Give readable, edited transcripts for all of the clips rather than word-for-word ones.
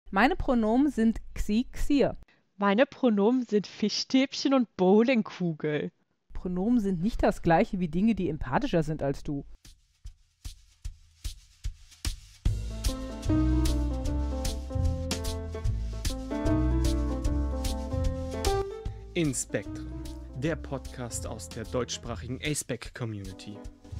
Meine Pronomen sind Xi, Xir. Meine Pronomen sind Fischstäbchen und Bowlingkugel. Pronomen sind nicht das gleiche wie Dinge, die empathischer sind als du. In Spectrum, der Podcast aus der deutschsprachigen A-Spec-Community.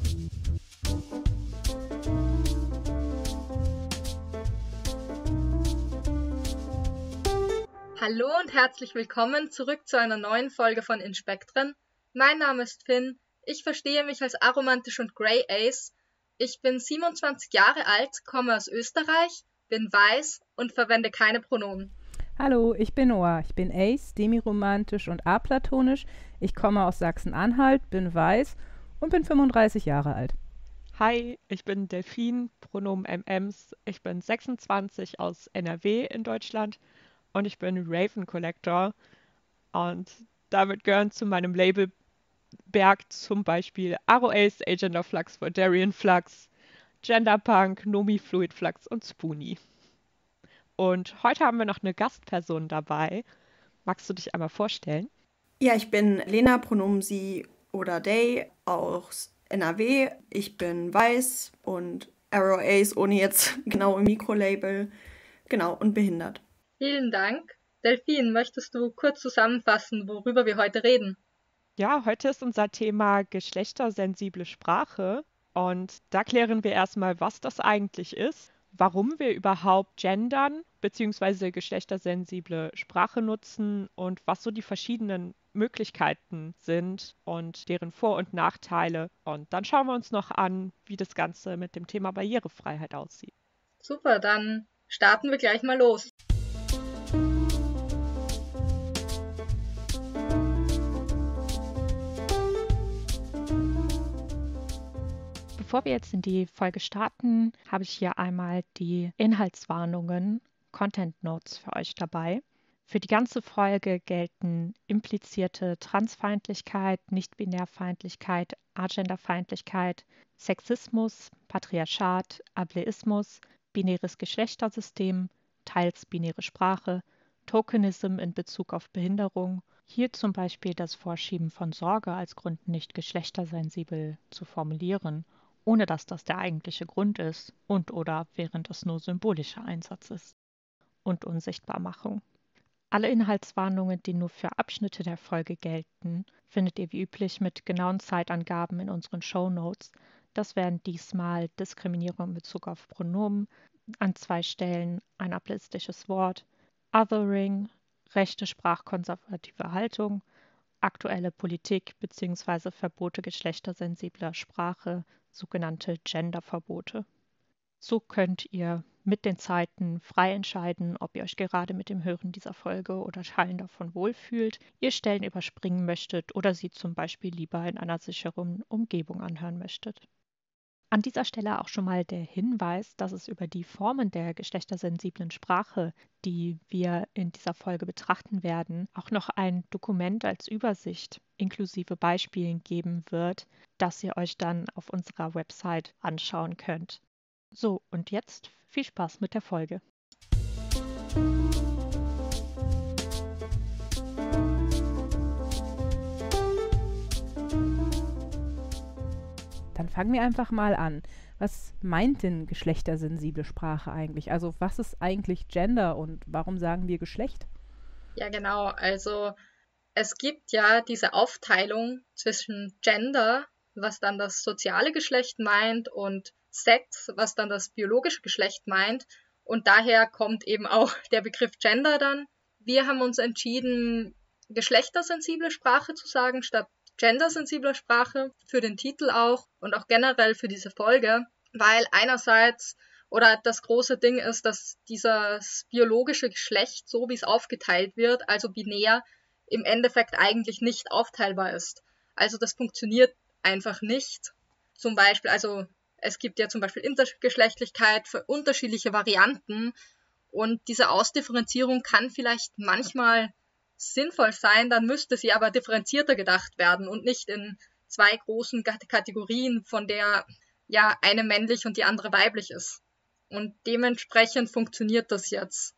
Hallo und herzlich willkommen zurück zu einer neuen Folge von In Spektren. Mein Name ist Finn, ich verstehe mich als aromantisch und Grey Ace. Ich bin 27 Jahre alt, komme aus Österreich, bin weiß und verwende keine Pronomen. Hallo, ich bin Noah. Ich bin Ace, demiromantisch und aplatonisch. Ich komme aus Sachsen-Anhalt, bin weiß und bin 35 Jahre alt. Hi, ich bin Delphine, Pronomen MMs. Ich bin 26 aus NRW in Deutschland und ich bin Raven Collector. Und damit gehören zu meinem Labelberg zum Beispiel Aro Ace, Agent of Flux, Vordarian Flux, Genderpunk, Nomi Fluid Flux und Spoonie. Und heute haben wir noch eine Gastperson dabei. Magst du dich einmal vorstellen? Ja, ich bin Lena, Pronomen sie oder they aus NRW. Ich bin weiß und Arrow Ace, ohne jetzt genau im Mikrolabel, und behindert. Vielen Dank. Delphine, möchtest du kurz zusammenfassen, worüber wir heute reden? Ja, heute ist unser Thema geschlechtersensible Sprache. Und da klären wir erstmal, was das eigentlich ist, warum wir überhaupt gendern bzw. geschlechtersensible Sprache nutzen und was so die verschiedenen Möglichkeiten sind und deren Vor- und Nachteile. Und dann schauen wir uns noch an, wie das Ganze mit dem Thema Barrierefreiheit aussieht. Super, dann starten wir gleich mal los. Bevor wir jetzt in die Folge starten, habe ich hier einmal die Inhaltswarnungen, Content Notes für euch dabei. Für die ganze Folge gelten implizierte Transfeindlichkeit, Nichtbinärfeindlichkeit, Agenderfeindlichkeit, Sexismus, Patriarchat, Ableismus, binäres Geschlechtersystem, teils binäre Sprache, Tokenism in Bezug auf Behinderung, hier zum Beispiel das Vorschieben von Sorge als Grund, nicht geschlechtersensibel zu formulieren, ohne dass das der eigentliche Grund ist und/oder während es nur symbolischer Einsatz ist. Und Unsichtbarmachung. Alle Inhaltswarnungen, die nur für Abschnitte der Folge gelten, findet ihr wie üblich mit genauen Zeitangaben in unseren Shownotes. Das wären diesmal Diskriminierung in Bezug auf Pronomen, an 2 Stellen ein ableistisches Wort, Othering, rechte sprachkonservative Haltung, aktuelle Politik bzw. Verbote geschlechtersensibler Sprache, sogenannte Genderverbote. So könnt ihr mit den Zeiten frei entscheiden, ob ihr euch gerade mit dem Hören dieser Folge oder Teilen davon wohlfühlt, ihr Stellen überspringen möchtet oder sie zum Beispiel lieber in einer sicheren Umgebung anhören möchtet. An dieser Stelle auch schon mal der Hinweis, dass es über die Formen der geschlechtersensiblen Sprache, die wir in dieser Folge betrachten werden, auch noch ein Dokument als Übersicht inklusive Beispielen geben wird, das ihr euch dann auf unserer Website anschauen könnt. So, und jetzt viel Spaß mit der Folge. Dann fangen wir einfach mal an. Was meint denn geschlechtersensible Sprache eigentlich? Also was ist eigentlich Gender und warum sagen wir Geschlecht? Ja, genau. Also es gibt ja diese Aufteilung zwischen Gender, was dann das soziale Geschlecht meint, und Sex, was dann das biologische Geschlecht meint. Und daher kommt eben auch der Begriff Gender dann. Wir haben uns entschieden, geschlechtersensible Sprache zu sagen, statt gendersensibler Sprache, für den Titel auch und auch generell für diese Folge, weil einerseits oder das große Ding ist, dass dieses biologische Geschlecht, so wie es aufgeteilt wird, also binär, im Endeffekt eigentlich nicht aufteilbar ist. Also das funktioniert einfach nicht. Zum Beispiel, also es gibt ja zum Beispiel Intergeschlechtlichkeit für unterschiedliche Varianten und diese Ausdifferenzierung kann vielleicht manchmal sinnvoll sein, dann müsste sie aber differenzierter gedacht werden und nicht in 2 großen Kategorien, von der ja eine männlich und die andere weiblich ist. Und dementsprechend funktioniert das jetzt.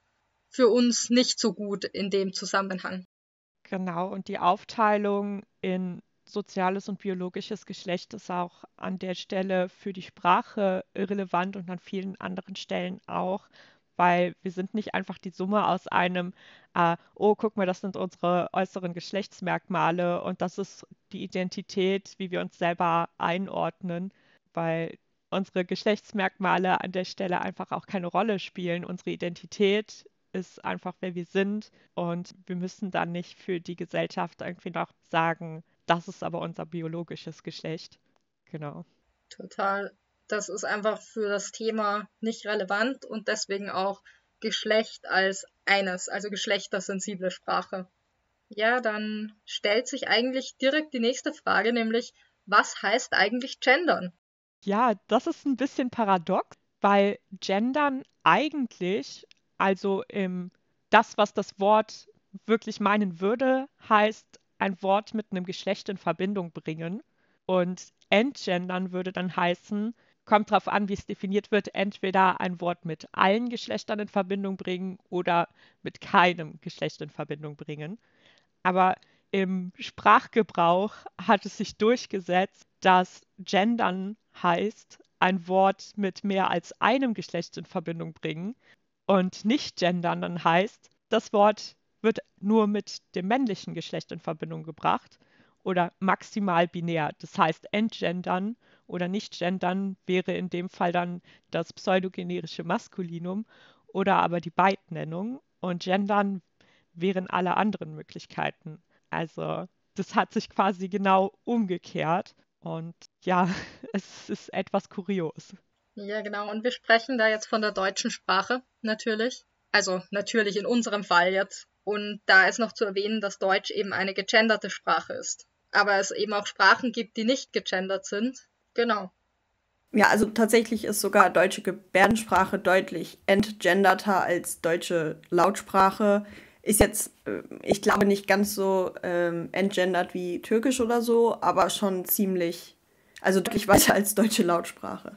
für uns nicht so gut in dem Zusammenhang. Genau, und die Aufteilung in soziales und biologisches Geschlecht ist auch an der Stelle für die Sprache irrelevant und an vielen anderen Stellen auch, weil wir sind nicht einfach die Summe aus einem, oh, guck mal, das sind unsere äußeren Geschlechtsmerkmale und das ist die Identität, wie wir uns selber einordnen, weil unsere Geschlechtsmerkmale an der Stelle einfach auch keine Rolle spielen. Unsere Identität ist einfach, wer wir sind und wir müssen dann nicht für die Gesellschaft irgendwie noch sagen, das ist aber unser biologisches Geschlecht. Genau. Total. Das ist einfach für das Thema nicht relevant und deswegen auch Geschlecht als eines, also geschlechtersensible Sprache. Ja, dann stellt sich eigentlich direkt die nächste Frage, nämlich, was heißt eigentlich gendern? Ja, das ist ein bisschen paradox, weil gendern eigentlich, also das, was das Wort wirklich meinen würde, heißt ein Wort mit einem Geschlecht in Verbindung bringen. Und entgendern würde dann heißen, kommt drauf an, wie es definiert wird, entweder ein Wort mit allen Geschlechtern in Verbindung bringen oder mit keinem Geschlecht in Verbindung bringen. Aber im Sprachgebrauch hat es sich durchgesetzt, dass gendern heißt, ein Wort mit mehr als einem Geschlecht in Verbindung bringen. Und nicht gendern dann heißt, das Wort wird nur mit dem männlichen Geschlecht in Verbindung gebracht oder maximal binär. Das heißt, entgendern oder nicht gendern wäre in dem Fall dann das pseudogenerische Maskulinum oder aber die Beidnennung. Und gendern wären alle anderen Möglichkeiten. Also das hat sich quasi genau umgekehrt. Und ja, es ist etwas kurios. Ja, genau. Und wir sprechen da jetzt von der deutschen Sprache, natürlich. Also natürlich in unserem Fall jetzt. Und da ist noch zu erwähnen, dass Deutsch eben eine gegenderte Sprache ist. Aber es eben auch Sprachen gibt, die nicht gegendert sind. Genau. Ja, also tatsächlich ist sogar deutsche Gebärdensprache deutlich entgenderter als deutsche Lautsprache. Ist jetzt, ich glaube, nicht ganz so entgendert wie Türkisch oder so, aber schon ziemlich, also deutlich weiter als deutsche Lautsprache.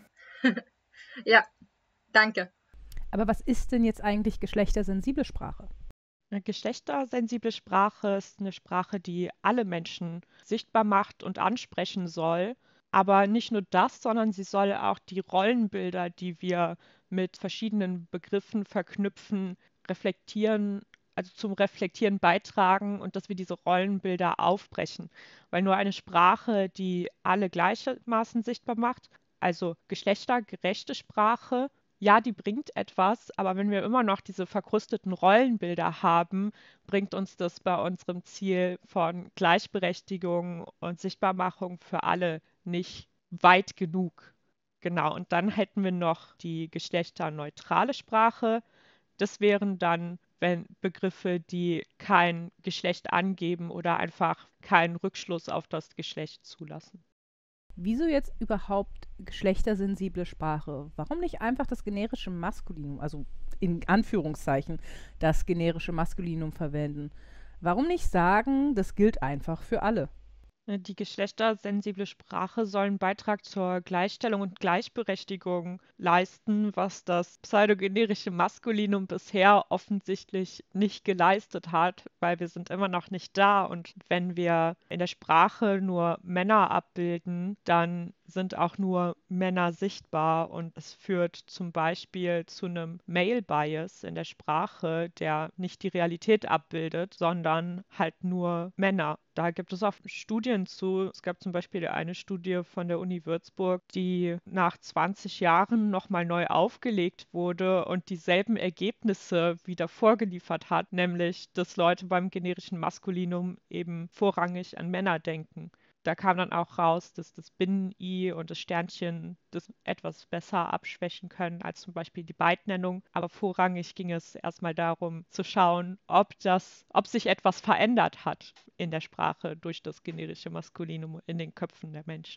Ja, danke. Aber was ist denn jetzt eigentlich geschlechtersensible Sprache? Eine geschlechtersensible Sprache ist eine Sprache, die alle Menschen sichtbar macht und ansprechen soll. Aber nicht nur das, sondern sie soll auch die Rollenbilder, die wir mit verschiedenen Begriffen verknüpfen, reflektieren, also zum Reflektieren beitragen und dass wir diese Rollenbilder aufbrechen. Weil nur eine Sprache, die alle gleichermaßen sichtbar macht, also geschlechtergerechte Sprache, ja, die bringt etwas, aber wenn wir immer noch diese verkrusteten Rollenbilder haben, bringt uns das bei unserem Ziel von Gleichberechtigung und Sichtbarmachung für alle nicht weit genug. Genau, und dann hätten wir noch die geschlechterneutrale Sprache. Das wären dann, wenn Begriffe, die kein Geschlecht angeben oder einfach keinen Rückschluss auf das Geschlecht zulassen. Wieso jetzt überhaupt geschlechtersensible Sprache? Warum nicht einfach das generische Maskulinum, also in Anführungszeichen das generische Maskulinum verwenden? Warum nicht sagen, das gilt einfach für alle? Die geschlechtersensible Sprache soll einen Beitrag zur Gleichstellung und Gleichberechtigung leisten, was das pseudogenerische Maskulinum bisher offensichtlich nicht geleistet hat, weil wir sind immer noch nicht da. Und wenn wir in der Sprache nur Männer abbilden, dann sind auch nur Männer sichtbar und es führt zum Beispiel zu einem Male Bias in der Sprache, der nicht die Realität abbildet, sondern halt nur Männer. Da gibt es auch Studien zu. Es gab zum Beispiel eine Studie von der Uni Würzburg, die nach 20 Jahren nochmal neu aufgelegt wurde und dieselben Ergebnisse wieder vorgeliefert hat, nämlich, dass Leute beim generischen Maskulinum eben vorrangig an Männer denken. Da kam dann auch raus, dass das Binnen-I und das Sternchen das etwas besser abschwächen können als zum Beispiel die Beidnennung. Aber vorrangig ging es erstmal darum zu schauen, ob sich etwas verändert hat in der Sprache durch das generische Maskulinum in den Köpfen der Menschen.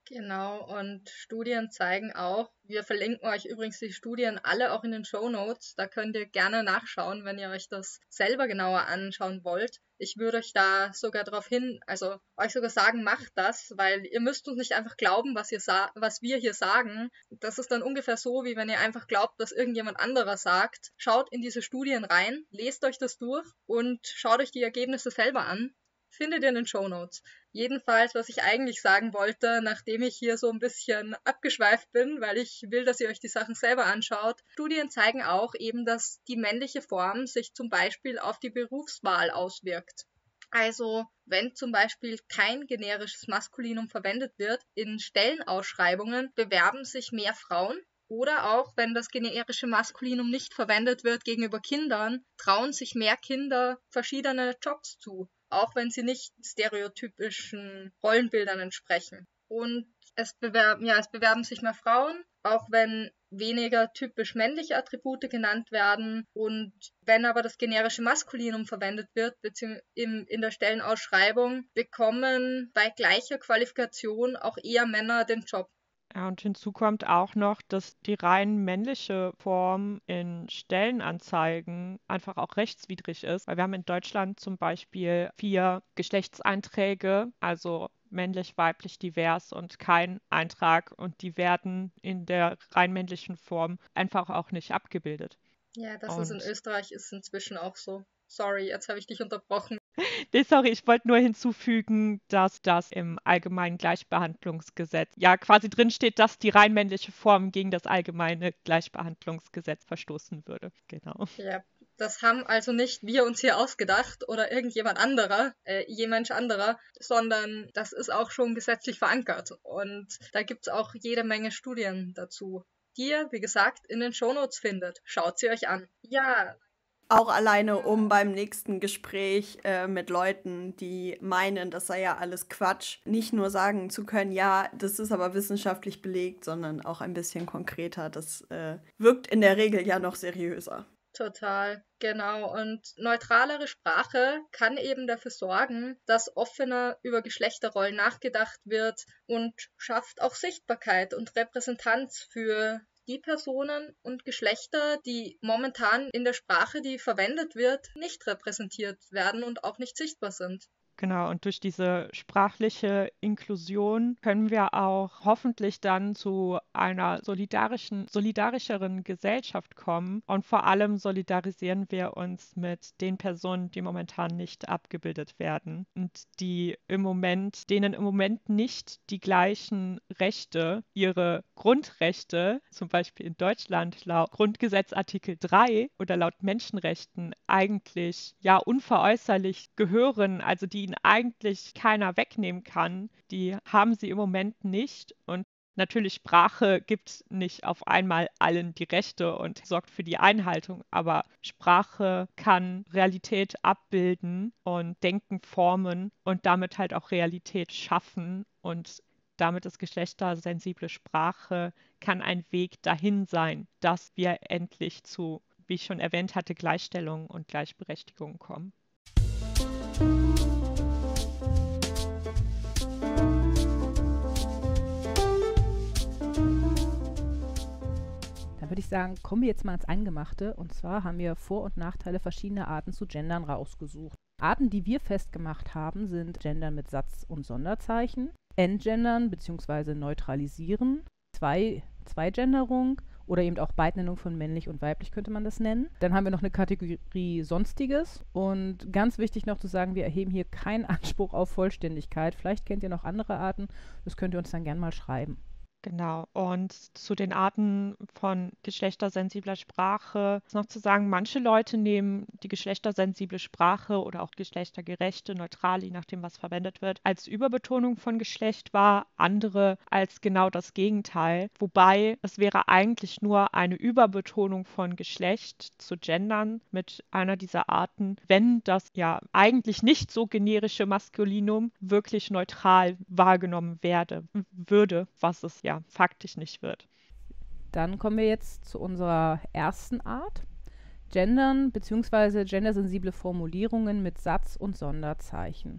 Genau, und Studien zeigen auch, wir verlinken euch übrigens die Studien alle auch in den Shownotes, da könnt ihr gerne nachschauen, wenn ihr euch das selber genauer anschauen wollt. Ich würde euch da sogar euch sogar sagen, macht das, weil ihr müsst uns nicht einfach glauben, was wir hier sagen. Das ist dann ungefähr so, wie wenn ihr einfach glaubt, was irgendjemand anderer sagt. Schaut in diese Studien rein, lest euch das durch und schaut euch die Ergebnisse selber an. Findet ihr in den Shownotes. Jedenfalls, was ich eigentlich sagen wollte, nachdem ich hier so ein bisschen abgeschweift bin, weil ich will, dass ihr euch die Sachen selber anschaut. Studien zeigen auch eben, dass die männliche Form sich zum Beispiel auf die Berufswahl auswirkt. Also, wenn zum Beispiel kein generisches Maskulinum verwendet wird, in Stellenausschreibungen bewerben sich mehr Frauen. Oder auch, wenn das generische Maskulinum nicht verwendet wird gegenüber Kindern, trauen sich mehr Kinder verschiedene Jobs zu, auch wenn sie nicht stereotypischen Rollenbildern entsprechen. Und es bewerben sich mehr Frauen, auch wenn weniger typisch männliche Attribute genannt werden. Und wenn aber das generische Maskulinum verwendet wird, beziehungsweise in der Stellenausschreibung, bekommen bei gleicher Qualifikation auch eher Männer den Job. Ja, und hinzu kommt auch noch, dass die rein männliche Form in Stellenanzeigen einfach auch rechtswidrig ist. Weil wir haben in Deutschland zum Beispiel 4 Geschlechtseinträge, also männlich, weiblich, divers und kein Eintrag. Und die werden in der rein männlichen Form einfach auch nicht abgebildet. Ja, das ist in Österreich inzwischen auch so. Sorry, jetzt habe ich dich unterbrochen. Nee, sorry, ich wollte nur hinzufügen, dass das im allgemeinen Gleichbehandlungsgesetz ja quasi drinsteht, dass die rein männliche Form gegen das allgemeine Gleichbehandlungsgesetz verstoßen würde. Genau. Ja, das haben also nicht wir uns hier ausgedacht oder irgendjemand anderer, jemand anderer, sondern das ist auch schon gesetzlich verankert. Und da gibt es auch jede Menge Studien dazu, die ihr, wie gesagt, in den Shownotes findet. Schaut sie euch an. Ja. Auch alleine, um beim nächsten Gespräch mit Leuten, die meinen, das sei ja alles Quatsch, nicht nur sagen zu können, ja, das ist aber wissenschaftlich belegt, sondern auch ein bisschen konkreter. Das wirkt in der Regel ja noch seriöser. Total, genau. Und neutralere Sprache kann eben dafür sorgen, dass offener über Geschlechterrollen nachgedacht wird und schafft auch Sichtbarkeit und Repräsentanz für die Personen und Geschlechter, die momentan in der Sprache, die verwendet wird, nicht repräsentiert werden und auch nicht sichtbar sind. Genau, und durch diese sprachliche Inklusion können wir auch hoffentlich dann zu einer solidarischeren Gesellschaft kommen. Und vor allem solidarisieren wir uns mit den Personen, die momentan nicht abgebildet werden und denen im Moment nicht die gleichen Rechte, ihre Grundrechte, zum Beispiel in Deutschland laut Grundgesetz Artikel 3 oder laut Menschenrechten eigentlich ja unveräußerlich gehören, also die ihnen eigentlich keiner wegnehmen kann, die haben sie im Moment nicht. Und natürlich, Sprache gibt nicht auf einmal allen die Rechte und sorgt für die Einhaltung, aber Sprache kann Realität abbilden und Denken formen und damit halt auch Realität schaffen. Und damit ist geschlechtersensible Sprache kann ein Weg dahin sein, dass wir endlich zu, wie ich schon erwähnt hatte, Gleichstellung und Gleichberechtigung kommen. Dann würde ich sagen, kommen wir jetzt mal ins Eingemachte. Und zwar haben wir Vor- und Nachteile verschiedener Arten zu Gendern rausgesucht. Arten, die wir festgemacht haben, sind Gendern mit Satz- und Sonderzeichen, Entgendern bzw. Neutralisieren, Zweigenderung oder eben auch Beidnennung von männlich und weiblich könnte man das nennen. Dann haben wir noch eine Kategorie Sonstiges und ganz wichtig noch zu sagen, wir erheben hier keinen Anspruch auf Vollständigkeit. Vielleicht kennt ihr noch andere Arten, das könnt ihr uns dann gerne mal schreiben. Genau, und zu den Arten von geschlechtersensibler Sprache ist noch zu sagen, manche Leute nehmen die geschlechtersensible Sprache oder auch geschlechtergerechte, neutral, je nachdem, was verwendet wird, als Überbetonung von Geschlecht wahr, andere als genau das Gegenteil. Wobei es wäre eigentlich nur eine Überbetonung von Geschlecht zu gendern mit einer dieser Arten, wenn das ja eigentlich nicht so generische Maskulinum wirklich neutral wahrgenommen würde, was es ja faktisch nicht wird. Dann kommen wir jetzt zu unserer ersten Art. Gendern bzw. gendersensible Formulierungen mit Satz- und Sonderzeichen.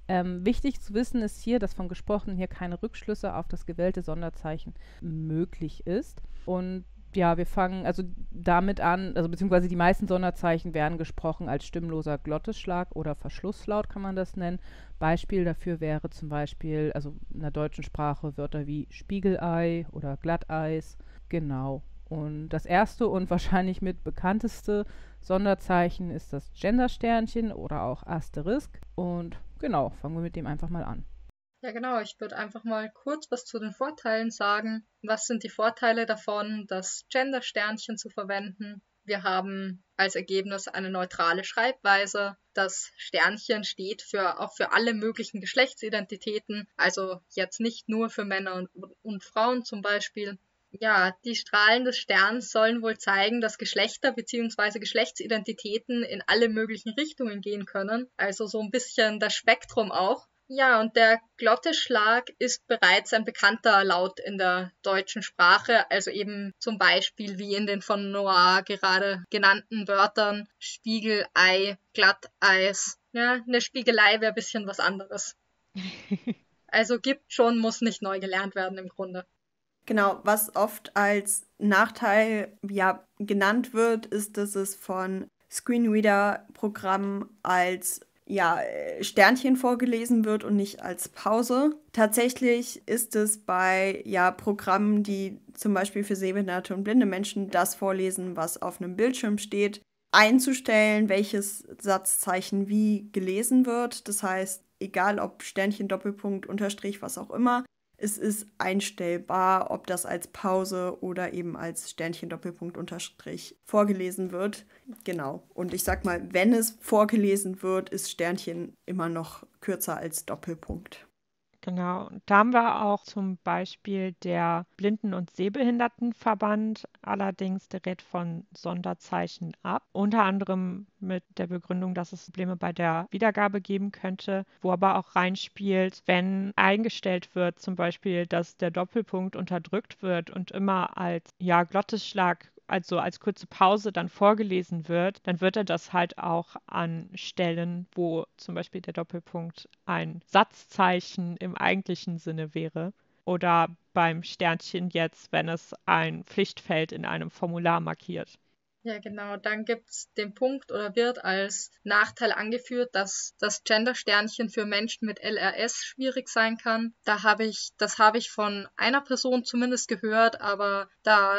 Wichtig zu wissen ist hier, dass von gesprochen hier keine Rückschlüsse auf das gewählte Sonderzeichen möglich ist. Und ja, wir fangen also damit an, also beziehungsweise die meisten Sonderzeichen werden gesprochen als stimmloser Glottisschlag oder Verschlusslaut, kann man das nennen. Beispiel dafür wäre zum Beispiel, also in der deutschen Sprache Wörter wie Spiegelei oder Glatteis. Genau. Und das erste und wahrscheinlich mit bekannteste Sonderzeichen ist das Gendersternchen oder auch Asterisk. Und genau, fangen wir mit dem einfach mal an. Ja, genau. Ich würde einfach mal kurz was zu den Vorteilen sagen. Was sind die Vorteile davon, das Gender-Sternchen zu verwenden? Wir haben als Ergebnis eine neutrale Schreibweise. Das Sternchen steht auch für alle möglichen Geschlechtsidentitäten, also jetzt nicht nur für Männer und Frauen zum Beispiel. Ja, die Strahlen des Sterns sollen wohl zeigen, dass Geschlechter bzw. Geschlechtsidentitäten in alle möglichen Richtungen gehen können. Also so ein bisschen das Spektrum auch. Ja, und der Glottisschlag ist bereits ein bekannter Laut in der deutschen Sprache, also eben zum Beispiel wie in den von Noah gerade genannten Wörtern Spiegelei, Glatteis. Ja, eine Spiegelei wäre ein bisschen was anderes. Also gibt schon, muss nicht neu gelernt werden im Grunde. Genau, was oft als Nachteil genannt wird, ist, dass es von Screenreader-Programmen als Sternchen vorgelesen wird und nicht als Pause. Tatsächlich ist es bei Programmen, die zum Beispiel für sehbehinderte und blinde Menschen das vorlesen, was auf einem Bildschirm steht, einzustellen, welches Satzzeichen wie gelesen wird. Das heißt, egal ob Sternchen, Doppelpunkt, Unterstrich, was auch immer, es ist einstellbar, ob das als Pause oder eben als Sternchen, Doppelpunkt, Unterstrich vorgelesen wird. Genau. Und ich sag mal, wenn es vorgelesen wird, ist Sternchen immer noch kürzer als Doppelpunkt. Genau, und da haben wir auch zum Beispiel der Blinden- und Sehbehindertenverband, allerdings der rät von Sonderzeichen ab, unter anderem mit der Begründung, dass es Probleme bei der Wiedergabe geben könnte, wo aber auch reinspielt, wenn eingestellt wird, zum Beispiel, dass der Doppelpunkt unterdrückt wird und immer als Glottisschlag, also als kurze Pause dann vorgelesen wird, dann wird er das halt auch an Stellen, wo zum Beispiel der Doppelpunkt ein Satzzeichen im eigentlichen Sinne wäre. Oder beim Sternchen jetzt, wenn es ein Pflichtfeld in einem Formular markiert. Ja, genau. Dann gibt's den Punkt oder wird als Nachteil angeführt, dass das Gender-Sternchen für Menschen mit LRS schwierig sein kann. Das habe ich von einer Person zumindest gehört, aber da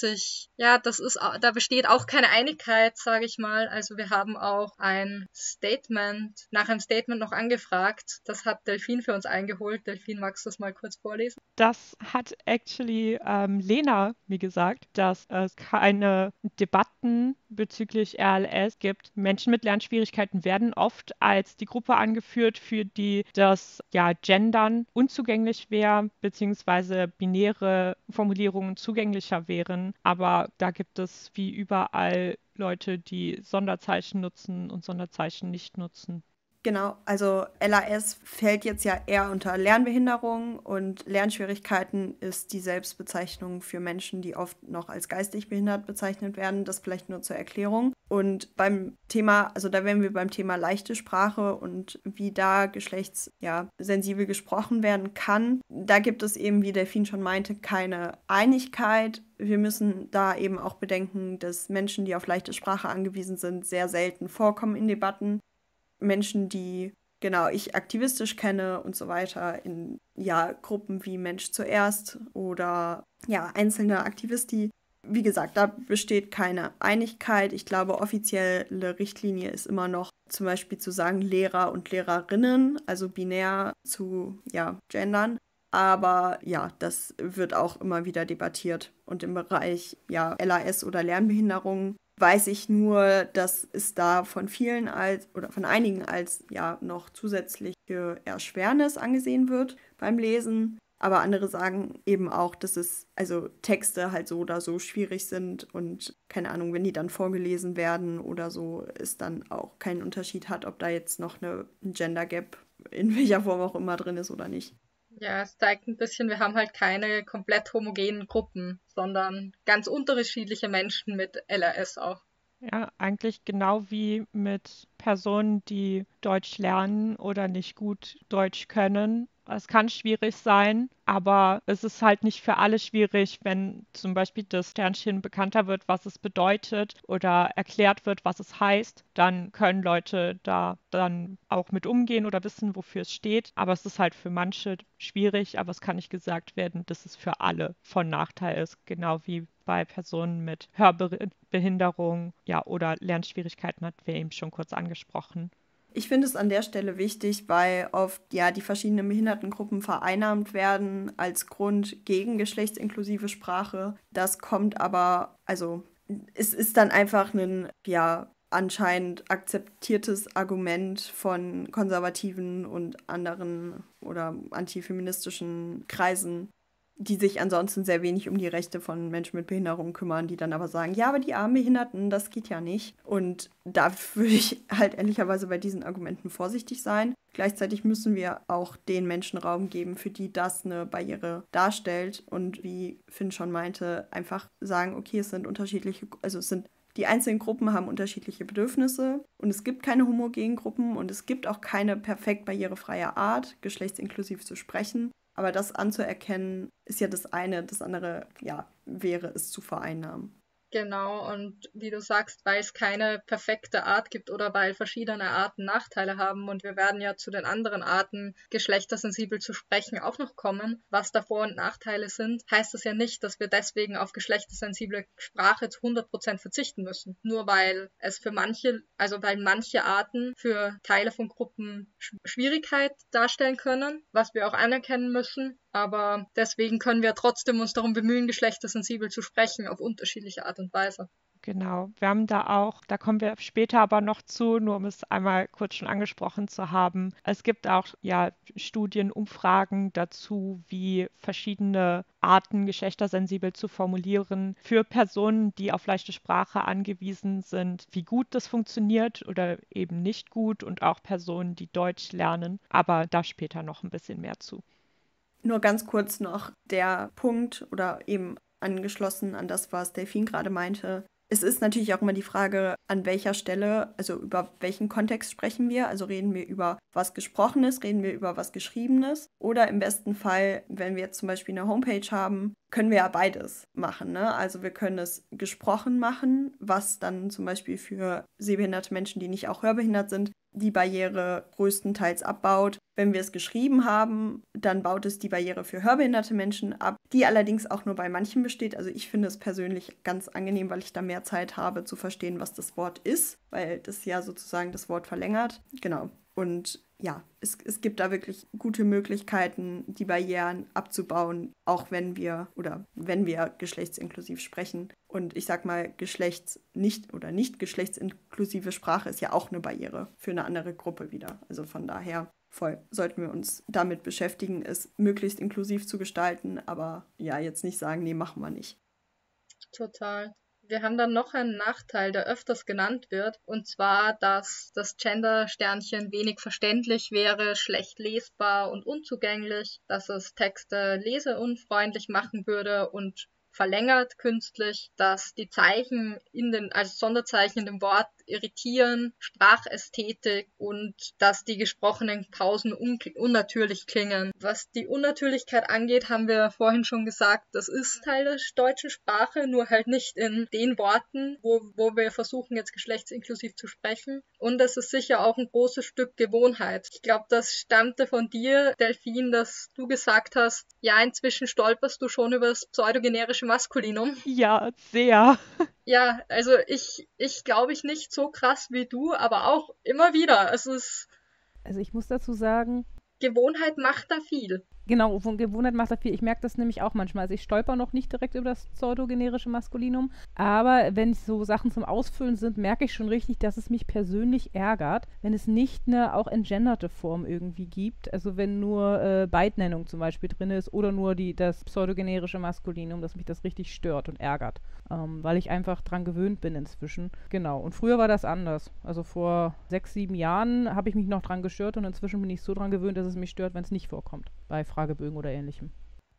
besteht auch keine Einigkeit, sage ich mal. Also wir haben auch nach einem Statement noch angefragt. Das hat Delphine für uns eingeholt. Delphine, magst du das mal kurz vorlesen? Das hat actually Lena mir gesagt, dass es keine Debatten bezüglich RLS gibt. Menschen mit Lernschwierigkeiten werden oft als die Gruppe angeführt, für die das Gendern unzugänglich wäre, beziehungsweise binäre Formulierungen zugänglicher wären. Aber da gibt es wie überall Leute, die Sonderzeichen nutzen und Sonderzeichen nicht nutzen. Genau, also LAS fällt jetzt ja eher unter Lernbehinderung und Lernschwierigkeiten ist die Selbstbezeichnung für Menschen, die oft noch als geistig behindert bezeichnet werden. Das vielleicht nur zur Erklärung. Und beim Thema, also da wären wir beim Thema leichte Sprache und wie da geschlechtssensibel gesprochen werden kann. Da gibt es eben, wie Delphine schon meinte, keine Einigkeit. Wir müssen da eben auch bedenken, dass Menschen, die auf leichte Sprache angewiesen sind, sehr selten vorkommen in Debatten. Menschen, die ich aktivistisch kenne und so weiter, in Gruppen wie Mensch zuerst oder einzelne Aktivisti. Wie gesagt, da besteht keine Einigkeit. Ich glaube, offizielle Richtlinie ist immer noch zum Beispiel zu sagen Lehrer und Lehrerinnen, also binär zu gendern. Aber das wird auch immer wieder debattiert. Und im Bereich LAS oder Lernbehinderung weiß ich nur, dass es da von einigen als noch zusätzliche Erschwernis angesehen wird beim Lesen. Aber andere sagen eben auch, dass Texte halt so oder so schwierig sind und keine Ahnung, wenn die dann vorgelesen werden oder so, es dann auch keinen Unterschied hat, ob da jetzt noch ein Gender Gap in welcher Form auch immer drin ist oder nicht. Ja, es zeigt ein bisschen, wir haben halt keine komplett homogenen Gruppen, sondern ganz unterschiedliche Menschen mit LRS auch. Ja, eigentlich genau wie mit Personen, die Deutsch lernen oder nicht gut Deutsch können. Es kann schwierig sein, aber es ist halt nicht für alle schwierig, wenn zum Beispiel das Sternchen bekannter wird, was es bedeutet oder erklärt wird, was es heißt, dann können Leute da dann auch mit umgehen oder wissen, wofür es steht. Aber es ist halt für manche schwierig, aber es kann nicht gesagt werden, dass es für alle von Nachteil ist, genau wie bei Personen mit Hörbehinderung, ja, oder Lernschwierigkeiten hatten wir eben schon kurz angesprochen. Ich finde es an der Stelle wichtig, weil oft ja die verschiedenen Behindertengruppen vereinnahmt werden als Grund gegen geschlechtsinklusive Sprache. Das kommt aber, also es ist dann einfach ein ja anscheinend akzeptiertes Argument von konservativen und anderen oder antifeministischen Kreisen, die sich ansonsten sehr wenig um die Rechte von Menschen mit Behinderung kümmern, die dann aber sagen, ja, aber die armen Behinderten, das geht ja nicht. Und da würde ich halt ehrlicherweise bei diesen Argumenten vorsichtig sein. Gleichzeitig müssen wir auch den Menschen Raum geben, für die das eine Barriere darstellt. Und wie Finn schon meinte, einfach sagen, okay, es sind unterschiedliche, also es sind die einzelnen Gruppen haben unterschiedliche Bedürfnisse und es gibt keine homogenen Gruppen und es gibt auch keine perfekt barrierefreie Art, geschlechtsinklusiv zu sprechen. Aber das anzuerkennen, ist ja das eine. Das andere, ja, wäre es zu vereinnahmen. Genau, und wie du sagst, weil es keine perfekte Art gibt oder weil verschiedene Arten Nachteile haben und wir werden ja zu den anderen Arten, geschlechtersensibel zu sprechen, auch noch kommen, was da Vor- und Nachteile sind, heißt das ja nicht, dass wir deswegen auf geschlechtersensible Sprache zu 100% verzichten müssen. Nur weil es für manche, also weil manche Arten für Teile von Gruppen Schwierigkeit darstellen können, was wir auch anerkennen müssen. Aber deswegen können wir trotzdem uns darum bemühen, geschlechtersensibel zu sprechen auf unterschiedliche Art und Weise. Genau, wir haben da auch, da kommen wir später aber noch zu, nur um es einmal kurz schon angesprochen zu haben. Es gibt auch ja Studien, Umfragen dazu, wie verschiedene Arten geschlechtersensibel zu formulieren für Personen, die auf leichte Sprache angewiesen sind, wie gut das funktioniert oder eben nicht gut und auch Personen, die Deutsch lernen. Aber da später noch ein bisschen mehr zu. Nur ganz kurz noch der Punkt oder eben angeschlossen an das, was Delphine gerade meinte. Es ist natürlich auch immer die Frage, an welcher Stelle, also über welchen Kontext sprechen wir. Also reden wir über was Gesprochenes, reden wir über was Geschriebenes. Oder im besten Fall, wenn wir jetzt zum Beispiel eine Homepage haben, können wir ja beides machen, ne? Also wir können es gesprochen machen, was dann zum Beispiel für sehbehinderte Menschen, die nicht auch hörbehindert sind, die Barriere größtenteils abbaut. Wenn wir es geschrieben haben, dann baut es die Barriere für hörbehinderte Menschen ab, die allerdings auch nur bei manchen besteht. Also ich finde es persönlich ganz angenehm, weil ich da mehr Zeit habe zu verstehen, was das Wort ist, weil das ja sozusagen das Wort verlängert. Genau. Und ja, es gibt da wirklich gute Möglichkeiten, die Barrieren abzubauen, auch wenn wir geschlechtsinklusiv sprechen. Und ich sag mal, nicht geschlechtsinklusive Sprache ist ja auch eine Barriere für eine andere Gruppe wieder. Also von daher sollten wir uns damit beschäftigen, es möglichst inklusiv zu gestalten, aber ja, jetzt nicht sagen, nee, machen wir nicht. Total. Wir haben dann noch einen Nachteil, der öfters genannt wird, und zwar, dass das Gender-Sternchen wenig verständlich wäre, schlecht lesbar und unzugänglich, dass es Texte leseunfreundlich machen würde und verlängert künstlich, dass die Zeichen als Sonderzeichen in dem Wort irritieren, Sprachästhetik und dass die gesprochenen Pausen unnatürlich klingen. Was die Unnatürlichkeit angeht, haben wir vorhin schon gesagt, das ist Teil der deutschen Sprache, nur halt nicht in den Worten, wo wir versuchen, jetzt geschlechtsinklusiv zu sprechen. Und es ist sicher auch ein großes Stück Gewohnheit. Ich glaube, das stammte von dir, Delphine, dass du gesagt hast, ja, inzwischen stolperst du schon über das pseudogenerische Maskulinum. Ja, sehr. Ja, also ich glaube ich nicht so krass wie du, aber auch immer wieder. Also ich muss dazu sagen, Gewohnheit macht da viel. Genau, von Gewohnheit macht er viel. Ich merke das nämlich auch manchmal. Also ich stolper noch nicht direkt über das pseudogenerische Maskulinum, aber wenn so Sachen zum Ausfüllen sind, merke ich schon richtig, dass es mich persönlich ärgert, wenn es nicht eine auch entgenderte Form irgendwie gibt. Also wenn nur Beidnennung zum Beispiel drin ist oder nur das pseudogenerische Maskulinum, dass mich das richtig stört und ärgert, weil ich einfach dran gewöhnt bin inzwischen. Genau, und früher war das anders. Also vor 6, 7 Jahren habe ich mich noch dran gestört und inzwischen bin ich so dran gewöhnt, dass es mich stört, wenn es nicht vorkommt. Bei Fragebögen oder ähnlichem. Ja,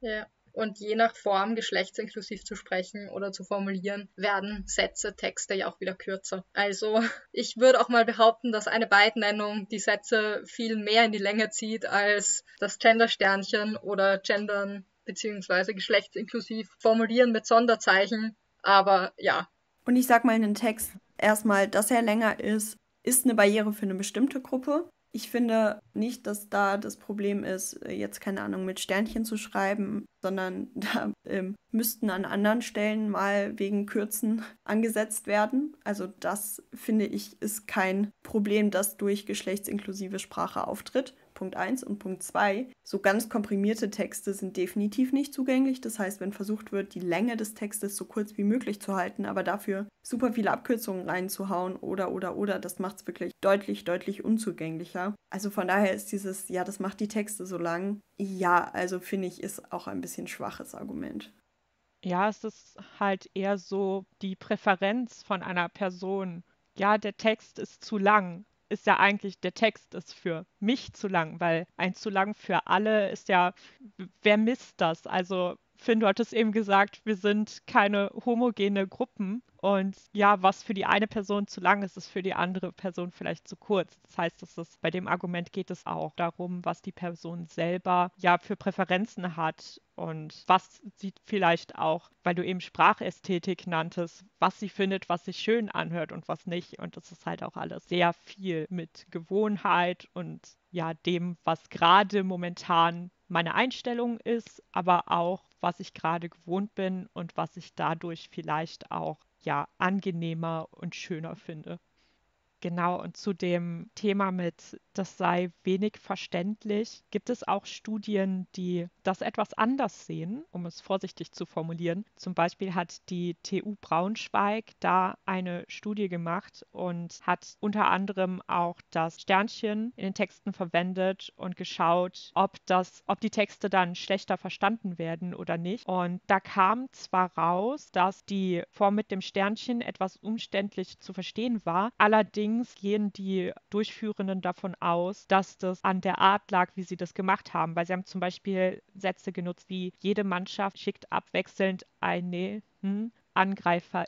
Und je nach Form geschlechtsinklusiv zu sprechen oder zu formulieren, werden Sätze, Texte ja auch wieder kürzer. Also ich würde auch mal behaupten, dass eine Beidnennung die Sätze viel mehr in die Länge zieht als das Gender-Sternchen oder Gendern bzw. geschlechtsinklusiv formulieren mit Sonderzeichen. Aber ja. Und ich sag mal in den Text erstmal, dass er länger ist eine Barriere für eine bestimmte Gruppe. Ich finde nicht, dass da das Problem ist, jetzt keine Ahnung, mit Sternchen zu schreiben, sondern da müssten an anderen Stellen mal wegen Kürzen angesetzt werden. Also das, finde ich, ist kein Problem, das durch geschlechtsinklusive Sprache auftritt. Punkt 1 und Punkt 2. So ganz komprimierte Texte sind definitiv nicht zugänglich. Das heißt, wenn versucht wird, die Länge des Textes so kurz wie möglich zu halten, aber dafür super viele Abkürzungen reinzuhauen oder, das macht es wirklich deutlich, deutlich unzugänglicher. Also von daher ist dieses, ja, das macht die Texte so lang. Ja, also finde ich, ist auch ein bisschen schwaches Argument. Ja, es ist halt eher so die Präferenz von einer Person. Ja, der Text ist zu lang. Ist ja eigentlich, der Text ist für mich zu lang, weil ein zu lang für alle ist ja, wer misst das? Also, Finn, du hattest eben gesagt, wir sind keine homogene Gruppen. Und ja, was für die eine Person zu lang ist, ist für die andere Person vielleicht zu kurz. Das heißt, bei dem Argument geht es auch darum, was die Person selber ja für Präferenzen hat und was sie vielleicht auch, weil du eben Sprachästhetik nanntest, was sie findet, was sich schön anhört und was nicht. Und das ist halt auch alles sehr viel mit Gewohnheit und ja, dem, was gerade momentan meine Einstellung ist, aber auch, was ich gerade gewohnt bin und was ich dadurch vielleicht auch ja angenehmer und schöner finde. Genau, und zu dem Thema mit, das sei wenig verständlich, gibt es auch Studien, die das etwas anders sehen, um es vorsichtig zu formulieren. Zum Beispiel hat die TU Braunschweig da eine Studie gemacht und hat unter anderem auch das Sternchen in den Texten verwendet und geschaut, ob die Texte dann schlechter verstanden werden oder nicht. Und da kam zwar raus, dass die Form mit dem Sternchen etwas umständlich zu verstehen war, allerdings gehen die Durchführenden davon aus, dass das an der Art lag, wie sie das gemacht haben, weil sie haben zum Beispiel Sätze genutzt wie jede Mannschaft schickt abwechselnd einen Angreifer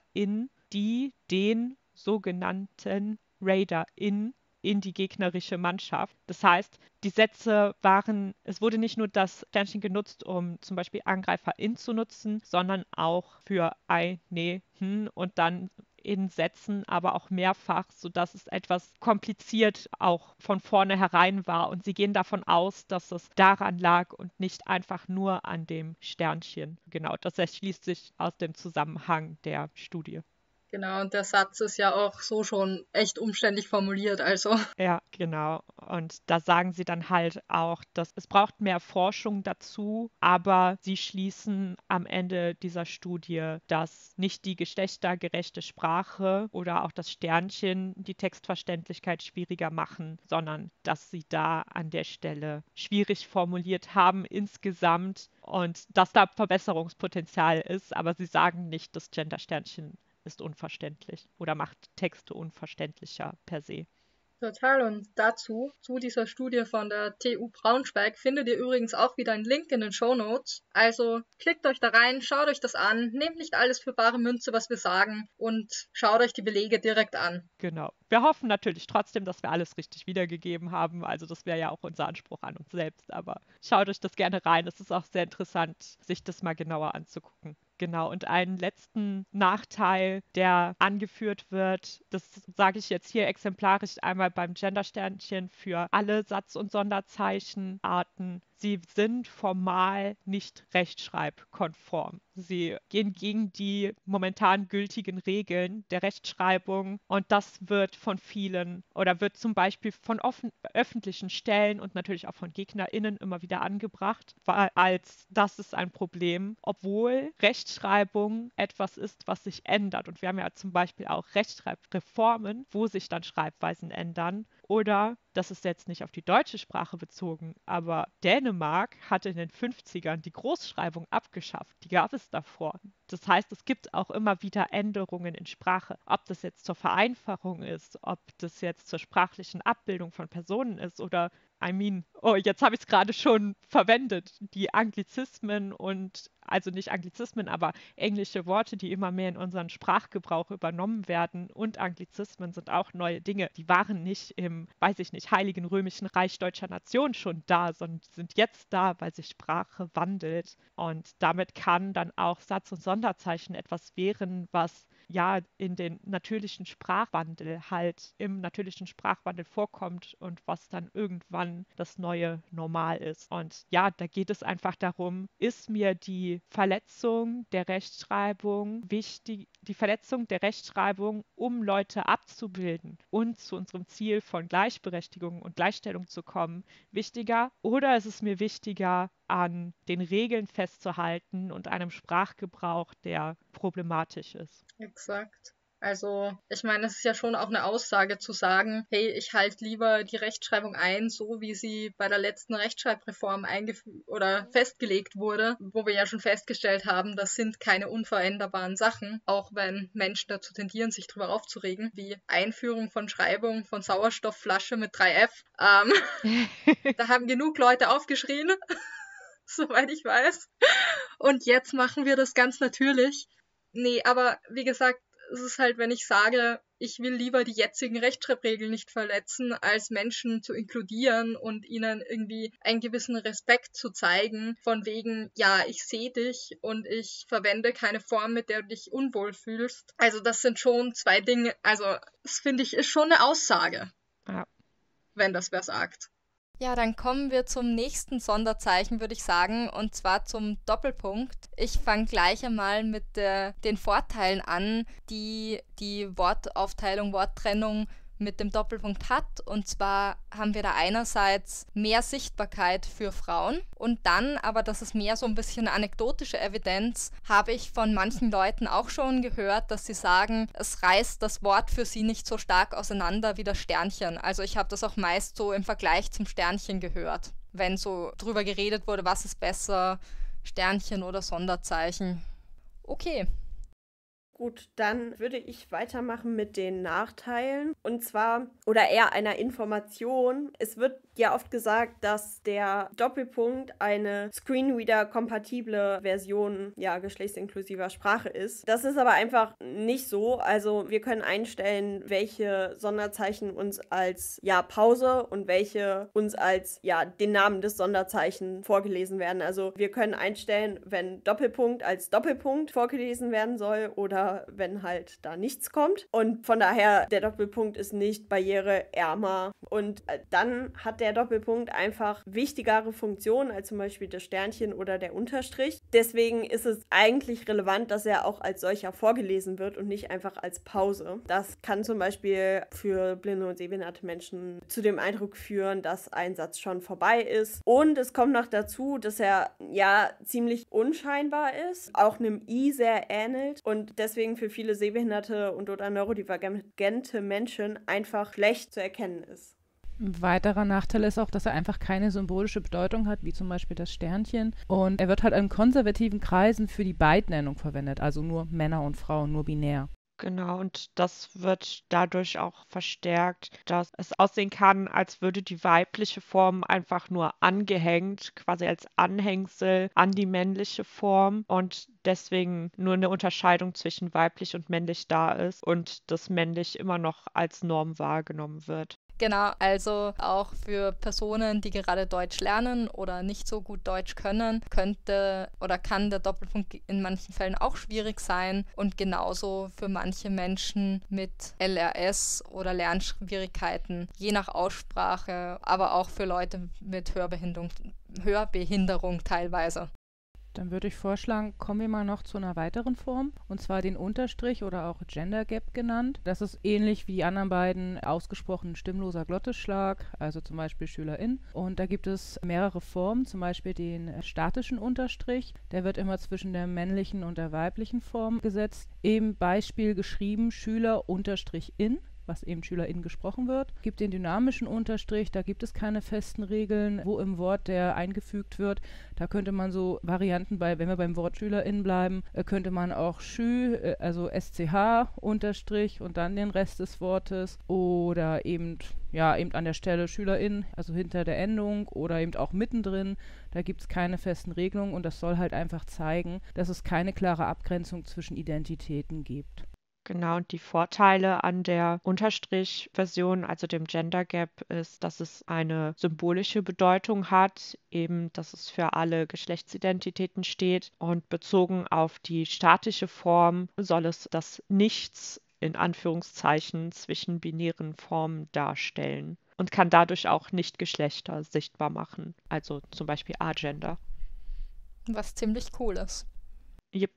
die den sogenannten Raider in die gegnerische Mannschaft. Das heißt, die Sätze es wurde nicht nur das Sternchen genutzt, um zum Beispiel Angreifer zu nutzen, sondern auch für eine und dann in Sätzen, aber auch mehrfach, sodass es etwas kompliziert auch von vornherein war. Und sie gehen davon aus, dass es daran lag und nicht einfach nur an dem Sternchen. Genau, das erschließt sich aus dem Zusammenhang der Studie. Genau, und der Satz ist ja auch so schon echt umständlich formuliert, also. Ja, genau. Und da sagen sie dann halt auch, dass es braucht mehr Forschung dazu, aber sie schließen am Ende dieser Studie, dass nicht die geschlechtergerechte Sprache oder auch das Sternchen die Textverständlichkeit schwieriger machen, sondern dass sie da an der Stelle schwierig formuliert haben insgesamt und dass da Verbesserungspotenzial ist, aber sie sagen nicht, das Gender-Sternchen ist unverständlich oder macht Texte unverständlicher per se. Total. Und zu dieser Studie von der TU Braunschweig, findet ihr übrigens auch wieder einen Link in den Shownotes. Also klickt euch da rein, schaut euch das an, nehmt nicht alles für bare Münze, was wir sagen, und schaut euch die Belege direkt an. Genau. Wir hoffen natürlich trotzdem, dass wir alles richtig wiedergegeben haben. Also das wäre ja auch unser Anspruch an uns selbst. Aber schaut euch das gerne rein. Es ist auch sehr interessant, sich das mal genauer anzugucken. Genau, und einen letzten Nachteil, der angeführt wird, das sage ich jetzt hier exemplarisch einmal beim Gender-Sternchen für alle Satz- und Sonderzeichenarten. Sie sind formal nicht rechtschreibkonform. Sie gehen gegen die momentan gültigen Regeln der Rechtschreibung und das wird von vielen oder wird zum Beispiel von öffentlichen Stellen und natürlich auch von GegnerInnen immer wieder angebracht, als das ist ein Problem, obwohl Rechtschreibung etwas ist, was sich ändert. Und wir haben ja zum Beispiel auch Rechtschreibreformen, wo sich dann Schreibweisen ändern. Oder, das ist jetzt nicht auf die deutsche Sprache bezogen, aber Dänemark hatte in den 50ern die Großschreibung abgeschafft. Die gab es davor. Das heißt, es gibt auch immer wieder Änderungen in Sprache. Ob das jetzt zur Vereinfachung ist, ob das jetzt zur sprachlichen Abbildung von Personen ist oder jetzt habe ich es gerade schon verwendet, die Anglizismen also nicht Anglizismen, aber englische Worte, die immer mehr in unseren Sprachgebrauch übernommen werden, und Anglizismen sind auch neue Dinge. Die waren nicht im, weiß ich nicht, Heiligen Römischen Reich Deutscher Nation schon da, sondern sind jetzt da, weil sich Sprache wandelt. Und damit kann dann auch Satz- und Sonderzeichen etwas wehren, was ja in den natürlichen im natürlichen Sprachwandel vorkommt und was dann irgendwann das neue Normal ist. Und ja, da geht es einfach darum, ist mir die Verletzung der Rechtschreibung wichtig, um Leute abzubilden und zu unserem Ziel von Gleichberechtigung und Gleichstellung zu kommen, wichtiger? Oder ist es mir wichtiger, an den Regeln festzuhalten und einem Sprachgebrauch, der problematisch ist? Exakt. Also, ich meine, es ist ja schon auch eine Aussage zu sagen, hey, ich halte lieber die Rechtschreibung ein, so wie sie bei der letzten Rechtschreibreform festgelegt wurde, wo wir ja schon festgestellt haben, das sind keine unveränderbaren Sachen, auch wenn Menschen dazu tendieren, sich drüber aufzuregen, wie Einführung von Schreibung von Sauerstoffflasche mit 3F. Da haben genug Leute aufgeschrien, soweit ich weiß. Und jetzt machen wir das ganz natürlich. Nee, aber wie gesagt, es ist halt, wenn ich sage, ich will lieber die jetzigen Rechtschreibregeln nicht verletzen, als Menschen zu inkludieren und ihnen irgendwie einen gewissen Respekt zu zeigen, von wegen, ja, ich sehe dich und ich verwende keine Form, mit der du dich unwohl fühlst. Also das sind schon zwei Dinge, also das finde ich ist schon eine Aussage, Ja. wenn das wer sagt. Ja, dann kommen wir zum nächsten Sonderzeichen, würde ich sagen, und zwar zum Doppelpunkt. Ich fange gleich einmal mit den Vorteilen an, die die Wortaufteilung, Worttrennung mit dem Doppelpunkt hat. Und zwar haben wir da einerseits mehr Sichtbarkeit für Frauen und dann, aber das ist mehr so ein bisschen anekdotische Evidenz, habe ich von manchen Leuten auch schon gehört, dass sie sagen, es reißt das Wort für sie nicht so stark auseinander wie das Sternchen. Also ich habe das auch meist so im Vergleich zum Sternchen gehört, wenn so drüber geredet wurde, was ist besser, Sternchen oder Sonderzeichen. Okay. Gut, dann würde ich weitermachen mit den Nachteilen. Und zwar, oder eher einer Information. Es wird ja oft gesagt, dass der Doppelpunkt eine Screenreader-kompatible Version, ja, geschlechtsinklusiver Sprache ist. Das ist aber einfach nicht so. Also wir können einstellen, welche Sonderzeichen uns als, ja, Pause und welche uns als, ja, den Namen des Sonderzeichen vorgelesen werden. Also wir können einstellen, wenn Doppelpunkt als Doppelpunkt vorgelesen werden soll oder wenn halt da nichts kommt. Und von daher, der Doppelpunkt ist nicht barriereärmer. Und dann hat der Doppelpunkt einfach wichtigere Funktionen als zum Beispiel das Sternchen oder der Unterstrich. Deswegen ist es eigentlich relevant, dass er auch als solcher vorgelesen wird und nicht einfach als Pause. Das kann zum Beispiel für blinde und sehbehinderte Menschen zu dem Eindruck führen, dass ein Satz schon vorbei ist. Und es kommt noch dazu, dass er ja ziemlich unscheinbar ist, auch einem I sehr ähnelt und deswegen für viele sehbehinderte und oder neurodivergente Menschen einfach schlecht zu erkennen ist. Ein weiterer Nachteil ist auch, dass er einfach keine symbolische Bedeutung hat, wie zum Beispiel das Sternchen. Und er wird halt in konservativen Kreisen für die Beidnennung verwendet, also nur Männer und Frauen, nur binär. Genau, und das wird dadurch auch verstärkt, dass es aussehen kann, als würde die weibliche Form einfach nur angehängt, quasi als Anhängsel an die männliche Form und deswegen nur eine Unterscheidung zwischen weiblich und männlich da ist und das männlich immer noch als Norm wahrgenommen wird. Genau, also auch für Personen, die gerade Deutsch lernen oder nicht so gut Deutsch können, könnte oder kann der Doppelpunkt in manchen Fällen auch schwierig sein und genauso für manche Menschen mit LRS oder Lernschwierigkeiten, je nach Aussprache, aber auch für Leute mit Hörbehinderung teilweise. Dann würde ich vorschlagen, kommen wir mal noch zu einer weiteren Form, und zwar den Unterstrich oder auch Gender Gap genannt. Das ist ähnlich wie die anderen beiden ausgesprochen stimmloser Glottisschlag, also zum Beispiel SchülerIn. Und da gibt es mehrere Formen, zum Beispiel den statischen Unterstrich. Der wird immer zwischen der männlichen und der weiblichen Form gesetzt. Im Beispiel geschrieben Schüler-In. was eben SchülerInnen gesprochen wird. Es gibt den dynamischen Unterstrich, da gibt es keine festen Regeln, wo im Wort der eingefügt wird. Da könnte man so Varianten wenn wir beim Wort SchülerInnen bleiben, könnte man auch also SCH Unterstrich und dann den Rest des Wortes oder eben an der Stelle SchülerInnen, also hinter der Endung oder eben auch mittendrin. Da gibt es keine festen Regelungen und das soll halt einfach zeigen, dass es keine klare Abgrenzung zwischen Identitäten gibt. Genau, und die Vorteile an der Unterstrich-Version, also dem Gender Gap, ist, dass es eine symbolische Bedeutung hat, eben, dass es für alle Geschlechtsidentitäten steht und bezogen auf die statische Form soll es das Nichts in Anführungszeichen zwischen binären Formen darstellen und kann dadurch auch Nicht-Geschlechter sichtbar machen, also zum Beispiel Agender. Was ziemlich cool ist. Yep.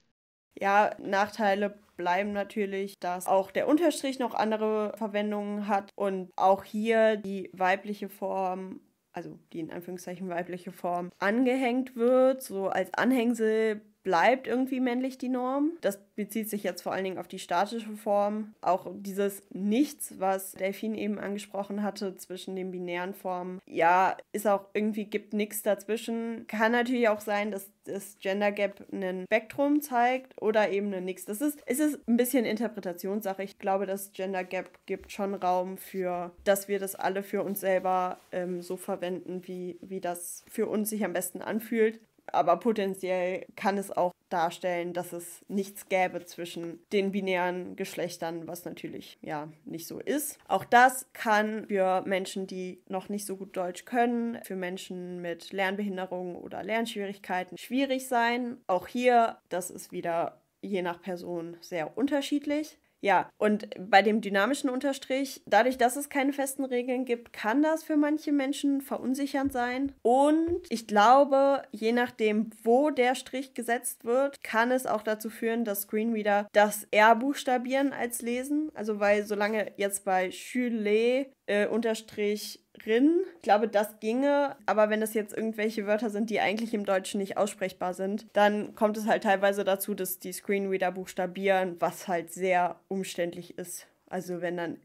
Ja, Nachteile bleiben natürlich, dass auch der Unterstrich noch andere Verwendungen hat und auch hier die weibliche Form, also die in Anführungszeichen weibliche Form, angehängt wird, so als Anhängsel bleibt irgendwie männlich die Norm. Das bezieht sich jetzt vor allen Dingen auf die statische Form. Auch dieses Nichts, was Delphine eben angesprochen hatte, zwischen den binären Formen. Ja, ist auch irgendwie, gibt nichts dazwischen. Kann natürlich auch sein, dass das Gender Gap ein Spektrum zeigt oder eben ein Nix. Es ist ein bisschen Interpretationssache. Ich glaube, das Gender Gap gibt schon Raum für, dass wir das alle für uns selber so verwenden, wie das für uns sich am besten anfühlt. Aber potenziell kann es auch darstellen, dass es nichts gäbe zwischen den binären Geschlechtern, was natürlich nicht so ist. Auch das kann für Menschen, die noch nicht so gut Deutsch können, für Menschen mit Lernbehinderungen oder Lernschwierigkeiten schwierig sein. Auch hier, das ist wieder je nach Person sehr unterschiedlich. Ja, und bei dem dynamischen Unterstrich, dadurch, dass es keine festen Regeln gibt, kann das für manche Menschen verunsichernd sein. Und ich glaube, je nachdem, wo der Strich gesetzt wird, kann es auch dazu führen, dass Screenreader das R buchstabieren als lesen. Also weil solange jetzt bei Schüler Unterstrich Rin, ich glaube, das ginge, aber wenn es jetzt irgendwelche Wörter sind, die eigentlich im Deutschen nicht aussprechbar sind, dann kommt es halt teilweise dazu, dass die Screenreader buchstabieren, was halt sehr umständlich ist. Also wenn dann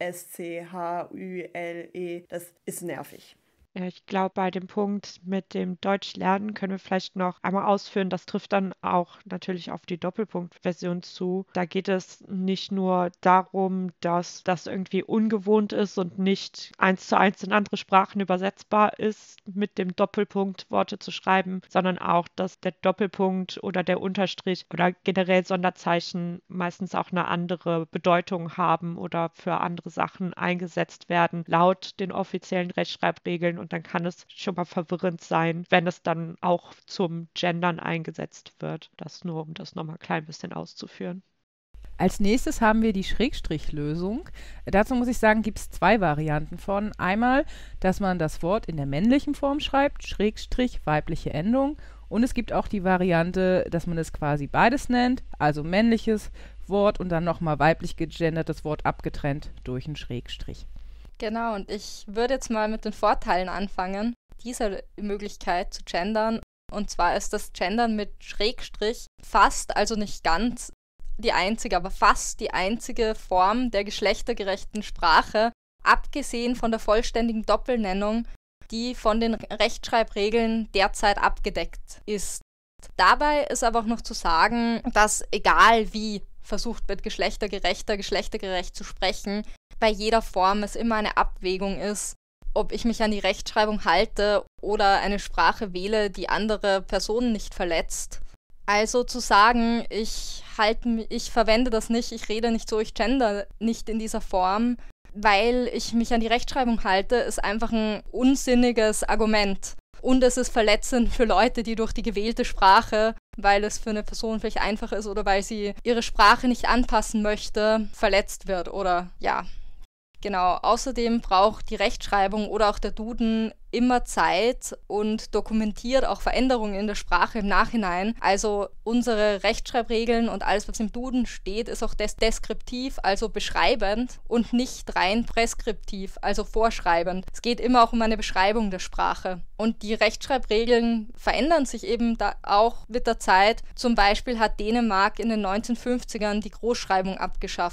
SCHÜLE, das ist nervig. Ja, ich glaube, bei dem Punkt mit dem Deutschlernen können wir vielleicht noch einmal ausführen. Das trifft dann auch natürlich auf die Doppelpunkt-Version zu. Da geht es nicht nur darum, dass das irgendwie ungewohnt ist und nicht 1:1 in andere Sprachen übersetzbar ist, mit dem Doppelpunkt Worte zu schreiben, sondern auch, dass der Doppelpunkt oder der Unterstrich oder generell Sonderzeichen meistens auch eine andere Bedeutung haben oder für andere Sachen eingesetzt werden, laut den offiziellen Rechtschreibregeln. Und dann kann es schon mal verwirrend sein, wenn es dann auch zum Gendern eingesetzt wird. Das nur, um das nochmal ein klein bisschen auszuführen. Als nächstes haben wir die Schrägstrichlösung. Dazu muss ich sagen, gibt es 2 Varianten von. Einmal, dass man das Wort in der männlichen Form schreibt, Schrägstrich, weibliche Endung. Und es gibt auch die Variante, dass man es quasi beides nennt, also männliches Wort und dann nochmal weiblich gegendertes Wort abgetrennt durch einen Schrägstrich. Genau, und ich würde jetzt mal mit den Vorteilen anfangen, dieser Möglichkeit zu gendern. Und zwar ist das Gendern mit Schrägstrich fast, also nicht ganz die einzige, aber fast die einzige Form der geschlechtergerechten Sprache, abgesehen von der vollständigen Doppelnennung, die von den Rechtschreibregeln derzeit abgedeckt ist. Dabei ist aber auch noch zu sagen, dass egal wie versucht wird, geschlechtergerecht zu sprechen, bei jeder Form es immer eine Abwägung ist, ob ich mich an die Rechtschreibung halte oder eine Sprache wähle, die andere Personen nicht verletzt. Also zu sagen, ich verwende das nicht, ich rede nicht so, ich gender nicht in dieser Form, weil ich mich an die Rechtschreibung halte, ist einfach ein unsinniges Argument. Und es ist verletzend für Leute, die durch die gewählte Sprache, weil es für eine Person vielleicht einfacher ist oder weil sie ihre Sprache nicht anpassen möchte, verletzt wird oder ja. Genau, außerdem braucht die Rechtschreibung oder auch der Duden immer Zeit und dokumentiert auch Veränderungen in der Sprache im Nachhinein. Also unsere Rechtschreibregeln und alles, was im Duden steht, ist auch deskriptiv, also beschreibend und nicht rein präskriptiv, also vorschreibend. Es geht immer auch um eine Beschreibung der Sprache. Und die Rechtschreibregeln verändern sich eben da auch mit der Zeit. Zum Beispiel hat Dänemark in den 1950ern die Großschreibung abgeschafft.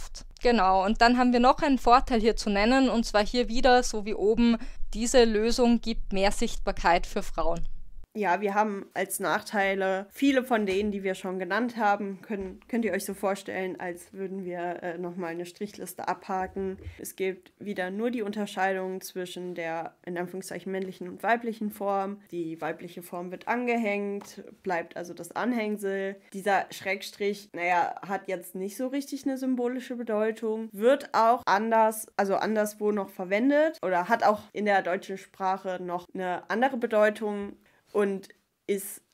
Genau, und dann haben wir noch einen Vorteil hier zu nennen, und zwar hier wieder, so wie oben, diese Lösung gibt mehr Sichtbarkeit für Frauen. Ja, wir haben als Nachteile viele von denen, die wir schon genannt haben, könnt ihr euch so vorstellen, als würden wir nochmal eine Strichliste abhaken. Es gibt wieder nur die Unterscheidung zwischen der, in Anführungszeichen, männlichen und weiblichen Form. Die weibliche Form wird angehängt, bleibt also das Anhängsel. Dieser Schrägstrich, hat jetzt nicht so richtig eine symbolische Bedeutung, wird auch anderswo noch verwendet oder hat auch in der deutschen Sprache noch eine andere Bedeutung. Und ist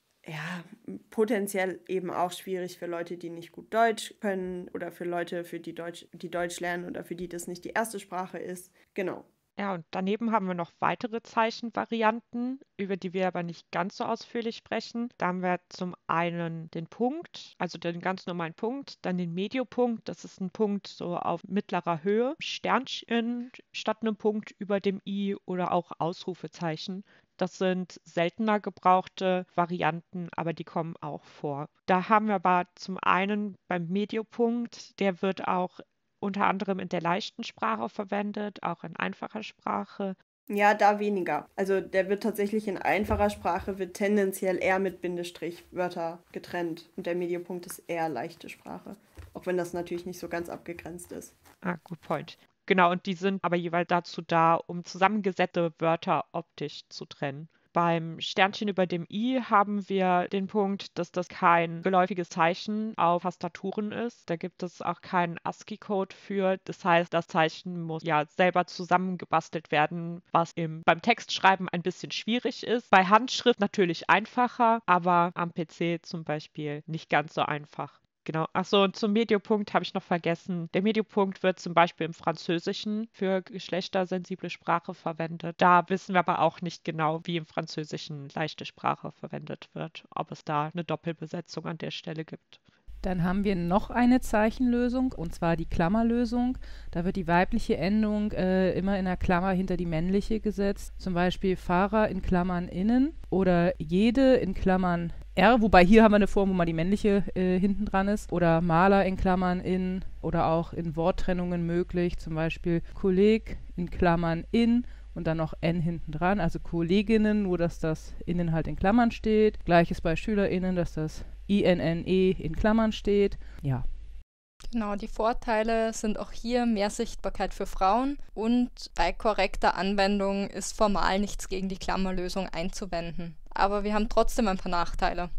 potenziell eben auch schwierig für Leute, die nicht gut Deutsch können oder für Leute, die Deutsch lernen oder für die das nicht die erste Sprache ist. Genau. Ja, und daneben haben wir noch weitere Zeichenvarianten, über die wir aber nicht ganz so ausführlich sprechen. Da haben wir zum einen den Punkt, also den ganz normalen Punkt, dann den Mediopunkt, das ist ein Punkt so auf mittlerer Höhe, Sternchen statt einem Punkt über dem I oder auch Ausrufezeichen. Das sind seltener gebrauchte Varianten, aber die kommen auch vor. Da haben wir aber zum einen beim Mediopunkt, der wird auch unter anderem in der leichten Sprache verwendet, auch in einfacher Sprache. Ja, da weniger. Also der wird tatsächlich in einfacher Sprache, wird tendenziell eher mit Bindestrichwörter getrennt. Und der Mediopunkt ist eher leichte Sprache. Auch wenn das natürlich nicht so ganz abgegrenzt ist. Good point. Genau, und die sind aber jeweils dazu da, um zusammengesetzte Wörter optisch zu trennen. Beim Sternchen über dem I haben wir den Punkt, dass das kein geläufiges Zeichen auf Tastaturen ist. Da gibt es auch keinen ASCII-Code für. Das heißt, das Zeichen muss ja selber zusammengebastelt werden, was beim Textschreiben ein bisschen schwierig ist. Bei Handschrift natürlich einfacher, aber am PC zum Beispiel nicht ganz so einfach. Genau. Achso, und zum Mediopunkt habe ich noch vergessen. Der Mediopunkt wird zum Beispiel im Französischen für geschlechtersensible Sprache verwendet. Da wissen wir aber auch nicht genau, wie im Französischen leichte Sprache verwendet wird, ob es da eine Doppelbesetzung an der Stelle gibt. Dann haben wir noch eine Zeichenlösung, und zwar die Klammerlösung. Da wird die weibliche Endung immer in der Klammer hinter die männliche gesetzt. Zum Beispiel Fahrer in Klammern innen oder jede in Klammern R, wobei hier haben wir eine Form, wo mal die männliche hinten dran ist. Oder Maler in Klammern in oder auch in Worttrennungen möglich. Zum Beispiel Kolleg in Klammern in und dann noch N hinten dran. Also Kolleginnen, nur dass das innen halt in Klammern steht. Gleiches bei SchülerInnen, dass das INNE in Klammern steht. Ja. Genau, die Vorteile sind auch hier mehr Sichtbarkeit für Frauen und bei korrekter Anwendung ist formal nichts gegen die Klammerlösung einzuwenden. Aber wir haben trotzdem ein paar Nachteile.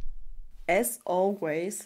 As always,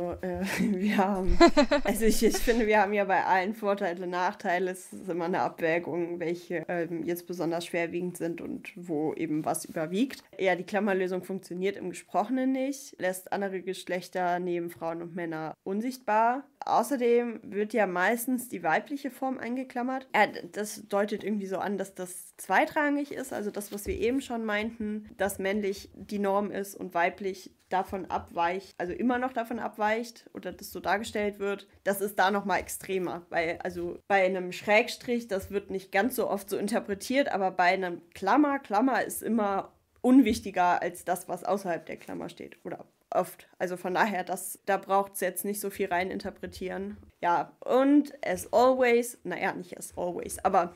ich finde, wir haben ja bei allen Vorteile und Nachteile, es ist immer eine Abwägung, welche jetzt besonders schwerwiegend sind und wo eben was überwiegt. Ja, die Klammerlösung funktioniert im Gesprochenen nicht, lässt andere Geschlechter neben Frauen und Männer unsichtbar. Außerdem wird ja meistens die weibliche Form eingeklammert. Das deutet irgendwie so an, dass das zweitrangig ist, also das, was wir eben schon meinten, dass männlich die Norm ist und weiblich davon abweicht, also immer noch davon abweicht oder das so dargestellt wird, das ist da nochmal extremer, weil also bei einem Schrägstrich, das wird nicht ganz so oft so interpretiert, aber bei einem Klammer ist immer unwichtiger als das, was außerhalb der Klammer steht oder oft. Also von daher, da braucht es jetzt nicht so viel rein interpretieren. Ja, und as always, nicht as always, aber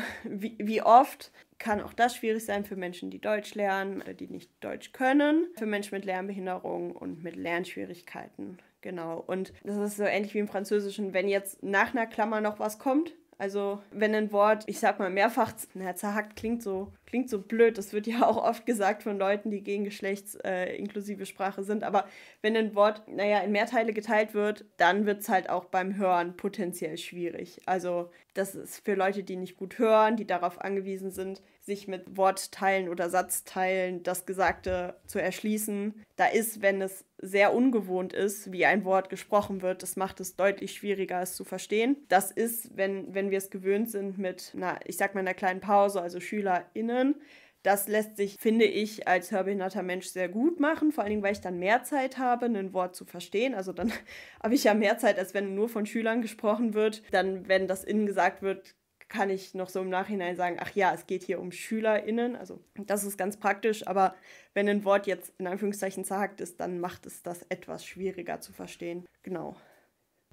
wie oft kann auch das schwierig sein für Menschen, die Deutsch lernen oder die nicht Deutsch können, für Menschen mit Lernbehinderung und mit Lernschwierigkeiten. Genau, und das ist so ähnlich wie im Französischen, wenn jetzt nach einer Klammer noch was kommt, also wenn ein Wort, ich sag mal mehrfach, zerhackt klingt so blöd, das wird ja auch oft gesagt von Leuten, die gegen geschlechtsinklusive Sprache sind, aber wenn ein Wort, in Mehrteile geteilt wird, dann wird es halt auch beim Hören potenziell schwierig. Also das ist für Leute, die nicht gut hören, die darauf angewiesen sind, sich mit Wortteilen oder Satzteilen das Gesagte zu erschließen. Da ist, wenn es sehr ungewohnt ist, wie ein Wort gesprochen wird, das macht es deutlich schwieriger, es zu verstehen. Das ist, wenn wir es gewöhnt sind mit einer kleinen Pause, also SchülerInnen, das lässt sich, finde ich, als hörbehinderter Mensch sehr gut machen, vor allen Dingen, weil ich dann mehr Zeit habe, ein Wort zu verstehen. Also dann habe ich ja mehr Zeit, als wenn nur von Schülern gesprochen wird. Dann, wenn das innen gesagt wird, kann ich noch so im Nachhinein sagen, ach ja, es geht hier um SchülerInnen. Also das ist ganz praktisch, aber wenn ein Wort jetzt in Anführungszeichen zerhackt ist, dann macht es das etwas schwieriger zu verstehen. Genau.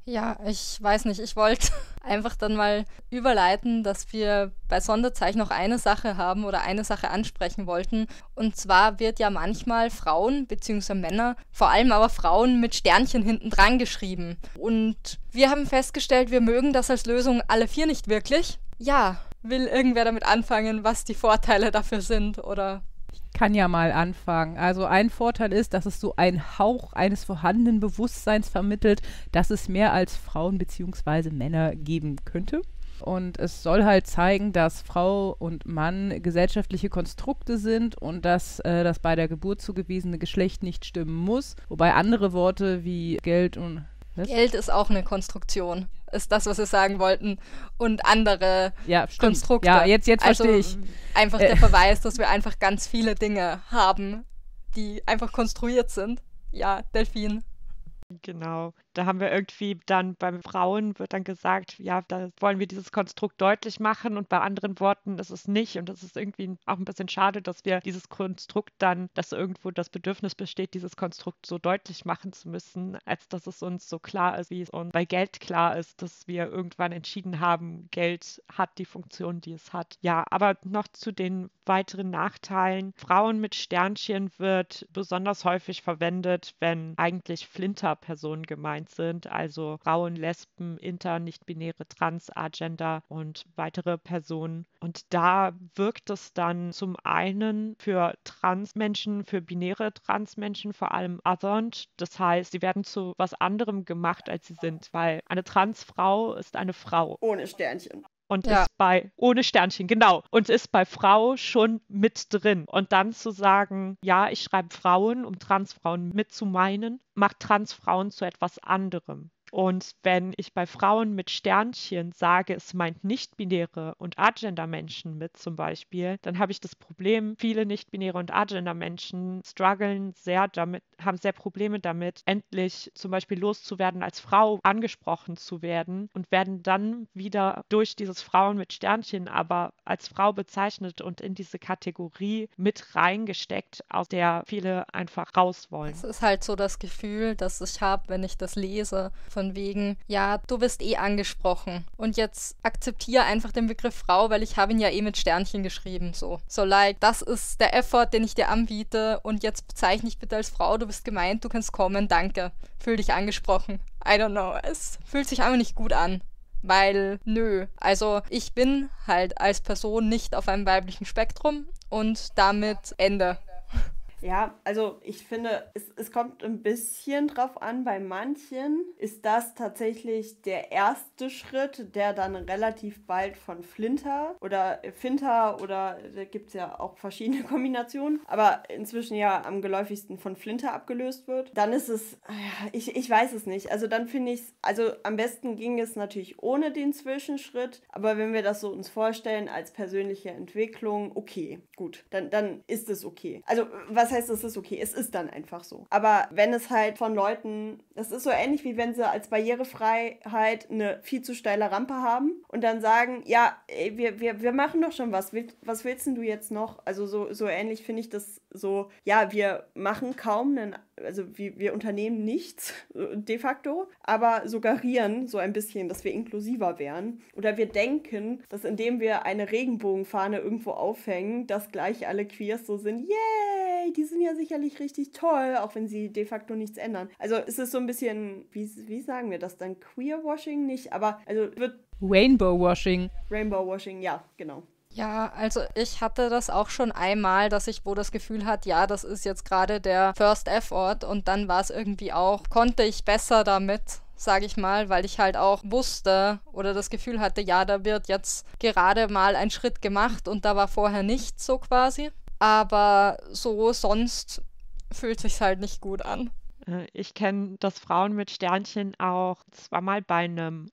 Ja, ich weiß nicht, ich wollte einfach dann mal überleiten, dass wir bei Sonderzeichen noch eine Sache haben oder eine Sache ansprechen wollten. Und zwar wird ja manchmal Frauen bzw. Männer, vor allem aber Frauen mit Sternchen hinten dran geschrieben. Und wir haben festgestellt, wir mögen das als Lösung alle 4 nicht wirklich. Ja, will irgendwer damit anfangen, was die Vorteile dafür sind oder... Kann ja mal anfangen. Also ein Vorteil ist, dass es so einen Hauch eines vorhandenen Bewusstseins vermittelt, dass es mehr als Frauen bzw. Männer geben könnte. Und es soll halt zeigen, dass Frau und Mann gesellschaftliche Konstrukte sind und dass das bei der Geburt zugewiesene Geschlecht nicht stimmen muss. Wobei andere Worte wie Geld und... Was? Geld ist auch eine Konstruktion, ist das, was wir sagen wollten. Und andere Konstrukte. Ja, jetzt verstehe ich. Einfach der Verweis, dass wir einfach ganz viele Dinge haben, die einfach konstruiert sind. Ja, Delfin. Genau. Da haben wir irgendwie dann beim Frauen wird dann gesagt, ja, da wollen wir dieses Konstrukt deutlich machen und bei anderen Worten ist es nicht. Und das ist irgendwie auch ein bisschen schade, dass wir dieses Konstrukt dann, dass irgendwo das Bedürfnis besteht, dieses Konstrukt so deutlich machen zu müssen, als dass es uns so klar ist, wie es uns bei Geld klar ist, dass wir irgendwann entschieden haben, Geld hat die Funktion, die es hat. Ja, aber noch zu den weiteren Nachteilen. Frauen mit Sternchen wird besonders häufig verwendet, wenn eigentlich Flinter-Personen gemeint sind, also Frauen, Lesben, Inter, nicht-binäre, Trans, Agender und weitere Personen. Und da wirkt es dann zum einen für Transmenschen, für binäre Transmenschen vor allem othernd. Das heißt, sie werden zu was anderem gemacht, als sie sind, weil eine Transfrau ist eine Frau. Ohne Sternchen. Und ist ohne Sternchen, genau. Und ist bei Frau schon mit drin. Und dann zu sagen, ja, ich schreibe Frauen, um Transfrauen mit zu meinen, macht Transfrauen zu etwas anderem. Und wenn ich bei Frauen mit Sternchen sage, es meint nicht-binäre und Agender-Menschen mit zum Beispiel, dann habe ich das Problem, viele nicht-binäre und Agender-Menschen strugglen sehr damit, haben sehr Probleme damit, endlich zum Beispiel loszuwerden, als Frau angesprochen zu werden und werden dann wieder durch dieses Frauen mit Sternchen aber als Frau bezeichnet und in diese Kategorie mit reingesteckt, aus der viele einfach raus wollen. Es ist halt so das Gefühl, das ich habe, wenn ich das lese, von wegen, ja, du wirst eh angesprochen und jetzt akzeptiere einfach den Begriff Frau, weil ich habe ihn ja eh mit Sternchen geschrieben, so like, das ist der Effort, den ich dir anbiete und jetzt bezeichne ich bitte als Frau, du bist gemeint, du kannst kommen, danke, fühl dich angesprochen. I don't know, es fühlt sich einfach nicht gut an. Weil, also ich bin halt als Person nicht auf einem weiblichen Spektrum und damit Ende. Ja, also ich finde, es kommt ein bisschen drauf an, bei manchen ist das tatsächlich der erste Schritt, der dann relativ bald von Flinter oder Finter oder da gibt es ja auch verschiedene Kombinationen, aber inzwischen ja am geläufigsten von Flinter abgelöst wird. Dann ist es, ich weiß es nicht, also dann finde ich es, also am besten ging es natürlich ohne den Zwischenschritt, aber wenn wir das so uns vorstellen als persönliche Entwicklung, okay, gut, dann ist es okay. Also was heißt, es ist okay, es ist dann einfach so. Aber wenn es halt von Leuten, das ist so ähnlich wie wenn sie als Barrierefreiheit eine viel zu steile Rampe haben und dann sagen, ja, ey, wir machen doch schon was willst denn du jetzt noch? Also so ähnlich finde ich das so, ja, wir machen kaum wir unternehmen nichts de facto, aber suggerieren so ein bisschen, dass wir inklusiver wären. Oder wir denken, dass indem wir eine Regenbogenfahne irgendwo aufhängen, dass gleich alle Queers so sind, yay, die sind ja sicherlich richtig toll, auch wenn sie de facto nichts ändern. Also es ist so ein bisschen, wie sagen wir das dann? Queerwashing nicht, aber also wird... Rainbowwashing. Rainbowwashing, ja, genau. Ja, also ich hatte das auch schon einmal, dass ich wo das Gefühl hatte, ja, das ist jetzt gerade der First Effort und dann war es irgendwie auch, konnte ich besser damit, sage ich mal, weil ich halt auch wusste oder das Gefühl hatte, ja, da wird jetzt gerade mal ein Schritt gemacht und da war vorher nichts so quasi. Aber so sonst fühlt sich's halt nicht gut an. Ich kenne das Frauen mit Sternchen auch zweimal bei einem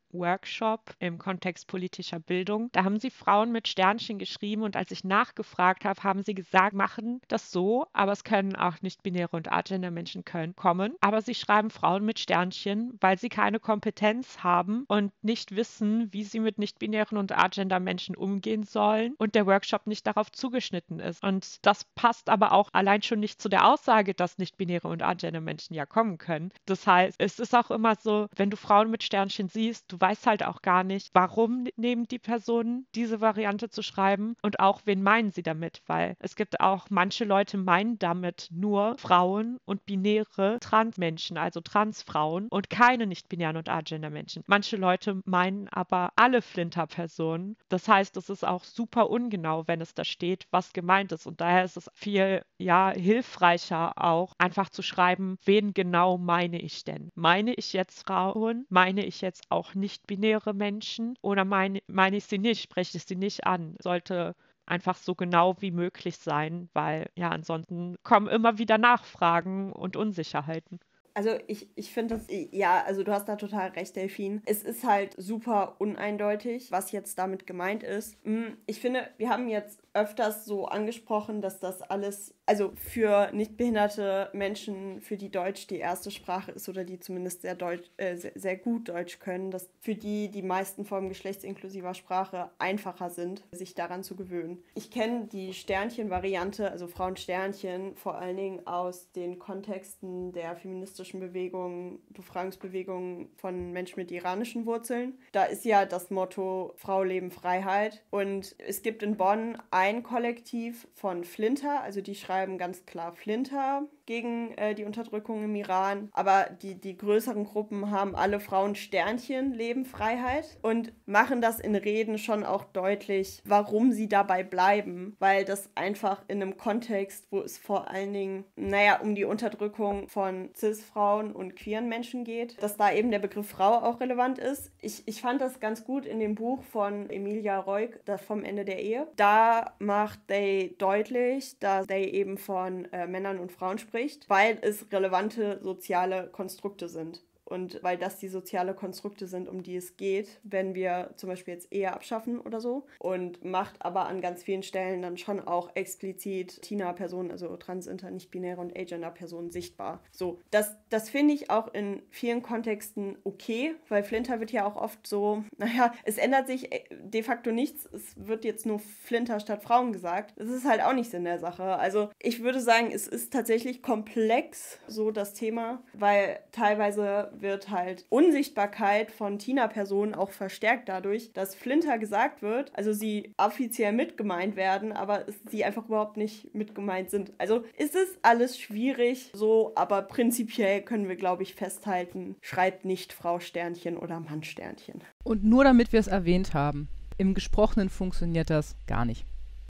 Workshop im Kontext politischer Bildung. Da haben sie Frauen mit Sternchen geschrieben und als ich nachgefragt habe, haben sie gesagt, machen das so, aber es können auch nicht-binäre und Agender-Menschen kommen. Aber sie schreiben Frauen mit Sternchen, weil sie keine Kompetenz haben und nicht wissen, wie sie mit nicht-binären und Agender-Menschen umgehen sollen und der Workshop nicht darauf zugeschnitten ist. Und das passt aber auch allein schon nicht zu der Aussage, dass nicht-binäre und Agender-Menschen ja kommen können. Das heißt, es ist auch immer so, wenn du Frauen mit Sternchen siehst, du weißt halt auch gar nicht, warum nehmen die Personen diese Variante zu schreiben und auch, wen meinen sie damit, weil es gibt auch, manche Leute meinen damit nur Frauen und binäre Transmenschen, also Transfrauen und keine nicht-binären und Agender-Menschen. Manche Leute meinen aber alle Flinter-Personen. Das heißt, es ist auch super ungenau, wenn es da steht, was gemeint ist. Und daher ist es viel, hilfreicher auch, einfach zu schreiben, wen genau meine ich denn? Meine ich jetzt Frauen? Meine ich jetzt auch nicht-binäre Menschen? Oder meine ich sie nicht? Spreche ich sie nicht an? Sollte einfach so genau wie möglich sein, weil ansonsten kommen immer wieder Nachfragen und Unsicherheiten. Also ich finde das, also du hast da total recht, Delphine. Es ist halt super uneindeutig, was jetzt damit gemeint ist. Ich finde, wir haben jetzt öfters so angesprochen, dass das alles, also für nichtbehinderte Menschen, für die Deutsch die erste Sprache ist oder die zumindest sehr gut Deutsch können, dass für die meisten Formen geschlechtsinklusiver Sprache einfacher sind, sich daran zu gewöhnen. Ich kenne die Sternchen-Variante, also Frauensternchen, vor allen Dingen aus den Kontexten der feministischen Bewegungen, Befreiungsbewegungen von Menschen mit iranischen Wurzeln. Da ist ja das Motto Frau, Leben, Freiheit. Und es gibt in Bonn ein Kollektiv von Flinter, also die schreiben ganz klar Flinter gegen die Unterdrückung im Iran, aber die größeren Gruppen haben alle Frauen Sternchen, Leben, Freiheit und machen das in Reden schon auch deutlich, warum sie dabei bleiben, weil das einfach in einem Kontext, wo es vor allen Dingen, um die Unterdrückung von Cis-Frauen und queeren Menschen geht, dass da eben der Begriff Frau auch relevant ist. Ich fand das ganz gut in dem Buch von Emilia Reuk, das vom Ende der Ehe. Da macht Day deutlich, dass Day eben von Männern und Frauen spricht, weil es relevante soziale Konstrukte sind. Und weil das die soziale Konstrukte sind, um die es geht, wenn wir zum Beispiel jetzt Ehe abschaffen oder so. Und macht aber an ganz vielen Stellen dann schon auch explizit TINA-Personen, also Trans-, Inter-, Nicht-Binäre und Agender-Personen sichtbar. So, das finde ich auch in vielen Kontexten okay, weil Flinter wird ja auch oft so, es ändert sich de facto nichts, es wird jetzt nur Flinter statt Frauen gesagt. Das ist halt auch nicht Sinn der Sache. Also ich würde sagen, es ist tatsächlich komplex, so das Thema, weil teilweise wird halt Unsichtbarkeit von TINA-Personen auch verstärkt dadurch, dass Flinter gesagt wird, also sie offiziell mitgemeint werden, aber sie einfach überhaupt nicht mitgemeint sind. Also ist es alles schwierig so, aber prinzipiell können wir, glaube ich, festhalten, schreibt nicht Frau Sternchen oder Mann Sternchen. Und nur damit wir es erwähnt haben, im Gesprochenen funktioniert das gar nicht.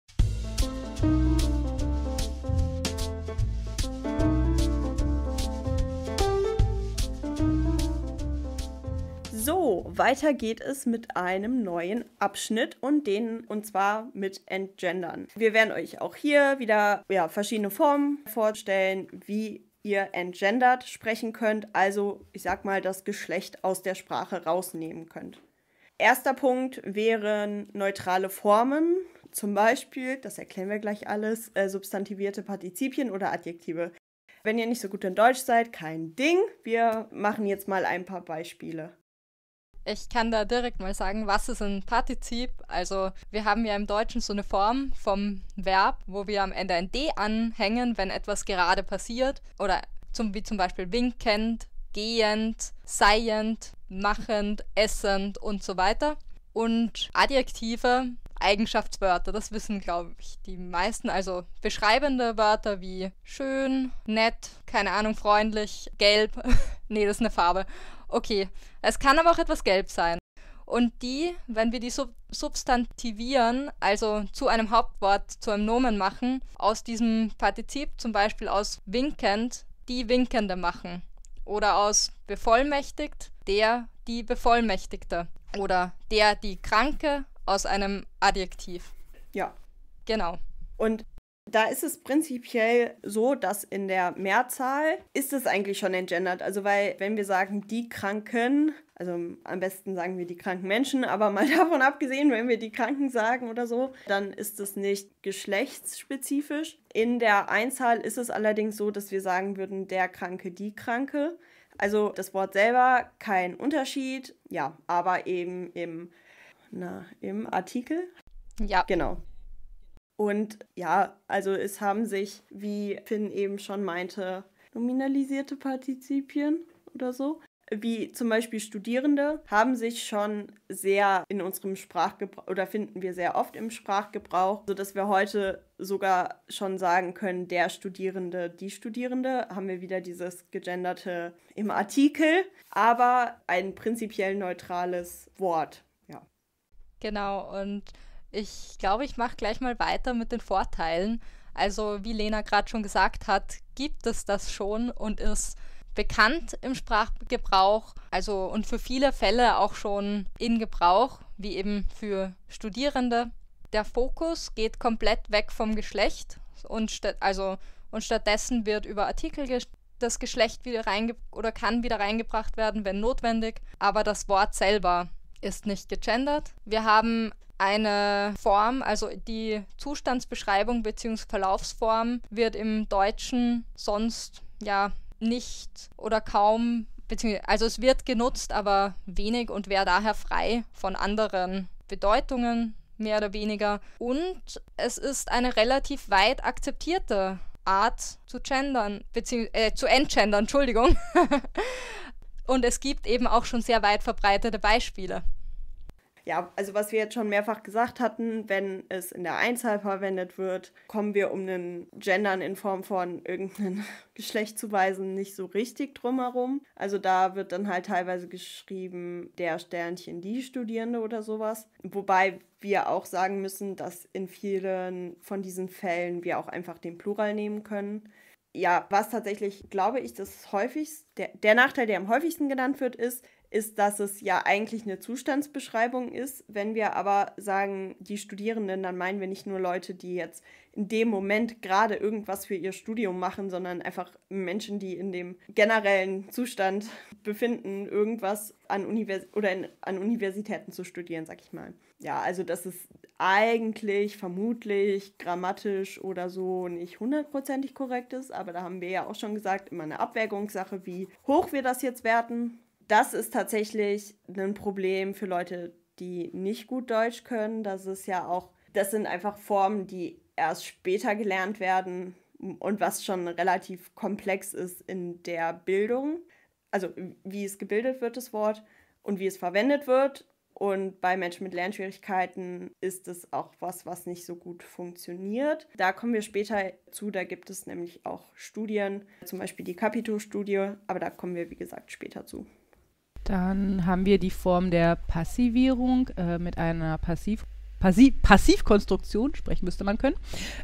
So, weiter geht es mit einem neuen Abschnitt und zwar mit Entgendern. Wir werden euch auch hier wieder verschiedene Formen vorstellen, wie ihr entgendert sprechen könnt, also ich sag mal das Geschlecht aus der Sprache rausnehmen könnt. Erster Punkt wären neutrale Formen, zum Beispiel, das erklären wir gleich alles, substantivierte Partizipien oder Adjektive. Wenn ihr nicht so gut in Deutsch seid, kein Ding, wir machen jetzt mal ein paar Beispiele. Ich kann da direkt mal sagen, was ist ein Partizip? Also wir haben ja im Deutschen so eine Form vom Verb, wo wir am Ende ein D anhängen, wenn etwas gerade passiert. Oder wie zum Beispiel winkend, gehend, seiend, machend, essend und so weiter. Und Adjektive, Eigenschaftswörter, das wissen, glaube ich, die meisten. Also beschreibende Wörter wie schön, nett, keine Ahnung, freundlich, gelb. Nee, das ist eine Farbe. Okay, es kann aber auch etwas gelb sein. Und wenn wir die substantivieren, also zu einem Hauptwort, zu einem Nomen machen, aus diesem Partizip, zum Beispiel aus winkend, die Winkende machen. Oder aus bevollmächtigt, der, die Bevollmächtigte. Oder der, die Kranke, aus einem Adjektiv. Ja. Genau. Und da ist es prinzipiell so, dass in der Mehrzahl ist es eigentlich schon entgendert. Also weil, wenn wir sagen, die Kranken, Also am besten sagen wir die kranken Menschen, aber mal davon abgesehen, wenn wir die Kranken sagen oder so, dann ist es nicht geschlechtsspezifisch. In der Einzahl ist es allerdings so, dass wir sagen würden, der Kranke, die Kranke. Also das Wort selber kein Unterschied, ja, aber eben im Artikel. Ja. Genau. Und ja, also es haben sich, wie Finn eben schon meinte, nominalisierte Partizipien oder so, wie zum Beispiel Studierende, haben sich schon sehr in unserem Sprachgebrauch oder finden wir sehr oft im Sprachgebrauch, sodass wir heute sogar schon sagen können, der Studierende, die Studierende, haben wir wieder dieses Gegenderte im Artikel, aber ein prinzipiell neutrales Wort. Ja. Genau, und ich glaube, ich mache gleich mal weiter mit den Vorteilen. Also wie Lena gerade schon gesagt hat, gibt es das schon und ist bekannt im Sprachgebrauch, also und für viele Fälle auch schon in Gebrauch, wie eben für Studierende. Der Fokus geht komplett weg vom Geschlecht und stattdessen wird über Artikel das Geschlecht wieder kann wieder reingebracht werden, wenn notwendig, aber das Wort selber ist nicht gegendert. Wir haben eine Form, also die Zustandsbeschreibung bzw. Verlaufsform wird im Deutschen sonst ja nicht oder kaum, also es wird genutzt, aber wenig und wäre daher frei von anderen Bedeutungen, mehr oder weniger. Und es ist eine relativ weit akzeptierte Art zu gendern, zu entgendern, Entschuldigung. Und es gibt eben auch schon sehr weit verbreitete Beispiele. Ja, also was wir jetzt schon mehrfach gesagt hatten, wenn es in der Einzahl verwendet wird, kommen wir um einen Gendern in Form von irgendeinem Geschlechtszuweisen nicht so richtig drumherum. Also da wird dann halt teilweise geschrieben, der Sternchen, die Studierende oder sowas. Wobei wir auch sagen müssen, dass in vielen von diesen Fällen wir auch einfach den Plural nehmen können. Ja, was tatsächlich, glaube ich, der Nachteil, der am häufigsten genannt wird, ist, dass es ja eigentlich eine Zustandsbeschreibung ist. Wenn wir aber sagen, die Studierenden, dann meinen wir nicht nur Leute, die jetzt in dem Moment gerade irgendwas für ihr Studium machen, sondern einfach Menschen, die in dem generellen Zustand befinden, irgendwas an Universitäten zu studieren, sag ich mal. Ja, also das ist eigentlich vermutlich grammatisch oder so nicht 100% korrekt ist, aber da haben wir ja auch schon gesagt, immer eine Abwägungssache, wie hoch wir das jetzt werten. Das ist tatsächlich ein Problem für Leute, die nicht gut Deutsch können. Das sind einfach Formen, die erst später gelernt werden und was schon relativ komplex ist in der Bildung. Also wie es gebildet wird, das Wort, und wie es verwendet wird. Und bei Menschen mit Lernschwierigkeiten ist es auch was nicht so gut funktioniert. Da kommen wir später zu, da gibt es nämlich auch Studien, zum Beispiel die Capito-Studie, aber da kommen wir, wie gesagt, später zu. Dann haben wir die Form der Passivierung mit einer Passivkonstruktion, sprechen müsste man können,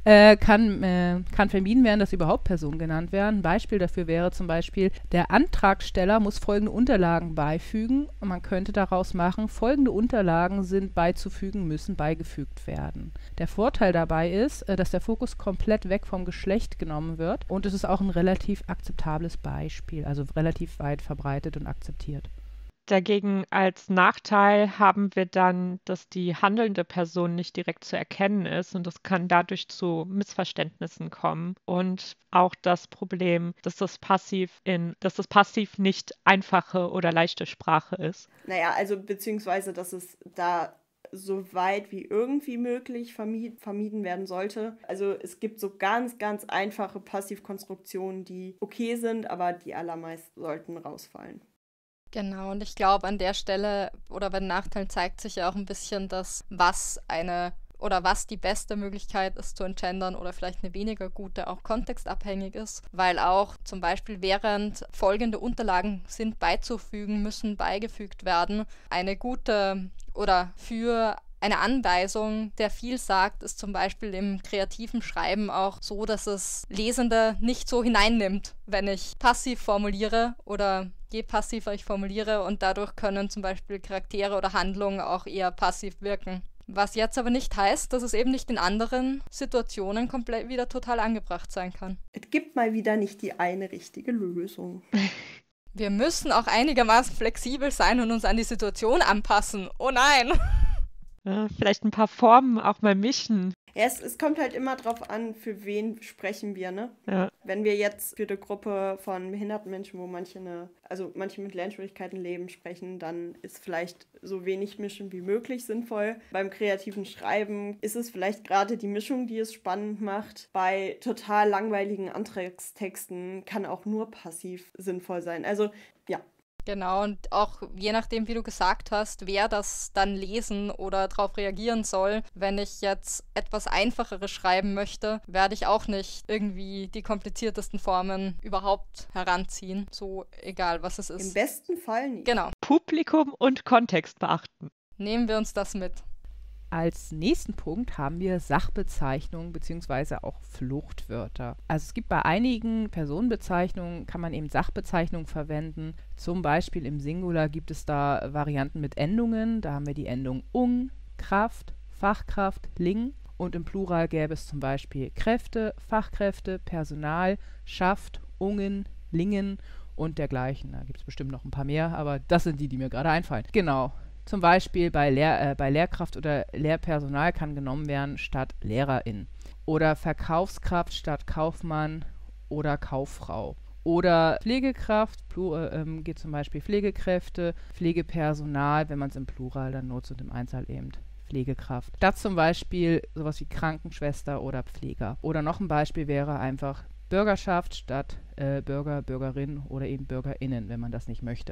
kann vermieden werden, dass überhaupt Personen genannt werden. Ein Beispiel dafür wäre zum Beispiel, der Antragsteller muss folgende Unterlagen beifügen. Und man könnte daraus machen, folgende Unterlagen sind beizufügen, müssen beigefügt werden. Der Vorteil dabei ist, dass der Fokus komplett weg vom Geschlecht genommen wird und es ist auch ein relativ akzeptables Beispiel, also relativ weit verbreitet und akzeptiert. Dagegen als Nachteil haben wir dann, dass die handelnde Person nicht direkt zu erkennen ist und es kann dadurch zu Missverständnissen kommen und auch das Problem, dass das Passiv nicht einfache oder leichte Sprache ist. Naja, also beziehungsweise, dass es da so weit wie irgendwie möglich vermieden werden sollte. Also es gibt so ganz, ganz einfache Passivkonstruktionen, die okay sind, aber die allermeisten sollten rausfallen. Genau, und ich glaube, an der Stelle oder bei den Nachteilen zeigt sich ja auch ein bisschen, was die beste Möglichkeit ist zu entgendern oder vielleicht eine weniger gute auch kontextabhängig ist, weil auch zum Beispiel während folgende Unterlagen sind beizufügen, müssen beigefügt werden, eine gute oder für eine Anweisung, der viel sagt, ist zum Beispiel im kreativen Schreiben auch so, dass es Lesende nicht so hineinnimmt, wenn ich passiv formuliere oder je passiver ich formuliere und dadurch können zum Beispiel Charaktere oder Handlungen auch eher passiv wirken. Was jetzt aber nicht heißt, dass es eben nicht in anderen Situationen komplett wieder total angebracht sein kann. Es gibt mal wieder nicht die eine richtige Lösung. Wir müssen auch einigermaßen flexibel sein und uns an die Situation anpassen. Oh nein! Vielleicht ein paar Formen auch mal mischen. Ja, es kommt halt immer drauf an, für wen sprechen wir, ne? Ja. Wenn wir jetzt für eine Gruppe von behinderten Menschen, wo manche mit Lernschwierigkeiten leben, sprechen, dann ist vielleicht so wenig Mischen wie möglich sinnvoll. Beim kreativen Schreiben ist es vielleicht gerade die Mischung, die es spannend macht. Bei total langweiligen Antragstexten kann auch nur passiv sinnvoll sein. Also, ja. Genau, und auch je nachdem, wie du gesagt hast, wer das dann lesen oder darauf reagieren soll. Wenn ich jetzt etwas Einfacheres schreiben möchte, werde ich auch nicht irgendwie die kompliziertesten Formen überhaupt heranziehen. So egal, was es ist. Im besten Fall nicht. Genau. Publikum und Kontext beachten. Nehmen wir uns das mit. Als nächsten Punkt haben wir Sachbezeichnungen bzw. auch Fluchtwörter. Also es gibt bei einigen Personenbezeichnungen, kann man eben Sachbezeichnungen verwenden. Zum Beispiel im Singular gibt es da Varianten mit Endungen. Da haben wir die Endung ung, Kraft, Fachkraft, ling. Und im Plural gäbe es zum Beispiel Kräfte, Fachkräfte, Personal, Schaft, ungen, lingen und dergleichen. Da gibt es bestimmt noch ein paar mehr, aber das sind die mir gerade einfallen. Genau. Zum Beispiel bei Lehrkraft oder Lehrpersonal kann genommen werden statt Lehrerin. Oder Verkaufskraft statt Kaufmann oder Kauffrau. Oder Pflegekraft, geht zum Beispiel Pflegekräfte, Pflegepersonal, wenn man es im Plural dann nutzt und im Einzahl eben Pflegekraft. Statt zum Beispiel sowas wie Krankenschwester oder Pfleger. Oder noch ein Beispiel wäre einfach Bürgerschaft statt Bürger, Bürgerin oder eben BürgerInnen, wenn man das nicht möchte.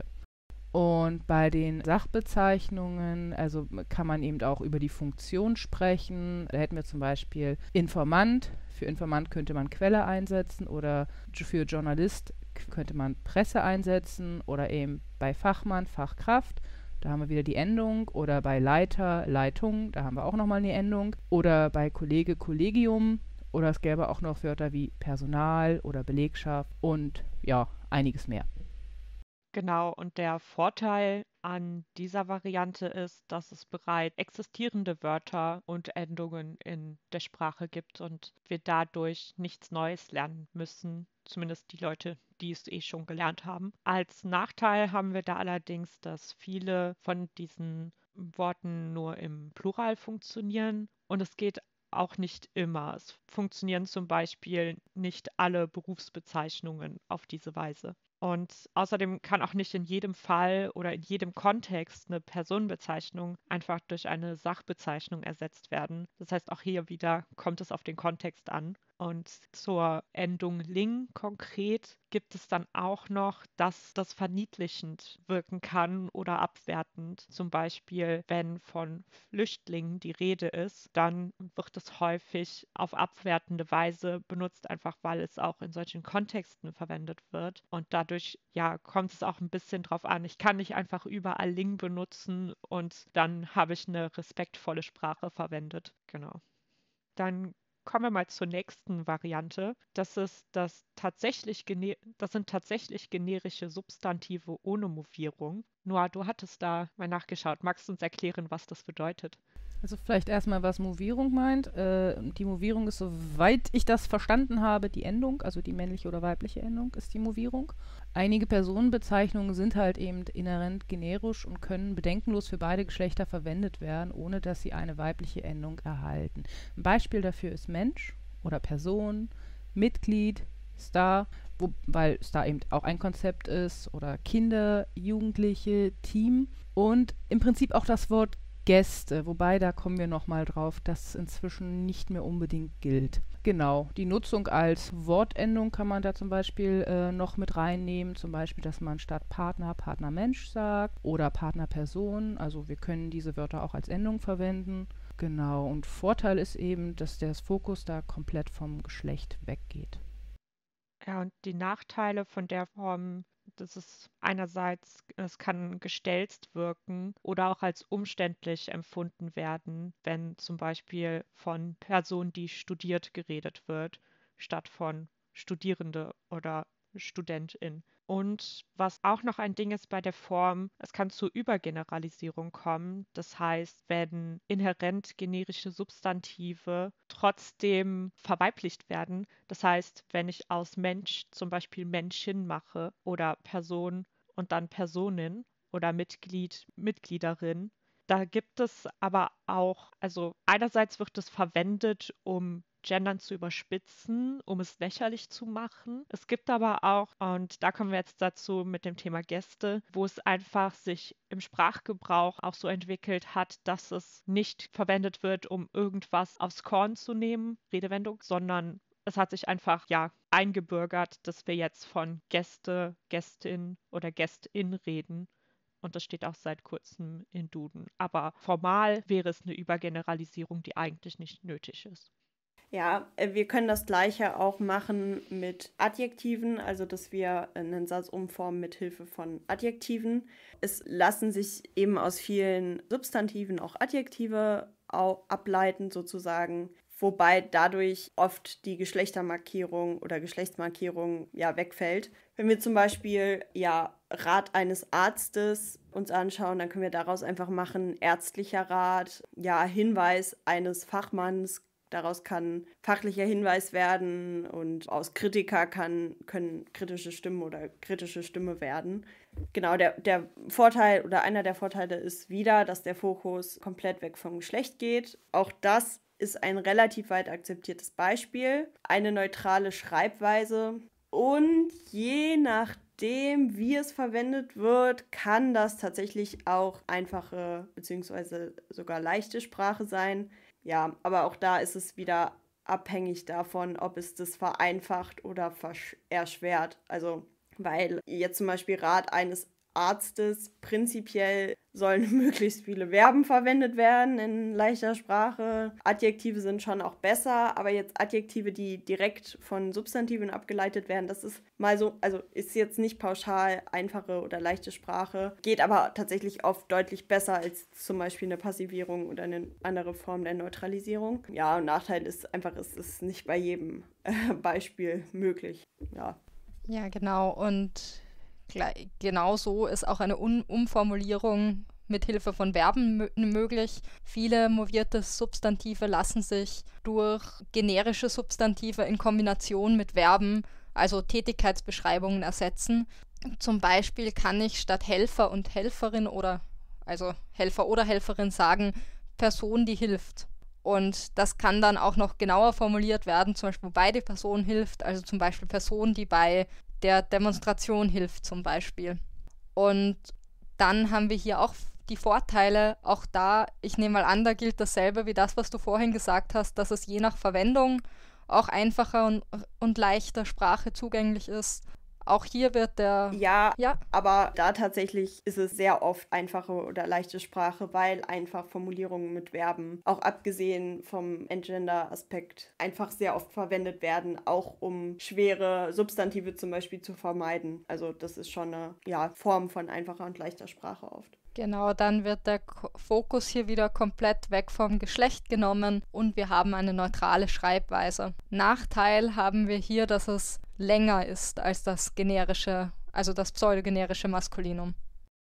Und bei den Sachbezeichnungen, also kann man eben auch über die Funktion sprechen. Da hätten wir zum Beispiel Informant. Für Informant könnte man Quelle einsetzen oder für Journalist könnte man Presse einsetzen oder eben bei Fachmann Fachkraft. Da haben wir wieder die Endung. Oder bei Leiter Leitung, da haben wir auch nochmal eine Endung. Oder bei Kollege Kollegium. Oder es gäbe auch noch Wörter wie Personal oder Belegschaft und ja, einiges mehr. Genau, und der Vorteil an dieser Variante ist, dass es bereits existierende Wörter und Endungen in der Sprache gibt und wir dadurch nichts Neues lernen müssen, zumindest die Leute, die es schon gelernt haben. Als Nachteil haben wir da allerdings, dass viele von diesen Worten nur im Plural funktionieren und es geht auch nicht immer. Es funktionieren zum Beispiel nicht alle Berufsbezeichnungen auf diese Weise. Und außerdem kann auch nicht in jedem Fall oder in jedem Kontext eine Personenbezeichnung einfach durch eine Sachbezeichnung ersetzt werden. Das heißt, auch hier wieder kommt es auf den Kontext an. Und zur Endung ling konkret gibt es dann auch noch, dass das verniedlichend wirken kann oder abwertend. Zum Beispiel, wenn von Flüchtlingen die Rede ist, dann wird es häufig auf abwertende Weise benutzt, einfach weil es auch in solchen Kontexten verwendet wird. Und dadurch, ja, kommt es auch ein bisschen drauf an. Ich kann nicht einfach überall ling benutzen und dann habe ich eine respektvolle Sprache verwendet. Genau. Dann kommen wir mal zur nächsten Variante. Das sind tatsächlich generische Substantive ohne Movierung. Noah, du hattest da mal nachgeschaut. Magst du uns erklären, was das bedeutet? Also vielleicht erstmal, was Movierung meint. Die Movierung ist, soweit ich das verstanden habe, die Endung, also die männliche oder weibliche Endung ist die Movierung. Einige Personenbezeichnungen sind halt eben inhärent generisch und können bedenkenlos für beide Geschlechter verwendet werden, ohne dass sie eine weibliche Endung erhalten. Ein Beispiel dafür ist Mensch oder Person, Mitglied, Star, weil Star eben auch ein Konzept ist, oder Kinder, Jugendliche, Team und im Prinzip auch das Wort Gäste, wobei da kommen wir nochmal drauf, dass inzwischen nicht mehr unbedingt gilt. Genau, die Nutzung als Wortendung kann man da zum Beispiel noch mit reinnehmen, zum Beispiel, dass man statt Partner Partnermensch sagt oder Partnerperson, also wir können diese Wörter auch als Endung verwenden. Genau, und Vorteil ist eben, dass der Fokus da komplett vom Geschlecht weggeht. Ja, und die Nachteile von der Form, das ist einerseits, es kann gestelzt wirken oder auch als umständlich empfunden werden, wenn zum Beispiel von Person, die studiert, geredet wird, statt von Studierende oder Studentin. Und was auch noch ein Ding ist bei der Form, es kann zur Übergeneralisierung kommen. Das heißt, wenn inhärent generische Substantive trotzdem verweiblicht werden, das heißt, wenn ich aus Mensch zum Beispiel Menschin mache oder Person und dann Personin oder Mitglied, Mitgliederin. Da gibt es aber auch, also einerseits wird es verwendet, um Gendern zu überspitzen, um es lächerlich zu machen. Es gibt aber auch, und da kommen wir jetzt dazu mit dem Thema Gäste, wo es einfach sich im Sprachgebrauch auch so entwickelt hat, dass es nicht verwendet wird, um irgendwas aufs Korn zu nehmen, Redewendung, sondern es hat sich einfach, ja, eingebürgert, dass wir jetzt von Gäste, Gästin oder Gästin reden. Und das steht auch seit kurzem in Duden. Aber formal wäre es eine Übergeneralisierung, die eigentlich nicht nötig ist. Ja, wir können das Gleiche auch machen mit Adjektiven, also dass wir einen Satz umformen mit Hilfe von Adjektiven. Es lassen sich eben aus vielen Substantiven auch Adjektive ableiten sozusagen, wobei dadurch oft die Geschlechtermarkierung oder Geschlechtsmarkierung ja wegfällt. Wenn wir zum Beispiel ja Rat eines Arztes uns anschauen, dann können wir daraus einfach machen ärztlicher Rat, ja Hinweis eines Fachmanns. Daraus kann fachlicher Hinweis werden und aus Kritiker können kritische Stimmen oder kritische Stimme werden. Genau, der Vorteil oder einer der Vorteile ist wieder, dass der Fokus komplett weg vom Geschlecht geht. Auch das ist ein relativ weit akzeptiertes Beispiel. Eine neutrale Schreibweise. Und je nachdem, wie es verwendet wird, kann das tatsächlich auch einfache bzw. sogar leichte Sprache sein. Ja, aber auch da ist es wieder abhängig davon, ob es das vereinfacht oder erschwert. Also, weil jetzt zum Beispiel Rat eines Arztes prinzipiell sollen möglichst viele Verben verwendet werden in leichter Sprache. Adjektive sind schon auch besser, aber jetzt Adjektive, die direkt von Substantiven abgeleitet werden, das ist mal so, also ist jetzt nicht pauschal einfache oder leichte Sprache, geht aber tatsächlich oft deutlich besser als zum Beispiel eine Passivierung oder eine andere Form der Neutralisierung. Ja, und Nachteil ist einfach, es ist nicht bei jedem Beispiel möglich. Ja, genau. Und genau so ist auch eine Umformulierung mit Hilfe von Verben möglich. Viele movierte Substantive lassen sich durch generische Substantive in Kombination mit Verben, also Tätigkeitsbeschreibungen, ersetzen. Zum Beispiel kann ich statt Helfer und Helferin also Helfer oder Helferin sagen, Person, die hilft. Und das kann dann auch noch genauer formuliert werden, zum Beispiel, wobei die Person hilft, also zum Beispiel Person, die bei der Demonstration hilft zum Beispiel. Und dann haben wir hier auch die Vorteile, auch da, ich nehme mal an, da gilt dasselbe wie das, was du vorhin gesagt hast, dass es je nach Verwendung auch einfacher und leichter Sprache zugänglich ist. Auch hier wird Ja, aber da tatsächlich ist es sehr oft einfache oder leichte Sprache, weil einfach Formulierungen mit Verben, auch abgesehen vom Entgender-Aspekt, einfach sehr oft verwendet werden, auch um schwere Substantive zum Beispiel zu vermeiden. Also das ist schon eine Form von einfacher und leichter Sprache oft. Genau, dann wird der Fokus hier wieder komplett weg vom Geschlecht genommen und wir haben eine neutrale Schreibweise. Nachteil haben wir hier, dass es länger ist als das generische, also das pseudogenerische Maskulinum.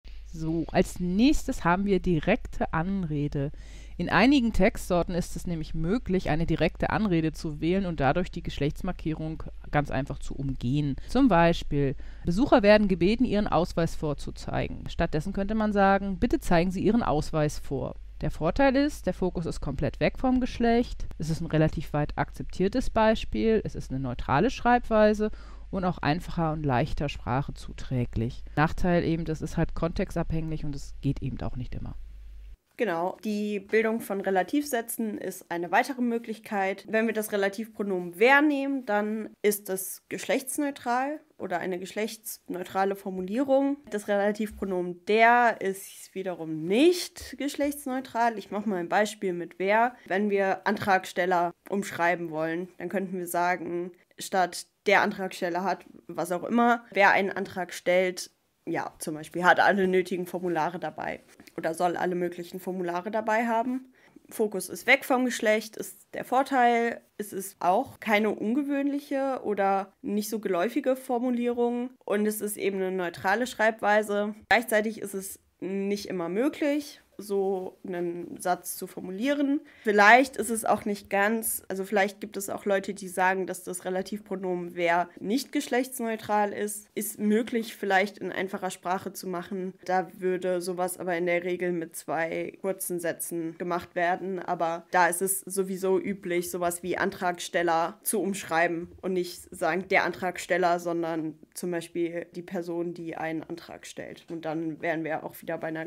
So, als nächstes haben wir direkte Anrede. In einigen Textsorten ist es nämlich möglich, eine direkte Anrede zu wählen und dadurch die Geschlechtsmarkierung ganz einfach zu umgehen. Zum Beispiel, Besucher werden gebeten, ihren Ausweis vorzuzeigen. Stattdessen könnte man sagen, bitte zeigen Sie Ihren Ausweis vor. Der Vorteil ist, der Fokus ist komplett weg vom Geschlecht. Es ist ein relativ weit akzeptiertes Beispiel. Es ist eine neutrale Schreibweise und auch einfacher und leichter Sprache zuträglich. Nachteil eben, das ist halt kontextabhängig und es geht eben auch nicht immer. Genau, die Bildung von Relativsätzen ist eine weitere Möglichkeit. Wenn wir das Relativpronomen wer nehmen, dann ist das geschlechtsneutral oder eine geschlechtsneutrale Formulierung. Das Relativpronomen der ist wiederum nicht geschlechtsneutral. Ich mache mal ein Beispiel mit wer. Wenn wir Antragsteller umschreiben wollen, dann könnten wir sagen, statt der Antragsteller hat, was auch immer, wer einen Antrag stellt, ja, zum Beispiel hat alle nötigen Formulare dabei oder soll alle möglichen Formulare dabei haben. Fokus ist weg vom Geschlecht, ist der Vorteil. Es ist auch keine ungewöhnliche oder nicht so geläufige Formulierung und es ist eben eine neutrale Schreibweise. Gleichzeitig ist es nicht immer möglich, so einen Satz zu formulieren. Vielleicht ist es auch nicht ganz, also vielleicht gibt es auch Leute, die sagen, dass das Relativpronomen wer nicht geschlechtsneutral ist möglich vielleicht in einfacher Sprache zu machen. Da würde sowas aber in der Regel mit 2 kurzen Sätzen gemacht werden, aber da ist es sowieso üblich, sowas wie Antragsteller zu umschreiben und nicht sagen der Antragsteller, sondern zum Beispiel die Person, die einen Antrag stellt. Und dann wären wir auch wieder bei einer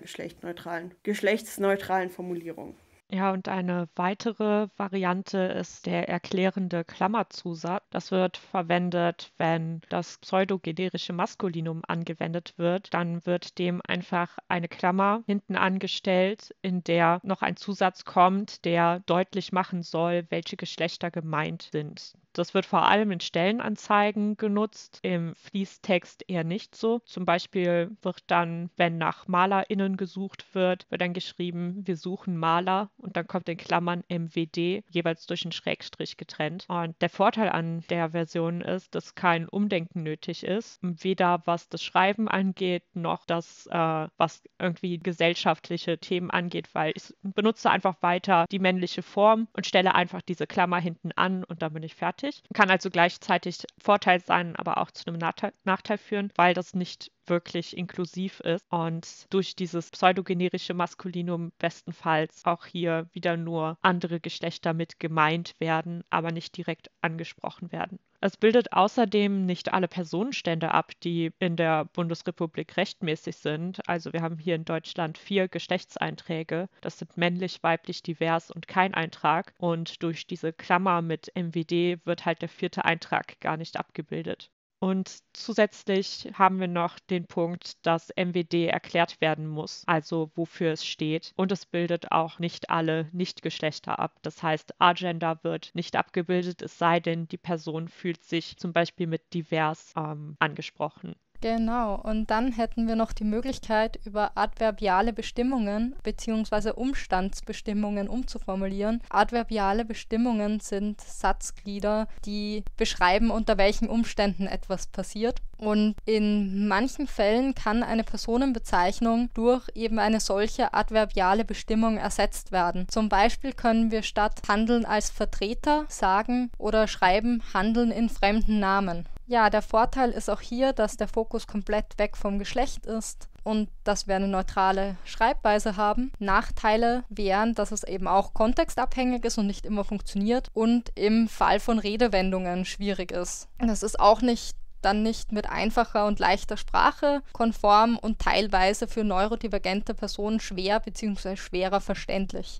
geschlechtsneutralen Formulierung. Ja, und eine weitere Variante ist der erklärende Klammerzusatz. Das wird verwendet, wenn das pseudogenerische Maskulinum angewendet wird. Dann wird dem einfach eine Klammer hinten angestellt, in der noch ein Zusatz kommt, der deutlich machen soll, welche Geschlechter gemeint sind. Das wird vor allem in Stellenanzeigen genutzt, im Fließtext eher nicht so. Zum Beispiel wird dann, wenn nach MalerInnen gesucht wird dann geschrieben, wir suchen Maler und dann kommt in Klammern MWD, jeweils durch einen Schrägstrich getrennt. Und der Vorteil an der Version ist, dass kein Umdenken nötig ist, weder was das Schreiben angeht, noch das, was irgendwie gesellschaftliche Themen angeht, weil ich benutze einfach weiter die männliche Form und stelle einfach diese Klammer hinten an und dann bin ich fertig. Kann also gleichzeitig Vorteil sein, aber auch zu einem Nachteil führen, weil das nicht wirklich inklusiv ist und durch dieses pseudogenerische Maskulinum bestenfalls auch hier wieder nur andere Geschlechter mit gemeint werden, aber nicht direkt angesprochen werden. Es bildet außerdem nicht alle Personenstände ab, die in der Bundesrepublik rechtmäßig sind. Also wir haben hier in Deutschland 4 Geschlechtseinträge. Das sind männlich, weiblich, divers und kein Eintrag. Und durch diese Klammer mit MWD wird halt der 4. Eintrag gar nicht abgebildet. Und zusätzlich haben wir noch den Punkt, dass MWD erklärt werden muss, also wofür es steht. Und es bildet auch nicht alle Nichtgeschlechter ab. Das heißt, Agender wird nicht abgebildet, es sei denn, die Person fühlt sich zum Beispiel mit divers angesprochen. Genau, und dann hätten wir noch die Möglichkeit, über adverbiale Bestimmungen bzw. Umstandsbestimmungen umzuformulieren. Adverbiale Bestimmungen sind Satzglieder, die beschreiben, unter welchen Umständen etwas passiert. Und in manchen Fällen kann eine Personenbezeichnung durch eben eine solche adverbiale Bestimmung ersetzt werden. Zum Beispiel können wir statt Handeln als Vertreter sagen oder schreiben Handeln in fremden Namen. Ja, der Vorteil ist auch hier, dass der Fokus komplett weg vom Geschlecht ist und dass wir eine neutrale Schreibweise haben. Nachteile wären, dass es eben auch kontextabhängig ist und nicht immer funktioniert und im Fall von Redewendungen schwierig ist. Das ist auch nicht mit einfacher und leichter Sprache konform und teilweise für neurodivergente Personen schwer bzw. schwerer verständlich.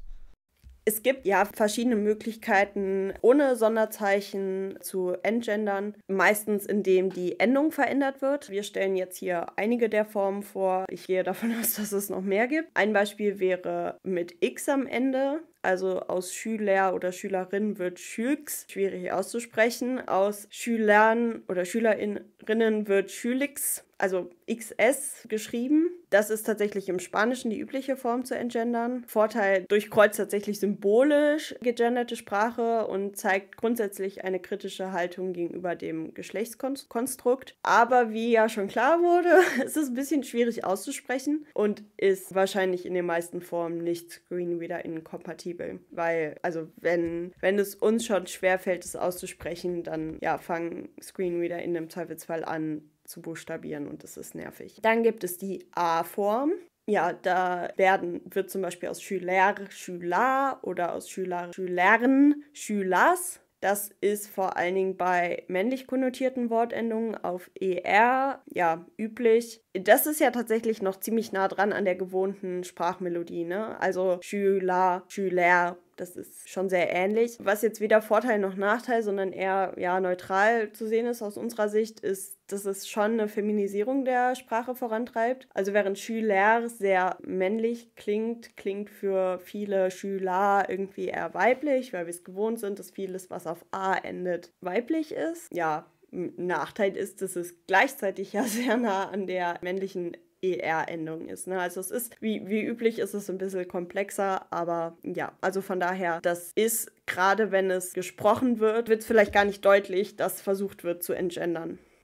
Es gibt ja verschiedene Möglichkeiten, ohne Sonderzeichen zu entgendern, meistens indem die Endung verändert wird. Wir stellen jetzt hier einige der Formen vor. Ich gehe davon aus, dass es noch mehr gibt. Ein Beispiel wäre mit X am Ende. Also aus Schüler oder Schülerin wird Schülx, schwierig auszusprechen. Aus Schülern oder Schülerinnen wird Schülix, also XS geschrieben. Das ist tatsächlich im Spanischen die übliche Form zu entgendern. Vorteil, durchkreuzt tatsächlich symbolisch gegenderte Sprache und zeigt grundsätzlich eine kritische Haltung gegenüber dem Geschlechtskonstrukt. Aber wie ja schon klar wurde, ist es ein bisschen schwierig auszusprechen und ist wahrscheinlich in den meisten Formen nicht Screenreader-innen kompatibel. Weil, also wenn es uns schon schwerfällt, es auszusprechen, dann ja, fangen ScreenreaderInnen im Zweifelsfall an zu buchstabieren und das ist nervig. Dann gibt es die A-Form. Ja, da wird zum Beispiel aus Schüler, Schüler oder aus Schüler, Schülern, Schülers. Das ist vor allen Dingen bei männlich konnotierten Wortendungen auf ER, ja, üblich. Das ist ja tatsächlich noch ziemlich nah dran an der gewohnten Sprachmelodie, ne? Also Schüler, Schüler, das ist schon sehr ähnlich. Was jetzt weder Vorteil noch Nachteil, sondern eher ja, neutral zu sehen ist aus unserer Sicht, ist, dass es schon eine Feminisierung der Sprache vorantreibt. Also während Schüler sehr männlich klingt für viele Schüler irgendwie eher weiblich, weil wir es gewohnt sind, dass vieles, was auf A endet, weiblich ist. Ja, Nachteil ist, dass es gleichzeitig ja sehr nah an der männlichen ER-Endung ist. Ne? Also es ist, wie üblich ist es ein bisschen komplexer, aber ja, also von daher, das ist, gerade wenn es gesprochen wird, wird es vielleicht gar nicht deutlich, dass versucht wird zu entgendern.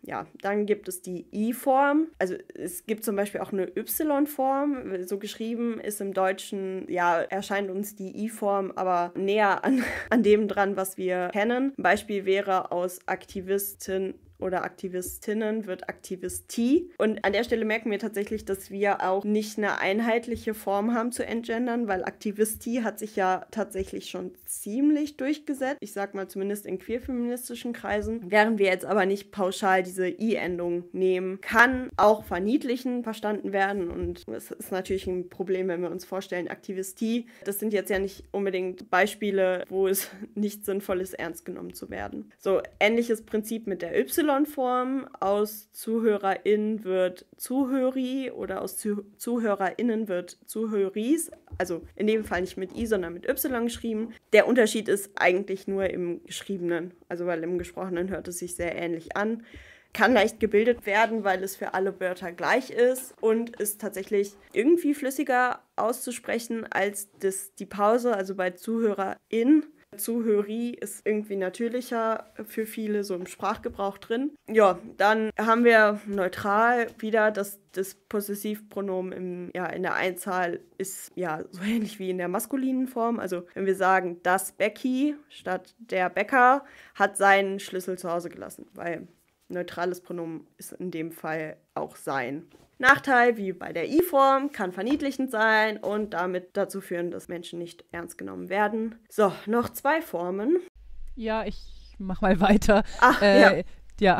Ja, dann gibt es die I-Form. Also es gibt zum Beispiel auch eine Y-Form. So geschrieben ist im Deutschen, ja, erscheint uns die I-Form aber näher an dem dran, was wir kennen. Ein Beispiel wäre aus Aktivistin oder Aktivistinnen wird Aktivistie. Und an der Stelle merken wir tatsächlich, dass wir auch nicht eine einheitliche Form haben zu entgendern, weil Aktivistie hat sich ja tatsächlich schon ziemlich durchgesetzt. Ich sag mal zumindest in queerfeministischen Kreisen. Während wir jetzt aber nicht pauschal diese I-Endung nehmen, kann auch verniedlichen verstanden werden. Und es ist natürlich ein Problem, wenn wir uns vorstellen, Aktivistie, das sind jetzt ja nicht unbedingt Beispiele, wo es nicht sinnvoll ist, ernst genommen zu werden. So, ähnliches Prinzip mit der Y-Form. Aus ZuhörerInnen wird Zuhöri oder aus ZuhörerInnen wird Zuhöris. Also in dem Fall nicht mit I, sondern mit Y geschrieben. Der Unterschied ist eigentlich nur im Geschriebenen. Also weil im Gesprochenen hört es sich sehr ähnlich an. Kann leicht gebildet werden, weil es für alle Wörter gleich ist und ist tatsächlich irgendwie flüssiger auszusprechen als die Pause, also bei ZuhörerIn. Zuhöri ist irgendwie natürlicher für viele, so im Sprachgebrauch drin. Ja, dann haben wir neutral wieder, das Possessivpronomen in der Einzahl ist ja so ähnlich wie in der maskulinen Form. Also wenn wir sagen, das Becky statt der Bäcker hat seinen Schlüssel zu Hause gelassen, weil neutrales Pronomen ist in dem Fall auch sein. Nachteil, wie bei der I-Form, kann verniedlichend sein und damit dazu führen, dass Menschen nicht ernst genommen werden. So, noch 2 Formen. Ja, ich mach mal weiter. Ja.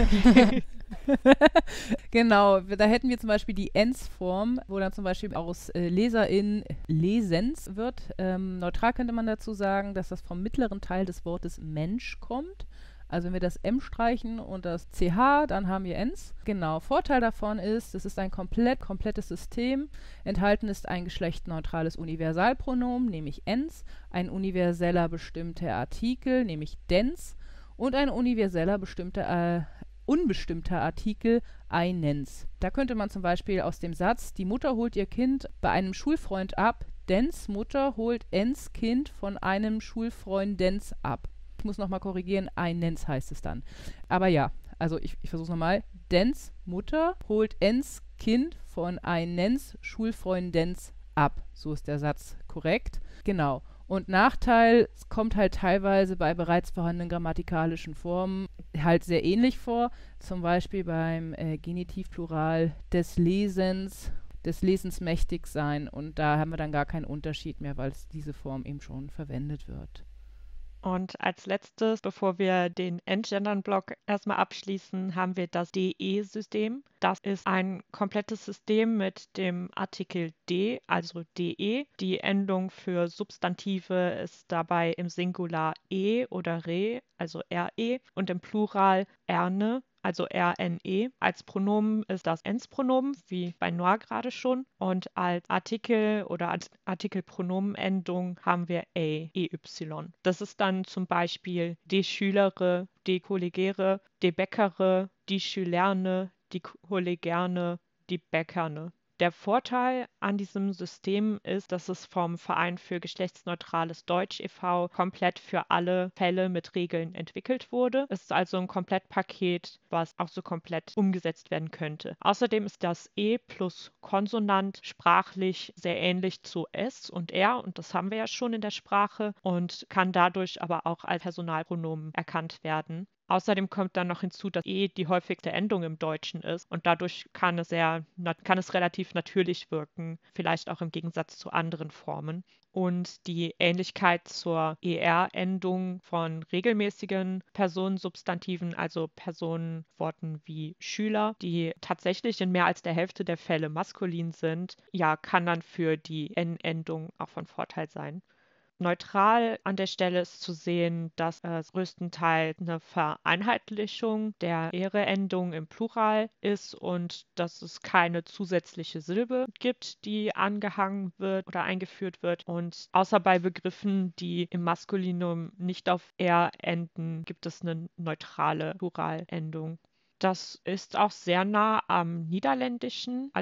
Genau, da hätten wir zum Beispiel die Ens-Form, wo dann zum Beispiel aus Leserin Lesens wird. Neutral könnte man dazu sagen, dass das vom mittleren Teil des Wortes Mensch kommt. Also wenn wir das M streichen und das CH, dann haben wir Ens. Genau, Vorteil davon ist, es ist ein komplettes System. Enthalten ist ein geschlechtsneutrales Universalpronomen, nämlich Ens, ein universeller bestimmter Artikel, nämlich Dens und ein universeller unbestimmter Artikel, einens. Da könnte man zum Beispiel aus dem Satz, die Mutter holt ihr Kind bei einem Schulfreund ab, Dens Mutter holt Ens Kind von einem Schulfreundens ab. Ich muss nochmal korrigieren, einens heißt es dann. Aber ja, also ich versuche es nochmal. Dens Mutter holt Ens Kind von einens Schulfreundens ab. So ist der Satz korrekt. Genau. Und Nachteil, es kommt halt teilweise bei bereits vorhandenen grammatikalischen Formen halt sehr ähnlich vor. Zum Beispiel beim Genitivplural des Lesens mächtig sein. Und da haben wir dann gar keinen Unterschied mehr, weil diese Form eben schon verwendet wird. Und als letztes, bevor wir den Entgendern-Block erstmal abschließen, haben wir das DE-System. Das ist ein komplettes System mit dem Artikel D, also DE. Die Endung für Substantive ist dabei im Singular E oder Re, also RE, und im Plural Erne, also RNE. Als Pronomen ist das Ens-Pronomen, wie bei Noir gerade schon. Und als Artikel oder als Artikelpronomenendung haben wir EY. Das ist dann zum Beispiel die Schülere, die Kollegere, die Bäckere, die Schülerne, die Kollegerne, die Bäckerne. Der Vorteil an diesem System ist, dass es vom Verein für geschlechtsneutrales Deutsch e.V. komplett für alle Fälle mit Regeln entwickelt wurde. Es ist also ein Komplettpaket, was auch so komplett umgesetzt werden könnte. Außerdem ist das E plus Konsonant sprachlich sehr ähnlich zu S und R, und das haben wir ja schon in der Sprache, und kann dadurch aber auch als Personalpronomen erkannt werden. Außerdem kommt dann noch hinzu, dass E die häufigste Endung im Deutschen ist und dadurch kann es relativ natürlich wirken, vielleicht auch im Gegensatz zu anderen Formen. Und die Ähnlichkeit zur ER-Endung von regelmäßigen Personensubstantiven, also Personenworten wie Schüler, die tatsächlich in mehr als der Hälfte der Fälle maskulin sind, ja, kann dann für die N-Endung auch von Vorteil sein. Neutral an der Stelle ist zu sehen, dass es größtenteils eine Vereinheitlichung der Ehre-Endung im Plural ist und dass es keine zusätzliche Silbe gibt, die angehangen wird oder eingeführt wird. Und außer bei Begriffen, die im Maskulinum nicht auf er enden, gibt es eine neutrale Pluralendung. Das ist auch sehr nah am niederländischen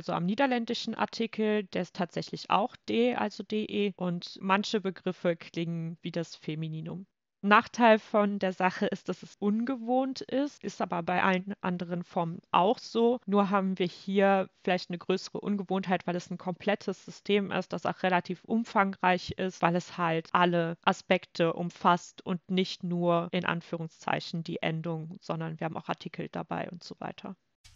Artikel, der ist tatsächlich auch D, also DE, und manche Begriffe klingen wie das Femininum. Nachteil von der Sache ist, dass es ungewohnt ist aber bei allen anderen Formen auch so. Nur haben wir hier vielleicht eine größere Ungewohntheit, weil es ein komplettes System ist, das auch relativ umfangreich ist, weil es halt alle Aspekte umfasst und nicht nur in Anführungszeichen die Endung, sondern wir haben auch Artikel dabei und so weiter.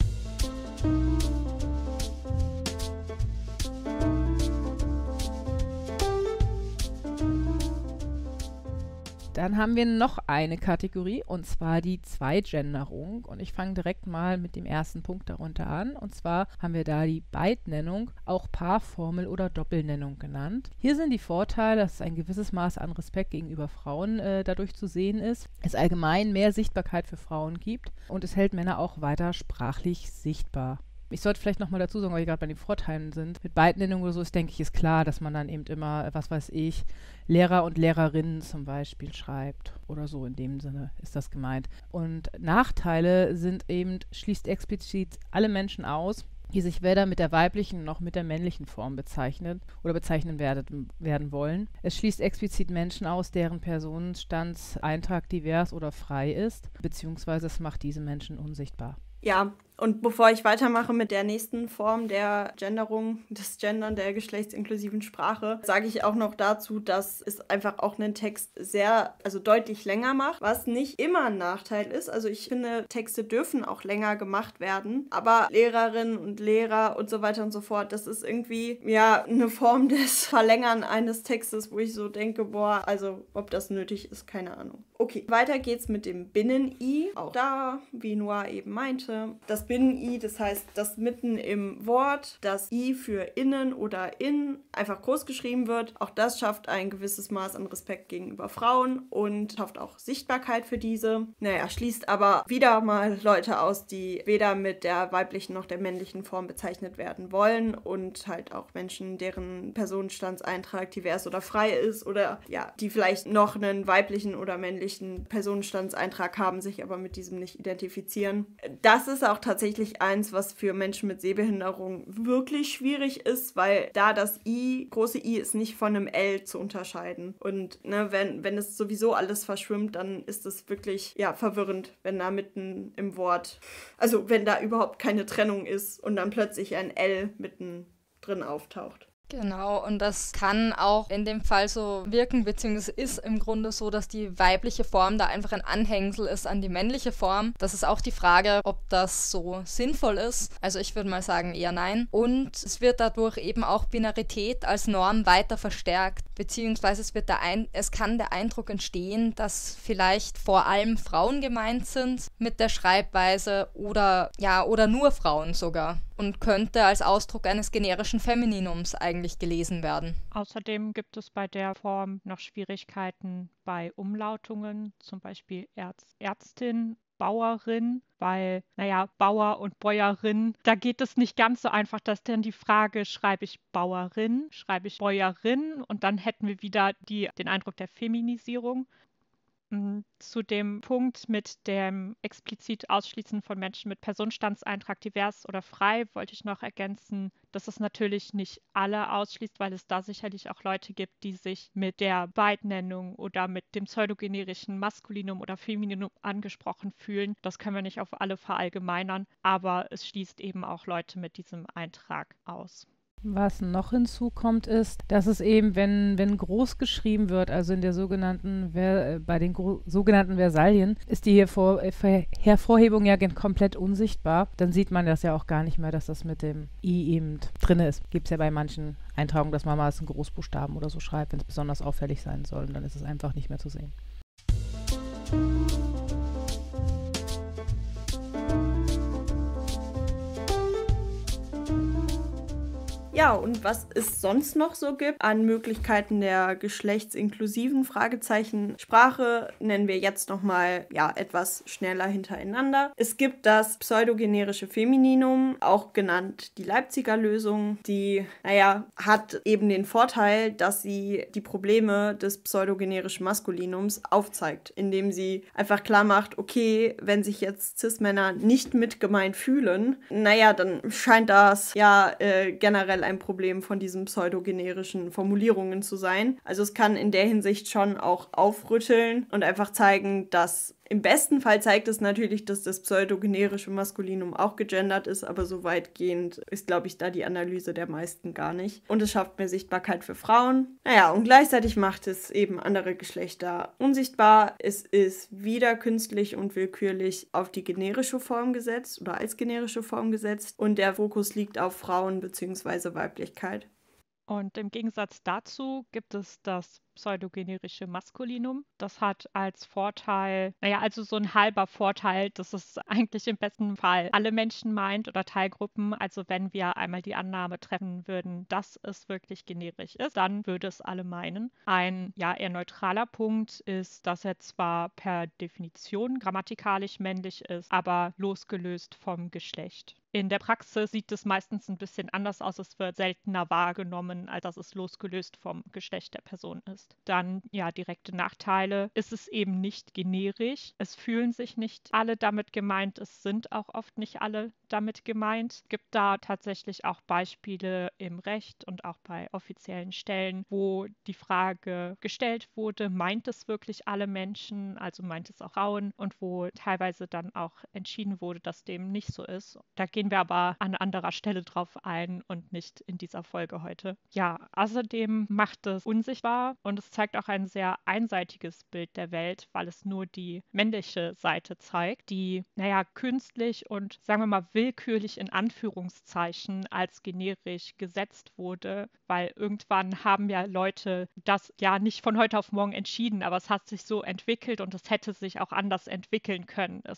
Dann haben wir noch eine Kategorie, und zwar die Zweigenderung. Und ich fange direkt mal mit dem ersten Punkt darunter an. Und zwar haben wir da die Beidnennung, auch Paarformel oder Doppelnennung genannt. Hier sind die Vorteile, dass ein gewisses Maß an Respekt gegenüber Frauen dadurch zu sehen ist, es allgemein mehr Sichtbarkeit für Frauen gibt und es hält Männer auch weiter sprachlich sichtbar. Ich sollte vielleicht nochmal dazu sagen, weil wir gerade bei den Vorteilen sind. Mit Beidnennung oder so ist, denke ich, ist klar, dass man dann eben immer, was weiß ich, Lehrer und Lehrerinnen zum Beispiel schreibt. Oder so in dem Sinne ist das gemeint. Und Nachteile sind eben, schließt explizit alle Menschen aus, die sich weder mit der weiblichen noch mit der männlichen Form bezeichnen oder bezeichnen werden wollen. Es schließt explizit Menschen aus, deren Personenstandseintrag divers oder frei ist, beziehungsweise es macht diese Menschen unsichtbar. Ja, und bevor ich weitermache mit der nächsten Form der Genderung, des Gendern, der geschlechtsinklusiven Sprache, sage ich auch noch dazu, dass es einfach auch einen Text deutlich länger macht, was nicht immer ein Nachteil ist. Also ich finde, Texte dürfen auch länger gemacht werden, aber Lehrerinnen und Lehrer und so weiter und so fort, das ist irgendwie, ja, eine Form des Verlängern eines Textes, wo ich so denke, also ob das nötig ist, keine Ahnung. Okay, weiter geht's mit dem Binnen-I. Auch da, wie Noah eben meinte, das Binnen-I, das heißt, dass mitten im Wort das I für innen oder in einfach groß geschrieben wird. Auch das schafft ein gewisses Maß an Respekt gegenüber Frauen und schafft auch Sichtbarkeit für diese. Schließt aber wieder mal Leute aus, die weder mit der weiblichen noch der männlichen Form bezeichnet werden wollen und halt auch Menschen, deren Personenstandseintrag divers oder frei ist oder ja, die vielleicht noch einen weiblichen oder männlichen Personenstandseintrag haben, sich aber mit diesem nicht identifizieren. Das ist auch tatsächlich eins, was für Menschen mit Sehbehinderung wirklich schwierig ist, weil da das I, große I, ist nicht von einem L zu unterscheiden. Und wenn es sowieso alles verschwimmt, dann ist es wirklich verwirrend, wenn da mitten im Wort, also wenn da überhaupt keine Trennung ist und dann plötzlich ein L mitten drin auftaucht. Genau, und das kann auch in dem Fall so wirken, beziehungsweise ist im Grunde so, dass die weibliche Form da einfach ein Anhängsel ist an die männliche Form. Das ist auch die Frage, ob das so sinnvoll ist. Also ich würde mal sagen eher nein. Und es wird dadurch eben auch Binarität als Norm weiter verstärkt, beziehungsweise es kann der Eindruck entstehen, dass vielleicht vor allem Frauen gemeint sind mit der Schreibweise oder nur Frauen sogar. Und könnte als Ausdruck eines generischen Femininums eigentlich gelesen werden. Außerdem gibt es bei der Form noch Schwierigkeiten bei Umlautungen, zum Beispiel Ärztin, Bauerin, weil, Bauer und Bäuerin, da geht es nicht ganz so einfach, dass dann die Frage, schreibe ich Bauerin, schreibe ich Bäuerin und dann hätten wir wieder den Eindruck der Feminisierung. Zu dem Punkt mit dem explizit Ausschließen von Menschen mit Personenstandseintrag divers oder frei wollte ich noch ergänzen, dass es natürlich nicht alle ausschließt, weil es da sicherlich auch Leute gibt, die sich mit der Beidnennung oder mit dem pseudogenerischen Maskulinum oder Femininum angesprochen fühlen. Das können wir nicht auf alle verallgemeinern, aber es schließt eben auch Leute mit diesem Eintrag aus. Was noch hinzukommt, ist, dass es eben, wenn groß geschrieben wird, also in der sogenannten, bei den sogenannten Versalien, ist die Hervorhebung ja komplett unsichtbar. Dann sieht man das ja auch gar nicht mehr, dass das mit dem I eben drin ist. Gibt es ja bei manchen Eintragungen, dass man mal einen Großbuchstaben oder so schreibt, wenn es besonders auffällig sein soll. Und dann ist es einfach nicht mehr zu sehen. Ja, und was es sonst noch so gibt an Möglichkeiten der geschlechtsinklusiven Sprache, nennen wir jetzt nochmal etwas schneller hintereinander. Es gibt das pseudogenerische Femininum, auch genannt die Leipziger Lösung, die, hat eben den Vorteil, dass sie die Probleme des pseudogenerischen Maskulinums aufzeigt, indem sie einfach klar macht, okay, wenn sich jetzt Cis-Männer nicht mit gemeint fühlen, dann scheint das generell ein Problem von diesen pseudogenerischen Formulierungen zu sein. Also es kann in der Hinsicht schon auch aufrütteln und einfach zeigen, dass im besten Fall zeigt es natürlich, dass das pseudogenerische Maskulinum auch gegendert ist, aber so weitgehend ist, glaube ich, da die Analyse der meisten gar nicht. Und es schafft mehr Sichtbarkeit für Frauen. Naja, und gleichzeitig macht es eben andere Geschlechter unsichtbar. Es ist wieder künstlich und willkürlich auf die generische Form gesetzt oder als generische Form gesetzt und der Fokus liegt auf Frauen bzw. Weiblichkeit. Und im Gegensatz dazu gibt es das pseudogenerische Maskulinum. Das hat als Vorteil, also so ein halber Vorteil, dass es eigentlich im besten Fall alle Menschen meint oder Teilgruppen. Also wenn wir einmal die Annahme treffen würden, dass es wirklich generisch ist, dann würde es alle meinen. Ein eher neutraler Punkt ist, dass er zwar per Definition grammatikalisch männlich ist, aber losgelöst vom Geschlecht. In der Praxis sieht es meistens ein bisschen anders aus. Es wird seltener wahrgenommen, als dass es losgelöst vom Geschlecht der Person ist. Dann, direkte Nachteile. Ist es eben nicht generisch. Es fühlen sich nicht alle damit gemeint. Es sind auch oft nicht alle damit gemeint. Es gibt da tatsächlich auch Beispiele im Recht und auch bei offiziellen Stellen, wo die Frage gestellt wurde, meint es wirklich alle Menschen, also meint es auch Frauen, und wo teilweise dann auch entschieden wurde, dass dem nicht so ist. Da gehen wir aber an anderer Stelle drauf ein und nicht in dieser Folge heute. Ja, außerdem macht es unsichtbar und es zeigt auch ein sehr einseitiges Bild der Welt, weil es nur die männliche Seite zeigt, die, künstlich und sagen wir mal willkürlich in Anführungszeichen als generisch gesetzt wurde, weil irgendwann haben ja Leute das nicht von heute auf morgen entschieden, aber es hat sich so entwickelt und es hätte sich auch anders entwickeln können. Es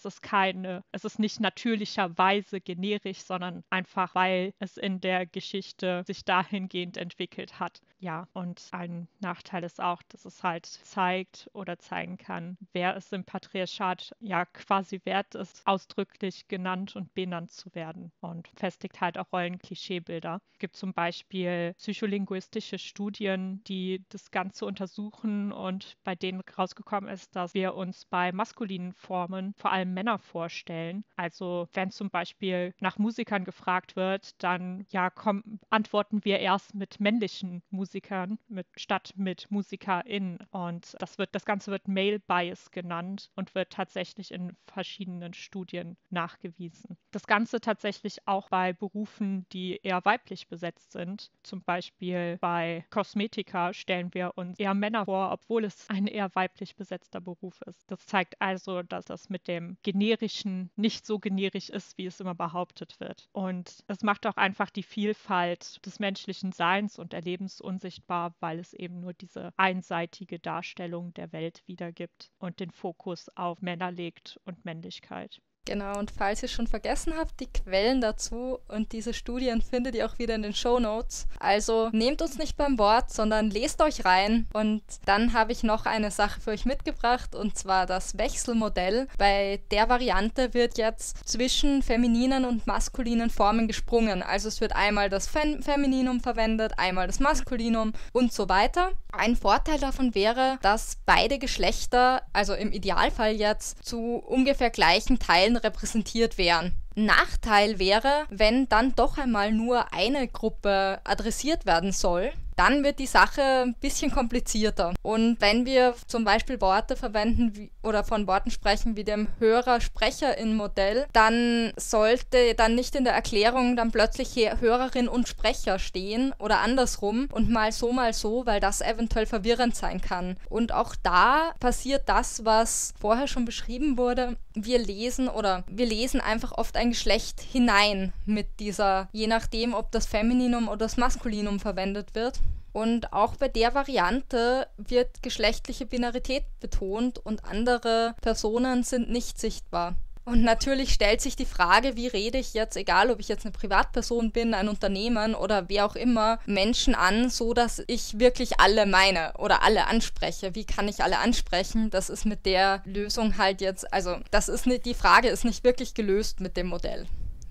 ist nicht natürlicherweise generisch, sondern einfach, weil es in der Geschichte sich dahingehend entwickelt hat. Ja, und ein Nachteil ist auch, dass es halt zeigt oder zeigen kann, wer es im Patriarchat quasi wert ist, ausdrücklich genannt und benannt zu werden, und festigt halt auch Rollenklischeebilder. Es gibt zum Beispiel psycholinguistische Studien, die das Ganze untersuchen und bei denen rausgekommen ist, dass wir uns bei maskulinen Formen vor allem Männer vorstellen. Also wenn zum Beispiel nach Musikern gefragt wird, dann antworten wir erst mit männlichen Musikern statt mit MusikerInnen. Und das Ganze wird Male Bias genannt und wird tatsächlich in verschiedenen Studien nachgewiesen. Das Ganze tatsächlich auch bei Berufen, die eher weiblich besetzt sind. Zum Beispiel bei Kosmetika stellen wir uns eher Männer vor, obwohl es ein eher weiblich besetzter Beruf ist. Das zeigt also, dass das mit dem Generischen nicht so generisch ist, wie es immer behauptet wird. Und es macht auch einfach die Vielfalt des menschlichen Seins und Erlebens unsichtbar, weil es eben nur diese einseitige Darstellung der Welt wiedergibt und den Fokus auf Männer legt und Männlichkeit. Genau, und falls ihr schon vergessen habt, die Quellen dazu und diese Studien findet ihr auch wieder in den Shownotes. Also nehmt uns nicht beim Wort, sondern lest euch rein. Und dann habe ich noch eine Sache für euch mitgebracht, und zwar das Wechselmodell. Bei der Variante wird jetzt zwischen femininen und maskulinen Formen gesprungen. Also es wird einmal das Femininum verwendet, einmal das Maskulinum und so weiter. Ein Vorteil davon wäre, dass beide Geschlechter, also im Idealfall jetzt, zu ungefähr gleichen Teilen repräsentiert wären. Nachteil wäre, wenn dann doch einmal nur eine Gruppe adressiert werden soll, dann wird die Sache ein bisschen komplizierter. Und wenn wir zum Beispiel Worte verwenden oder von Worten sprechen wie dem Hörer-Sprecherin-Modell, dann sollte dann nicht in der Erklärung dann plötzlich Hörerin und Sprecher stehen oder andersrum und mal so, weil das eventuell verwirrend sein kann. Und auch da passiert das, was vorher schon beschrieben wurde. Wir lesen einfach oft ein Geschlecht hinein mit dieser, je nachdem, ob das Femininum oder das Maskulinum verwendet wird. Und auch bei der Variante wird geschlechtliche Binarität betont und andere Personen sind nicht sichtbar. Und natürlich stellt sich die Frage, wie rede ich jetzt, egal ob ich jetzt eine Privatperson bin, ein Unternehmen oder wer auch immer, Menschen an, so dass ich wirklich alle meine oder alle anspreche. Wie kann ich alle ansprechen? Das ist mit der Lösung halt jetzt, also das ist nicht, die Frage ist nicht wirklich gelöst mit dem Modell,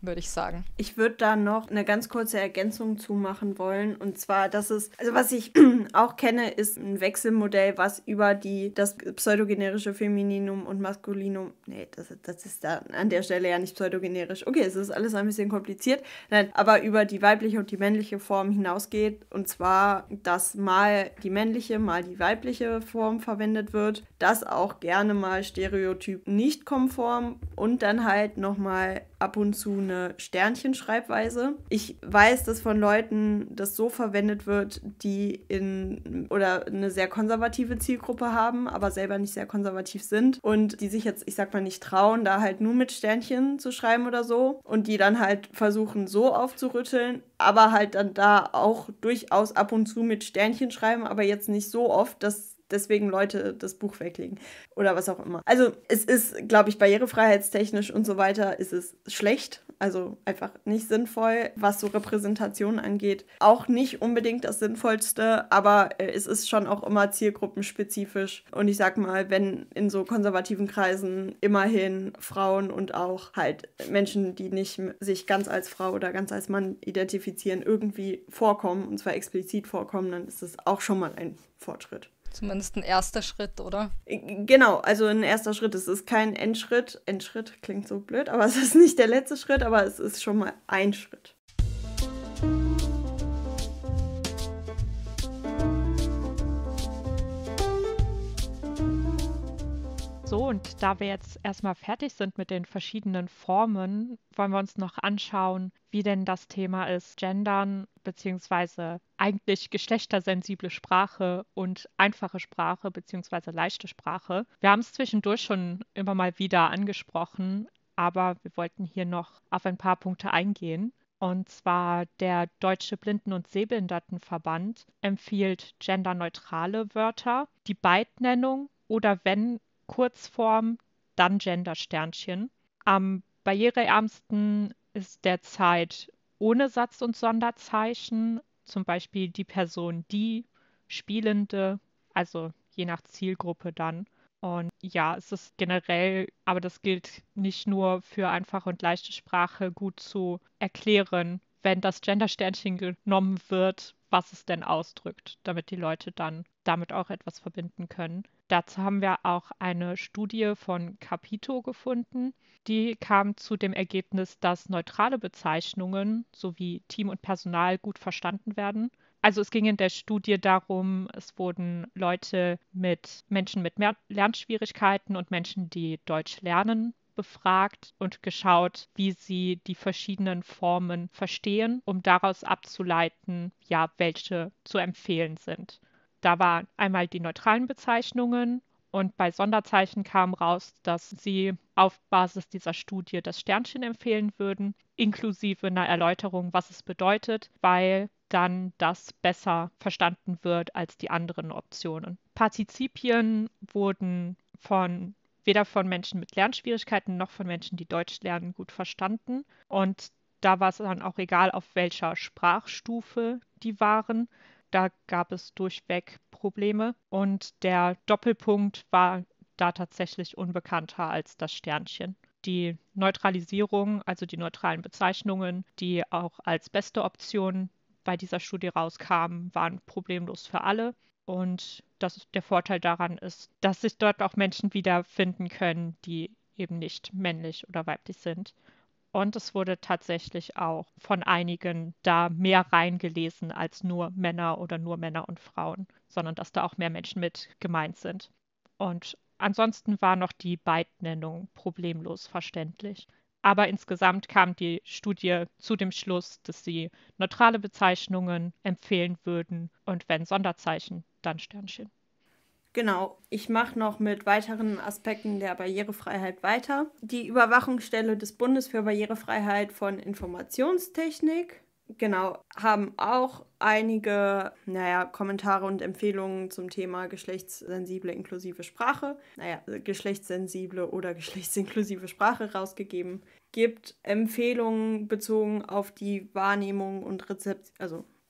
würde ich sagen. Ich würde da noch eine ganz kurze Ergänzung zumachen wollen. Und zwar, dass es, also was ich auch kenne, ist ein Wechselmodell, was über das pseudogenerische Femininum und Maskulinum, nee, das ist da an der Stelle ja nicht pseudogenerisch. Okay, es ist alles ein bisschen kompliziert. Nein, aber über die weibliche und die männliche Form hinausgeht. Und zwar, dass mal die männliche, mal die weibliche Form verwendet wird. Das auch gerne mal stereotyp nicht konform und dann halt nochmal ab und zu eine Sternchenschreibweise. Ich weiß, dass von Leuten das so verwendet wird, die oder eine sehr konservative Zielgruppe haben, aber selber nicht sehr konservativ sind und die sich jetzt, ich sag mal, nicht trauen, da halt nur mit Sternchen zu schreiben oder so und die dann halt versuchen, so aufzurütteln, aber halt dann da auch durchaus ab und zu mit Sternchen schreiben, aber jetzt nicht so oft, dass deswegen Leute das Buch weglegen oder was auch immer. Also es ist, glaube ich, barrierefreiheitstechnisch und so weiter ist es schlecht, also einfach nicht sinnvoll, was so Repräsentation angeht. Auch nicht unbedingt das Sinnvollste, aber es ist schon auch immer zielgruppenspezifisch. Und ich sag mal, wenn in so konservativen Kreisen immerhin Frauen und auch halt Menschen, die nicht sich ganz als Frau oder ganz als Mann identifizieren, irgendwie vorkommen, und zwar explizit vorkommen, dann ist es auch schon mal ein Fortschritt. Zumindest ein erster Schritt, oder? Genau, also ein erster Schritt. Es ist kein Endschritt. Endschritt klingt so blöd, aber es ist nicht der letzte Schritt, aber es ist schon mal ein Schritt. So, und da wir jetzt erstmal fertig sind mit den verschiedenen Formen, wollen wir uns noch anschauen, wie denn das Thema ist, Gendern beziehungsweise eigentlich geschlechtersensible Sprache und einfache Sprache beziehungsweise leichte Sprache. Wir haben es zwischendurch schon immer mal wieder angesprochen, aber wir wollten hier noch auf ein paar Punkte eingehen. Und zwar der Deutsche Blinden- und Sehbehindertenverband empfiehlt genderneutrale Wörter, die Beidnennung oder wenn Kurzform, dann Gender-Sternchen. Am barriereärmsten ist derzeit ohne Satz- und Sonderzeichen, zum Beispiel die Person die, Spielende, also je nach Zielgruppe dann. Und ja, es ist generell, aber das gilt nicht nur für einfache und leichte Sprache, gut zu erklären, wenn das Gender-Sternchen genommen wird, was es denn ausdrückt, damit die Leute dann damit auch etwas verbinden können. Dazu haben wir auch eine Studie von Capito gefunden. Die kam zu dem Ergebnis, dass neutrale Bezeichnungen sowie Team und Personal gut verstanden werden. Also es ging in der Studie darum, es wurden Menschen mit Lernschwierigkeiten und Menschen, die Deutsch lernen, befragt und geschaut, wie sie die verschiedenen Formen verstehen, um daraus abzuleiten, ja, welche zu empfehlen sind. Da waren einmal die neutralen Bezeichnungen und bei Sonderzeichen kam raus, dass sie auf Basis dieser Studie das Sternchen empfehlen würden, inklusive einer Erläuterung, was es bedeutet, weil dann das besser verstanden wird als die anderen Optionen. Partizipien wurden weder von Menschen mit Lernschwierigkeiten noch von Menschen, die Deutsch lernen, gut verstanden. Und da war es dann auch egal, auf welcher Sprachstufe die waren. Da gab es durchweg Probleme und der Doppelpunkt war da tatsächlich unbekannter als das Sternchen. Die Neutralisierung, also die neutralen Bezeichnungen, die auch als beste Option bei dieser Studie rauskamen, waren problemlos für alle. Und der Vorteil daran ist, dass sich dort auch Menschen wiederfinden können, die eben nicht männlich oder weiblich sind. Und es wurde tatsächlich auch von einigen da mehr reingelesen als nur Männer oder nur Männer und Frauen, sondern dass da auch mehr Menschen mit gemeint sind. Und ansonsten war noch die Beidnennung problemlos verständlich. Aber insgesamt kam die Studie zu dem Schluss, dass sie neutrale Bezeichnungen empfehlen würden und wenn Sonderzeichen, dann Sternchen. Genau, ich mache noch mit weiteren Aspekten der Barrierefreiheit weiter. Die Überwachungsstelle des Bundes für Barrierefreiheit von Informationstechnik, genau, haben auch einige, Kommentare und Empfehlungen zum Thema geschlechtssensible inklusive Sprache, geschlechtssensible oder geschlechtsinklusive Sprache rausgegeben. Gibt Empfehlungen bezogen auf die Wahrnehmung und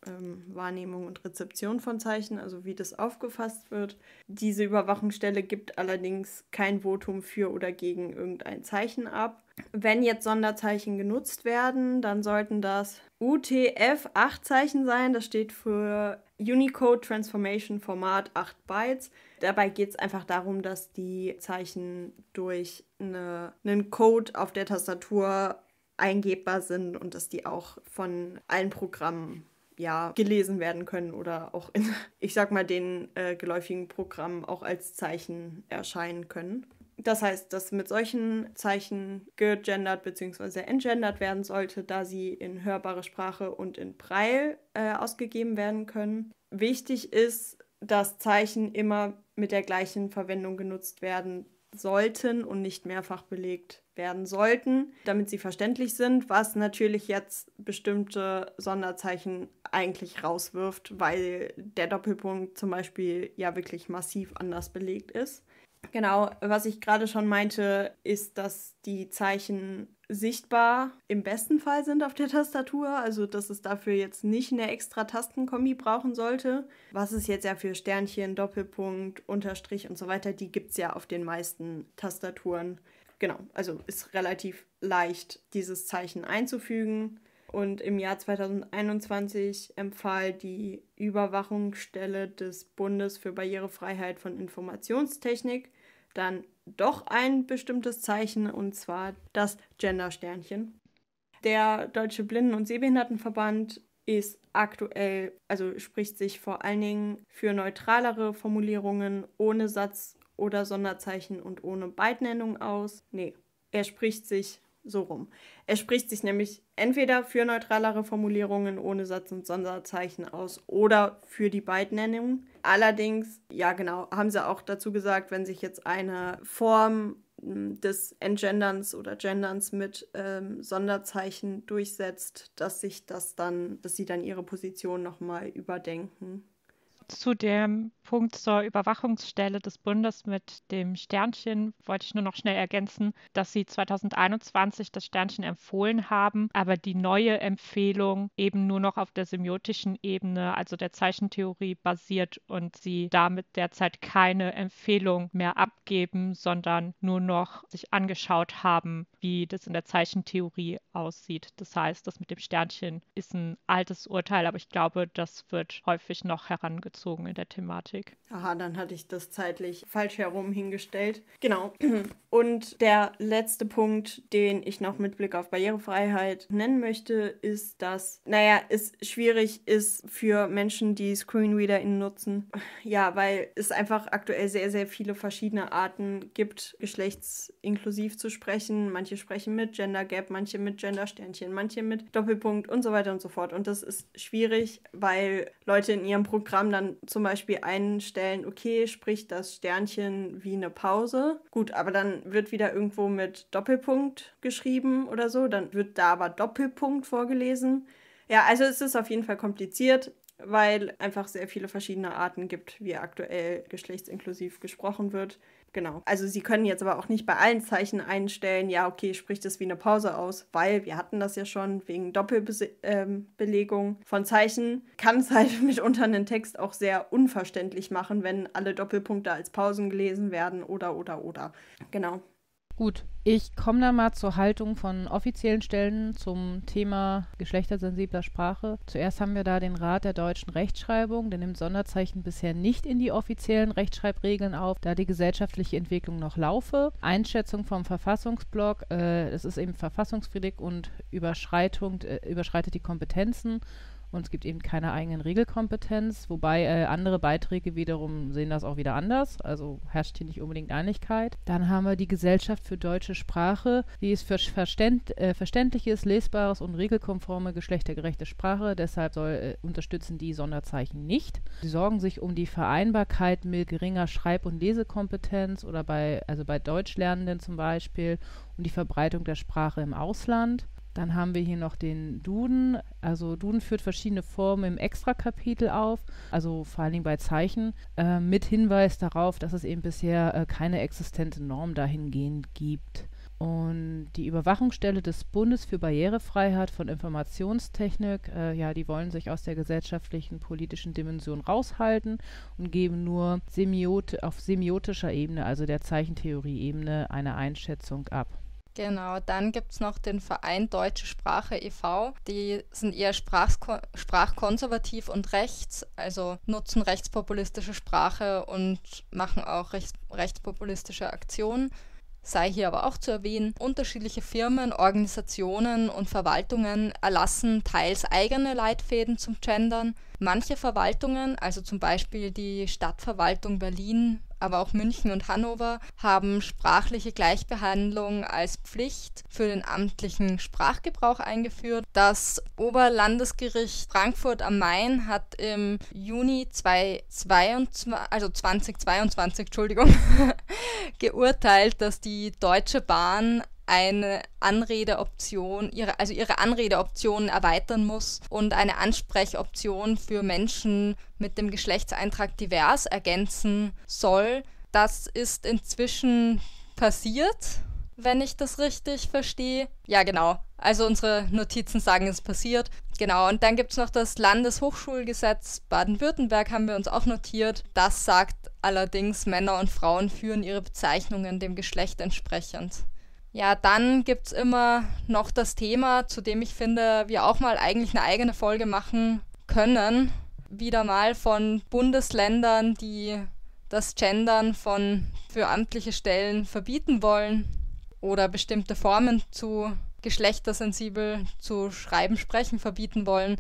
Wahrnehmung und Rezeption von Zeichen, also wie das aufgefasst wird. Diese Überwachungsstelle gibt allerdings kein Votum für oder gegen irgendein Zeichen ab. Wenn jetzt Sonderzeichen genutzt werden, dann sollten das UTF-8-Zeichen sein. Das steht für Unicode Transformation Format 8 Bytes. Dabei geht es einfach darum, dass die Zeichen durch einen Code auf der Tastatur eingebbar sind und dass die auch von allen Programmen gelesen werden können oder auch in, ich sag mal, den geläufigen Programmen auch als Zeichen erscheinen können. Das heißt, dass mit solchen Zeichen gegendert bzw. entgendert werden sollte, da sie in hörbare Sprache und in Braille ausgegeben werden können. Wichtig ist, dass Zeichen immer mit der gleichen Verwendung genutzt werden sollten und nicht mehrfach belegt werden sollten, damit sie verständlich sind, was natürlich jetzt bestimmte Sonderzeichen eigentlich rauswirft, weil der Doppelpunkt zum Beispiel ja wirklich massiv anders belegt ist. Genau, was ich gerade schon meinte, ist, dass die Zeichen sichtbar im besten Fall sind auf der Tastatur, also dass es dafür jetzt nicht eine extra Tastenkombi brauchen sollte. Was es jetzt ja für Sternchen, Doppelpunkt, Unterstrich und so weiter, die gibt es ja auf den meisten Tastaturen. Genau, also ist relativ leicht, dieses Zeichen einzufügen. Und im Jahr 2021 empfahl die Überwachungsstelle des Bundes für Barrierefreiheit von Informationstechnik dann doch ein bestimmtes Zeichen, und zwar das Gender-Sternchen. Der Deutsche Blinden- und Sehbehindertenverband ist aktuell, also spricht sich vor allen Dingen für neutralere Formulierungen ohne Satz oder Sonderzeichen und ohne Beitnennung aus. Er spricht sich so rum. Er spricht sich nämlich entweder für neutralere Formulierungen ohne Satz und Sonderzeichen aus oder für die Beitnennung. Allerdings, haben sie auch dazu gesagt, wenn sich jetzt eine Form des Entgenderns oder Genderns mit Sonderzeichen durchsetzt, dass sie dann ihre Position nochmal überdenken. Zu dem Punkt zur Überwachungsstelle des Bundes mit dem Sternchen wollte ich nur noch schnell ergänzen, dass sie 2021 das Sternchen empfohlen haben, aber die neue Empfehlung eben nur noch auf der semiotischen Ebene, also der Zeichentheorie, basiert und sie damit derzeit keine Empfehlung mehr abgeben, sondern nur noch sich angeschaut haben, wie das in der Zeichentheorie aussieht. Das heißt, das mit dem Sternchen ist ein altes Urteil, aber ich glaube, das wird häufig noch herangezogen in der Thematik. Aha, dann hatte ich das zeitlich falsch herum hingestellt. Genau. Und der letzte Punkt, den ich noch mit Blick auf Barrierefreiheit nennen möchte, ist, dass, es schwierig ist für Menschen, die ScreenreaderInnen nutzen. Ja, weil es einfach aktuell sehr, sehr viele verschiedene Arten gibt, geschlechtsinklusiv zu sprechen. Manche sprechen mit Gender Gap, manche mit Gender-Sternchen, manche mit Doppelpunkt und so weiter und so fort. Und das ist schwierig, weil Leute in ihrem Programm dann zum Beispiel einstellen, okay, spricht das Sternchen wie eine Pause. Gut, aber dann wird wieder irgendwo mit Doppelpunkt geschrieben oder so, dann wird da aber Doppelpunkt vorgelesen. Ja, also es ist auf jeden Fall kompliziert, weil einfach sehr viele verschiedene Arten gibt, wie aktuell geschlechtsinklusiv gesprochen wird. Genau. Also Sie können jetzt aber auch nicht bei allen Zeichen einstellen, ja, okay, spricht es wie eine Pause aus, weil wir hatten das ja schon wegen Doppelbelegung von Zeichen. Kann es halt mitunter einen Text auch sehr unverständlich machen, wenn alle Doppelpunkte als Pausen gelesen werden oder. Genau. Gut, ich komme dann mal zur Haltung von offiziellen Stellen zum Thema geschlechtersensibler Sprache. Zuerst haben wir da den Rat der deutschen Rechtschreibung, der nimmt Sonderzeichen bisher nicht in die offiziellen Rechtschreibregeln auf, da die gesellschaftliche Entwicklung noch laufe. Einschätzung vom Verfassungsblock, es ist eben verfassungswidrig und überschreitet die Kompetenzen. Und es gibt eben keine eigenen Regelkompetenz, wobei andere Beiträge wiederum sehen das auch wieder anders, also herrscht hier nicht unbedingt Einigkeit. Dann haben wir die Gesellschaft für deutsche Sprache, die ist für verständliches, lesbares und regelkonforme geschlechtergerechte Sprache, deshalb unterstützen die Sonderzeichen nicht. Sie sorgen sich um die Vereinbarkeit mit geringer Schreib- und Lesekompetenz oder bei Deutschlernenden zum Beispiel, um die Verbreitung der Sprache im Ausland. Dann haben wir hier noch den Duden. Also Duden führt verschiedene Formen im Extrakapitel auf, also vor allen Dingen bei Zeichen, mit Hinweis darauf, dass es eben bisher keine existente Norm dahingehend gibt. Und die Überwachungsstelle des Bundes für Barrierefreiheit von Informationstechnik, die wollen sich aus der gesellschaftlichen, politischen Dimension raushalten und geben nur auf semiotischer Ebene, also der Zeichentheorie-Ebene, eine Einschätzung ab. Genau, dann gibt es noch den Verein Deutsche Sprache e.V. Die sind eher sprachkonservativ und rechts, also nutzen rechtspopulistische Sprache und machen auch rechtspopulistische Aktionen. Sei hier aber auch zu erwähnen, unterschiedliche Firmen, Organisationen und Verwaltungen erlassen teils eigene Leitfäden zum Gendern. Manche Verwaltungen, also zum Beispiel die Stadtverwaltung Berlin, aber auch München und Hannover, haben sprachliche Gleichbehandlung als Pflicht für den amtlichen Sprachgebrauch eingeführt. Das Oberlandesgericht Frankfurt am Main hat im Juni 2022 geurteilt, dass die Deutsche Bahn ihre Anredeoptionen erweitern muss und eine Ansprechoption für Menschen mit dem Geschlechtseintrag divers ergänzen soll. Das ist inzwischen passiert, wenn ich das richtig verstehe. Ja, genau. Also unsere Notizen sagen, es ist passiert. Genau, und dann gibt es noch das Landeshochschulgesetz Baden-Württemberg, haben wir uns auch notiert. Das sagt allerdings, Männer und Frauen führen ihre Bezeichnungen dem Geschlecht entsprechend. Ja, dann gibt es immer noch das Thema, zu dem ich finde, wir auch mal eigentlich eine eigene Folge machen können. Wieder mal von Bundesländern, die das Gendern für amtliche Stellen verbieten wollen oder bestimmte Formen zu geschlechtersensibel zu schreiben, sprechen verbieten wollen.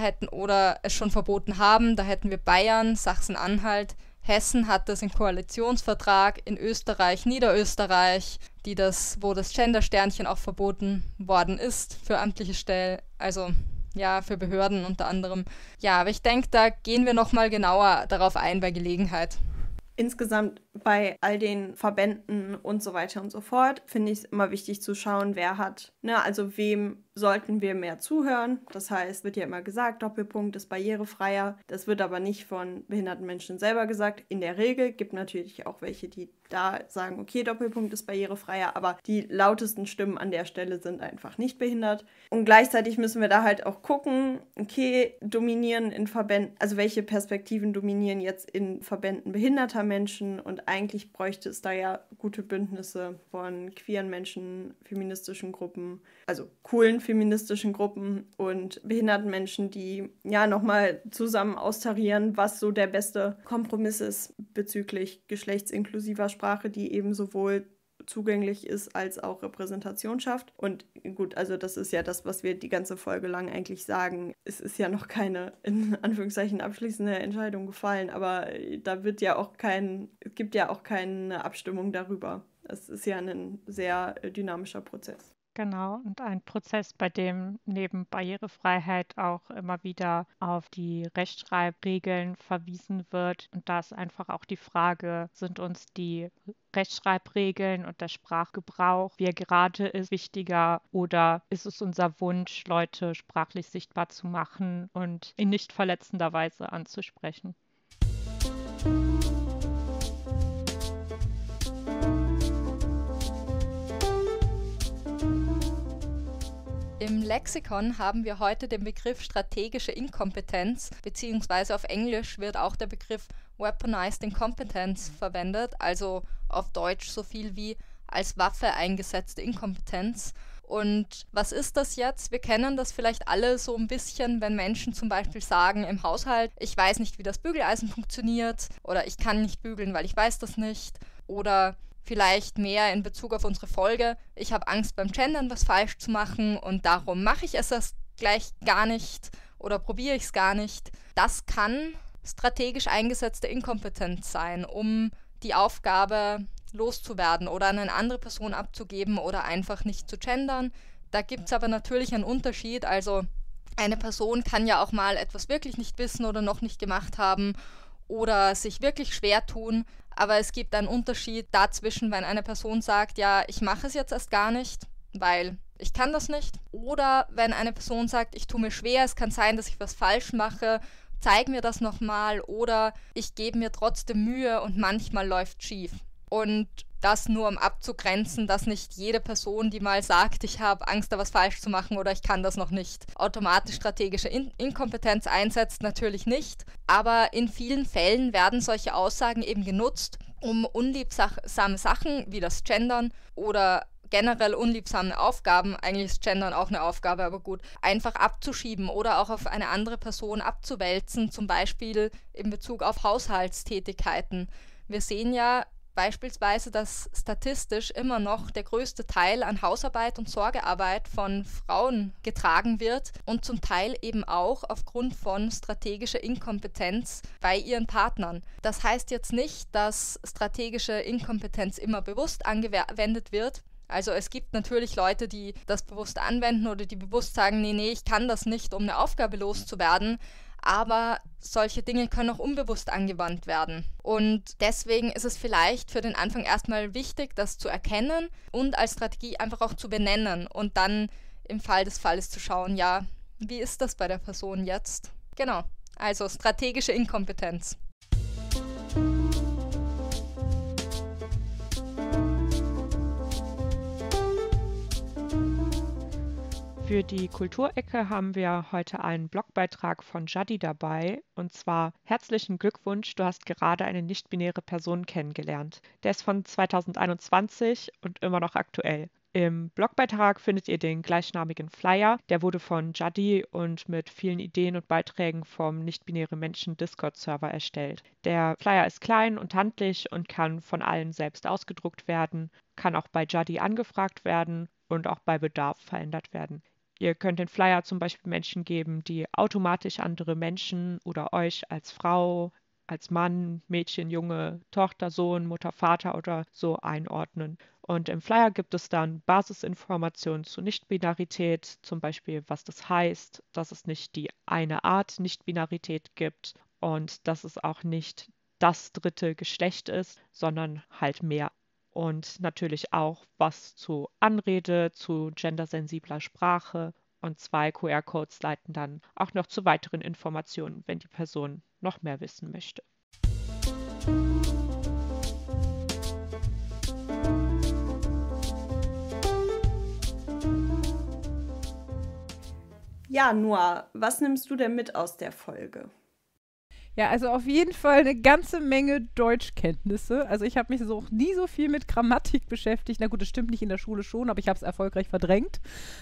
Oder es schon verboten haben, da hätten wir Bayern, Sachsen-Anhalt, Hessen hat das im Koalitionsvertrag, in Österreich, Niederösterreich, wo das Gender-Sternchen auch verboten worden ist für amtliche Stellen, also ja, für Behörden unter anderem. Ja, aber ich denke, da gehen wir nochmal genauer darauf ein bei Gelegenheit. Insgesamt bei all den Verbänden und so weiter und so fort finde ich es immer wichtig zu schauen, wer hat, also wem sollten wir mehr zuhören. Das heißt, wird ja immer gesagt, Doppelpunkt ist barrierefreier. Das wird aber nicht von behinderten Menschen selber gesagt. In der Regel gibt natürlich auch welche, die da sagen, okay, Doppelpunkt ist barrierefreier, aber die lautesten Stimmen an der Stelle sind einfach nicht behindert. Und gleichzeitig müssen wir da halt auch gucken, okay, dominieren in Verbänden, also welche Perspektiven dominieren jetzt in Verbänden behinderter Menschen, und eigentlich bräuchte es da ja gute Bündnisse von queeren Menschen, feministischen Gruppen, also coolen feministischen Gruppen und behinderten Menschen, die ja nochmal zusammen austarieren, was so der beste Kompromiss ist bezüglich geschlechtsinklusiver Sprache, die eben sowohl zugänglich ist als auch Repräsentation schafft. Und gut, also das ist ja das, was wir die ganze Folge lang eigentlich sagen. Es ist ja noch keine, in Anführungszeichen, abschließende Entscheidung gefallen, aber da wird ja auch es gibt ja auch keine Abstimmung darüber. Es ist ja ein sehr dynamischer Prozess. Genau, und ein Prozess, bei dem neben Barrierefreiheit auch immer wieder auf die Rechtschreibregeln verwiesen wird. Und da ist einfach auch die Frage, sind uns die Rechtschreibregeln und der Sprachgebrauch, wie er gerade ist, wichtiger, oder ist es unser Wunsch, Leute sprachlich sichtbar zu machen und in nicht verletzender Weise anzusprechen? Im Lexikon haben wir heute den Begriff strategische Inkompetenz, beziehungsweise auf Englisch wird auch der Begriff Weaponized Incompetence verwendet, also auf Deutsch so viel wie als Waffe eingesetzte Inkompetenz. Und was ist das jetzt? Wir kennen das vielleicht alle so ein bisschen, wenn Menschen zum Beispiel sagen im Haushalt, ich weiß nicht, wie das Bügeleisen funktioniert, oder ich kann nicht bügeln, weil ich weiß das nicht, oder vielleicht mehr in Bezug auf unsere Folge, ich habe Angst beim Gendern was falsch zu machen und darum mache ich es erst gleich gar nicht oder probiere ich es gar nicht. Das kann strategisch eingesetzte Inkompetenz sein, um die Aufgabe loszuwerden oder an eine andere Person abzugeben oder einfach nicht zu gendern. Da gibt es aber natürlich einen Unterschied, also eine Person kann ja auch mal etwas wirklich nicht wissen oder noch nicht gemacht haben oder sich wirklich schwer tun, aber es gibt einen Unterschied dazwischen, wenn eine Person sagt, ja, ich mache es jetzt erst gar nicht, weil ich kann das nicht. Oder wenn eine Person sagt, ich tue mir schwer, es kann sein, dass ich was falsch mache, zeig mir das nochmal, oder ich gebe mir trotzdem Mühe und manchmal läuft schief. Und Das nur um abzugrenzen, dass nicht jede Person, die mal sagt, ich habe Angst, da was falsch zu machen oder ich kann das noch nicht, automatisch strategische Inkompetenz einsetzt, natürlich nicht. Aber in vielen Fällen werden solche Aussagen eben genutzt, um unliebsame Sachen wie das Gendern oder generell unliebsame Aufgaben, eigentlich ist Gendern auch eine Aufgabe, aber gut, einfach abzuschieben oder auch auf eine andere Person abzuwälzen, zum Beispiel in Bezug auf Haushaltstätigkeiten. Wir sehen ja beispielsweise, dass statistisch immer noch der größte Teil an Hausarbeit und Sorgearbeit von Frauen getragen wird und zum Teil eben auch aufgrund von strategischer Inkompetenz bei ihren Partnern. Das heißt jetzt nicht, dass strategische Inkompetenz immer bewusst angewendet wird. Also es gibt natürlich Leute, die das bewusst anwenden oder die bewusst sagen, nee, ich kann das nicht, um eine Aufgabe loszuwerden. Aber solche Dinge können auch unbewusst angewandt werden. Und deswegen ist es vielleicht für den Anfang erstmal wichtig, das zu erkennen und als Strategie einfach auch zu benennen und dann im Fall des Falles zu schauen, ja, wie ist das bei der Person jetzt? Genau, also strategische Inkompetenz. Für die Kulturecke haben wir heute einen Blogbeitrag von Jadi dabei, und zwar: Herzlichen Glückwunsch, du hast gerade eine nicht-binäre Person kennengelernt. Der ist von 2021 und immer noch aktuell. Im Blogbeitrag findet ihr den gleichnamigen Flyer. Der wurde von Jadi und mit vielen Ideen und Beiträgen vom Nicht-binäre Menschen Discord-Server erstellt. Der Flyer ist klein und handlich und kann von allen selbst ausgedruckt werden, kann auch bei Jadi angefragt werden und auch bei Bedarf verändert werden. Ihr könnt den Flyer zum Beispiel Menschen geben, die automatisch andere Menschen oder euch als Frau, als Mann, Mädchen, Junge, Tochter, Sohn, Mutter, Vater oder so einordnen. Und im Flyer gibt es dann Basisinformationen zu Nichtbinarität, zum Beispiel, was das heißt, dass es nicht die eine Art Nichtbinarität gibt und dass es auch nicht das dritte Geschlecht ist, sondern halt mehr. Und natürlich auch was zu Anrede, zu gendersensibler Sprache. Und 2 QR-Codes leiten dann auch noch zu weiteren Informationen, wenn die Person noch mehr wissen möchte. Ja, Noah, was nimmst du denn mit aus der Folge? Ja, also auf jeden Fall eine ganze Menge Deutschkenntnisse. Also ich habe mich so nie so viel mit Grammatik beschäftigt. Na gut, das stimmt nicht, in der Schule schon, aber ich habe es erfolgreich verdrängt.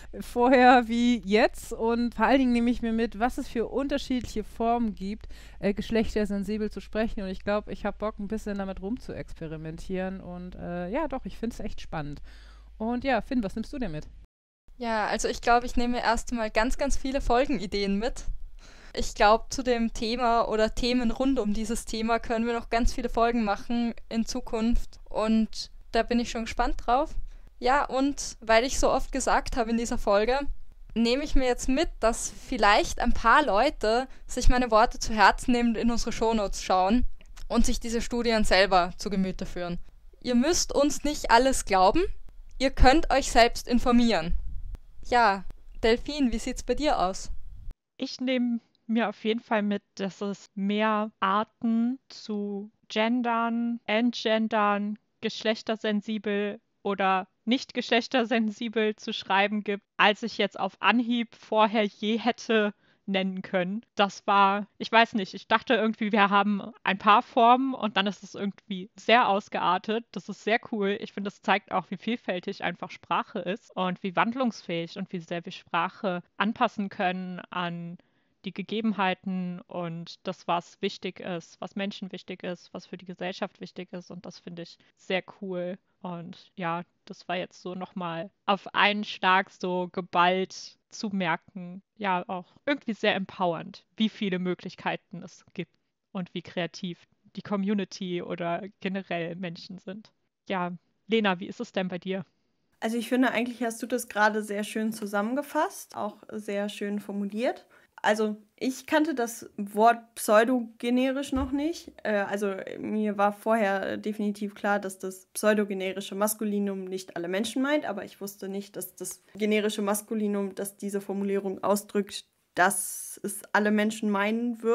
Vorher wie jetzt. Und vor allen Dingen nehme ich mir mit, was es für unterschiedliche Formen gibt, geschlechtersensibel zu sprechen. Und ich glaube, ich habe Bock, ein bisschen damit rumzuexperimentieren. Und ja, doch, ich finde es echt spannend. Und ja, Finn, was nimmst du denn mit? Ja, also ich glaube, ich nehme erst mal ganz, ganz viele Folgenideen mit. Ich glaube, zu dem Thema oder Themen rund um dieses Thema können wir noch ganz viele Folgen machen in Zukunft. Und da bin ich schon gespannt drauf. Ja, und weil ich so oft gesagt habe in dieser Folge, nehme ich mir jetzt mit, dass vielleicht ein paar Leute sich meine Worte zu Herzen nehmen und in unsere Shownotes schauen und sich diese Studien selber zu Gemüte führen. Ihr müsst uns nicht alles glauben. Ihr könnt euch selbst informieren. Ja, Delphine, wie sieht's bei dir aus? Ich nehme mir auf jeden Fall mit, dass es mehr Arten zu gendern, entgendern, geschlechtersensibel oder nicht geschlechtersensibel zu schreiben gibt, als ich jetzt auf Anhieb vorher je hätte nennen können. Das war, ich weiß nicht, ich dachte irgendwie, wir haben ein paar Formen und dann ist es irgendwie sehr ausgeartet. Das ist sehr cool. Ich finde, das zeigt auch, wie vielfältig einfach Sprache ist und wie wandlungsfähig und wie sehr wir Sprache anpassen können an die Gegebenheiten und das, was wichtig ist, was Menschen wichtig ist, was für die Gesellschaft wichtig ist. Und das finde ich sehr cool. Und ja, das war jetzt so nochmal auf einen Schlag so geballt zu merken. Ja, auch irgendwie sehr empowernd, wie viele Möglichkeiten es gibt und wie kreativ die Community oder generell Menschen sind. Ja, Lena, wie ist es denn bei dir? Also ich finde, eigentlich hast du das gerade sehr schön zusammengefasst, auch sehr schön formuliert. Also ich kannte das Wort pseudogenerisch noch nicht. Also mir war vorher definitiv klar, dass das pseudogenerische Maskulinum nicht alle Menschen meint, aber ich wusste nicht, dass das generische Maskulinum, das diese Formulierung ausdrückt, dass es alle Menschen meinen würde.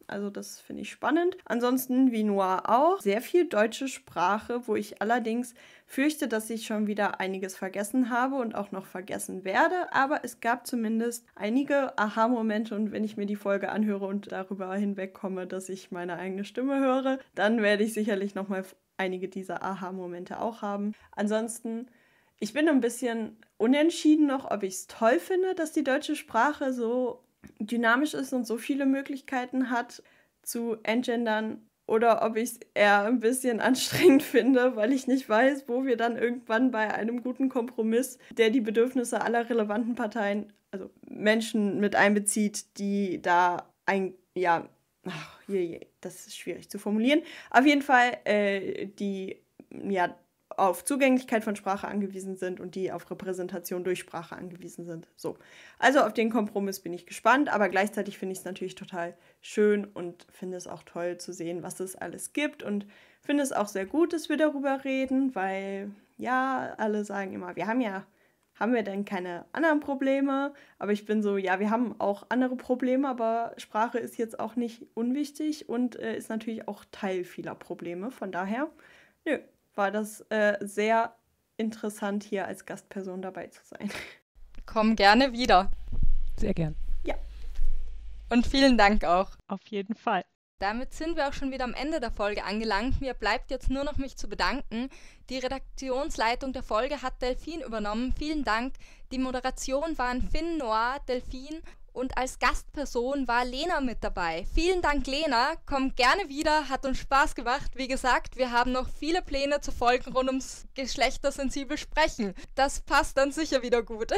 Also das finde ich spannend. Ansonsten, wie Noah auch, sehr viel deutsche Sprache, wo ich allerdings fürchte, dass ich schon wieder einiges vergessen habe und auch noch vergessen werde. Aber es gab zumindest einige Aha-Momente und wenn ich mir die Folge anhöre und darüber hinwegkomme, dass ich meine eigene Stimme höre, dann werde ich sicherlich nochmal einige dieser Aha-Momente auch haben. Ansonsten, ich bin ein bisschen unentschieden noch, ob ich es toll finde, dass die deutsche Sprache so dynamisch ist und so viele Möglichkeiten hat zu entgendern oder ob ich es eher ein bisschen anstrengend finde, weil ich nicht weiß, wo wir dann irgendwann bei einem guten Kompromiss, der die Bedürfnisse aller relevanten Parteien, also Menschen mit einbezieht, die da das ist schwierig zu formulieren. Auf jeden Fall, die auf Zugänglichkeit von Sprache angewiesen sind und die auf Repräsentation durch Sprache angewiesen sind. So. Also auf den Kompromiss bin ich gespannt, aber gleichzeitig finde ich es natürlich total schön und finde es auch toll zu sehen, was es alles gibt und finde es auch sehr gut, dass wir darüber reden, weil ja, alle sagen immer, haben wir denn keine anderen Probleme? Aber ich bin so, ja, wir haben auch andere Probleme, aber Sprache ist jetzt auch nicht unwichtig und ist natürlich auch Teil vieler Probleme. Von daher, war das sehr interessant, hier als Gastperson dabei zu sein. Komm gerne wieder. Sehr gern. Ja. Und vielen Dank auch. Auf jeden Fall. Damit sind wir auch schon wieder am Ende der Folge angelangt. Mir bleibt jetzt nur noch mich zu bedanken. Die Redaktionsleitung der Folge hat Delphine übernommen. Vielen Dank. Die Moderation waren Finn, Noah, Delphine und als Gastperson war Lena mit dabei. Vielen Dank, Lena. Komm gerne wieder. Hat uns Spaß gemacht. Wie gesagt, wir haben noch viele Pläne zu Folgen rund ums geschlechtersensibel Sprechen. Das passt dann sicher wieder gut.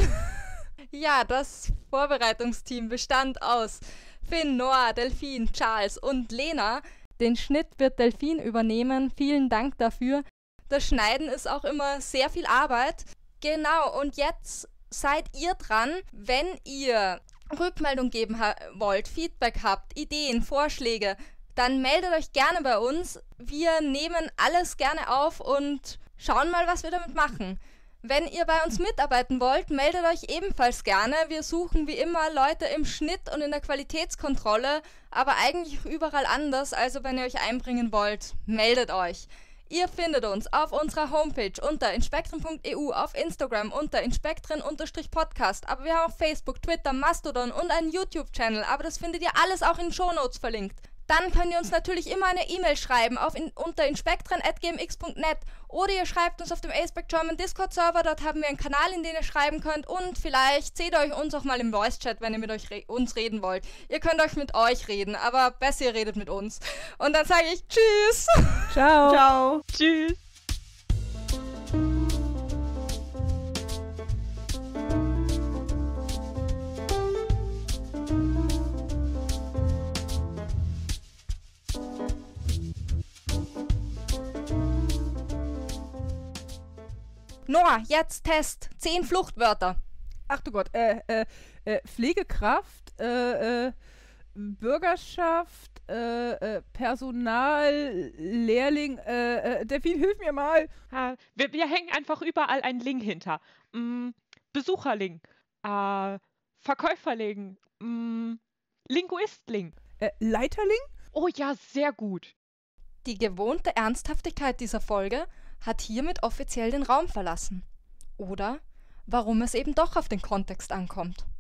Ja, das Vorbereitungsteam bestand aus Finn, Noah, Delphine, Charles und Lena. Den Schnitt wird Delphine übernehmen. Vielen Dank dafür. Das Schneiden ist auch immer sehr viel Arbeit. Genau, und jetzt seid ihr dran, wenn ihr Rückmeldung geben wollt, Feedback habt, Ideen, Vorschläge, dann meldet euch gerne bei uns. Wir nehmen alles gerne auf und schauen mal, was wir damit machen. Wenn ihr bei uns mitarbeiten wollt, meldet euch ebenfalls gerne. Wir suchen wie immer Leute im Schnitt und in der Qualitätskontrolle, aber eigentlich überall anders. Also wenn ihr euch einbringen wollt, meldet euch. Ihr findet uns auf unserer Homepage unter inspektren.eu, auf Instagram unter inspektren_podcast, aber wir haben auch Facebook, Twitter, Mastodon und einen YouTube-Channel, aber das findet ihr alles auch in den Shownotes verlinkt. Dann könnt ihr uns natürlich immer eine E-Mail schreiben unter inspektren@gmx.net oder ihr schreibt uns auf dem Aceback German Discord-Server, dort haben wir einen Kanal, in den ihr schreiben könnt und vielleicht seht ihr euch uns auch mal im Voice-Chat, wenn ihr mit uns reden wollt. Ihr könnt euch mit euch reden, aber besser ihr redet mit uns. Und dann sage ich Tschüss! Ciao! Ciao! Tschüss! Noah, jetzt Test. 10 Fluchtwörter. Ach du Gott, Pflegekraft, Bürgerschaft, Personal, Lehrling, Delphine, hilf mir mal. Wir hängen einfach überall einen Link hinter. Besucherling, Verkäuferling, Linguistling. Leiterling? Oh ja, sehr gut. Die gewohnte Ernsthaftigkeit dieser Folge hat hiermit offiziell den Raum verlassen. Oder warum es eben doch auf den Kontext ankommt.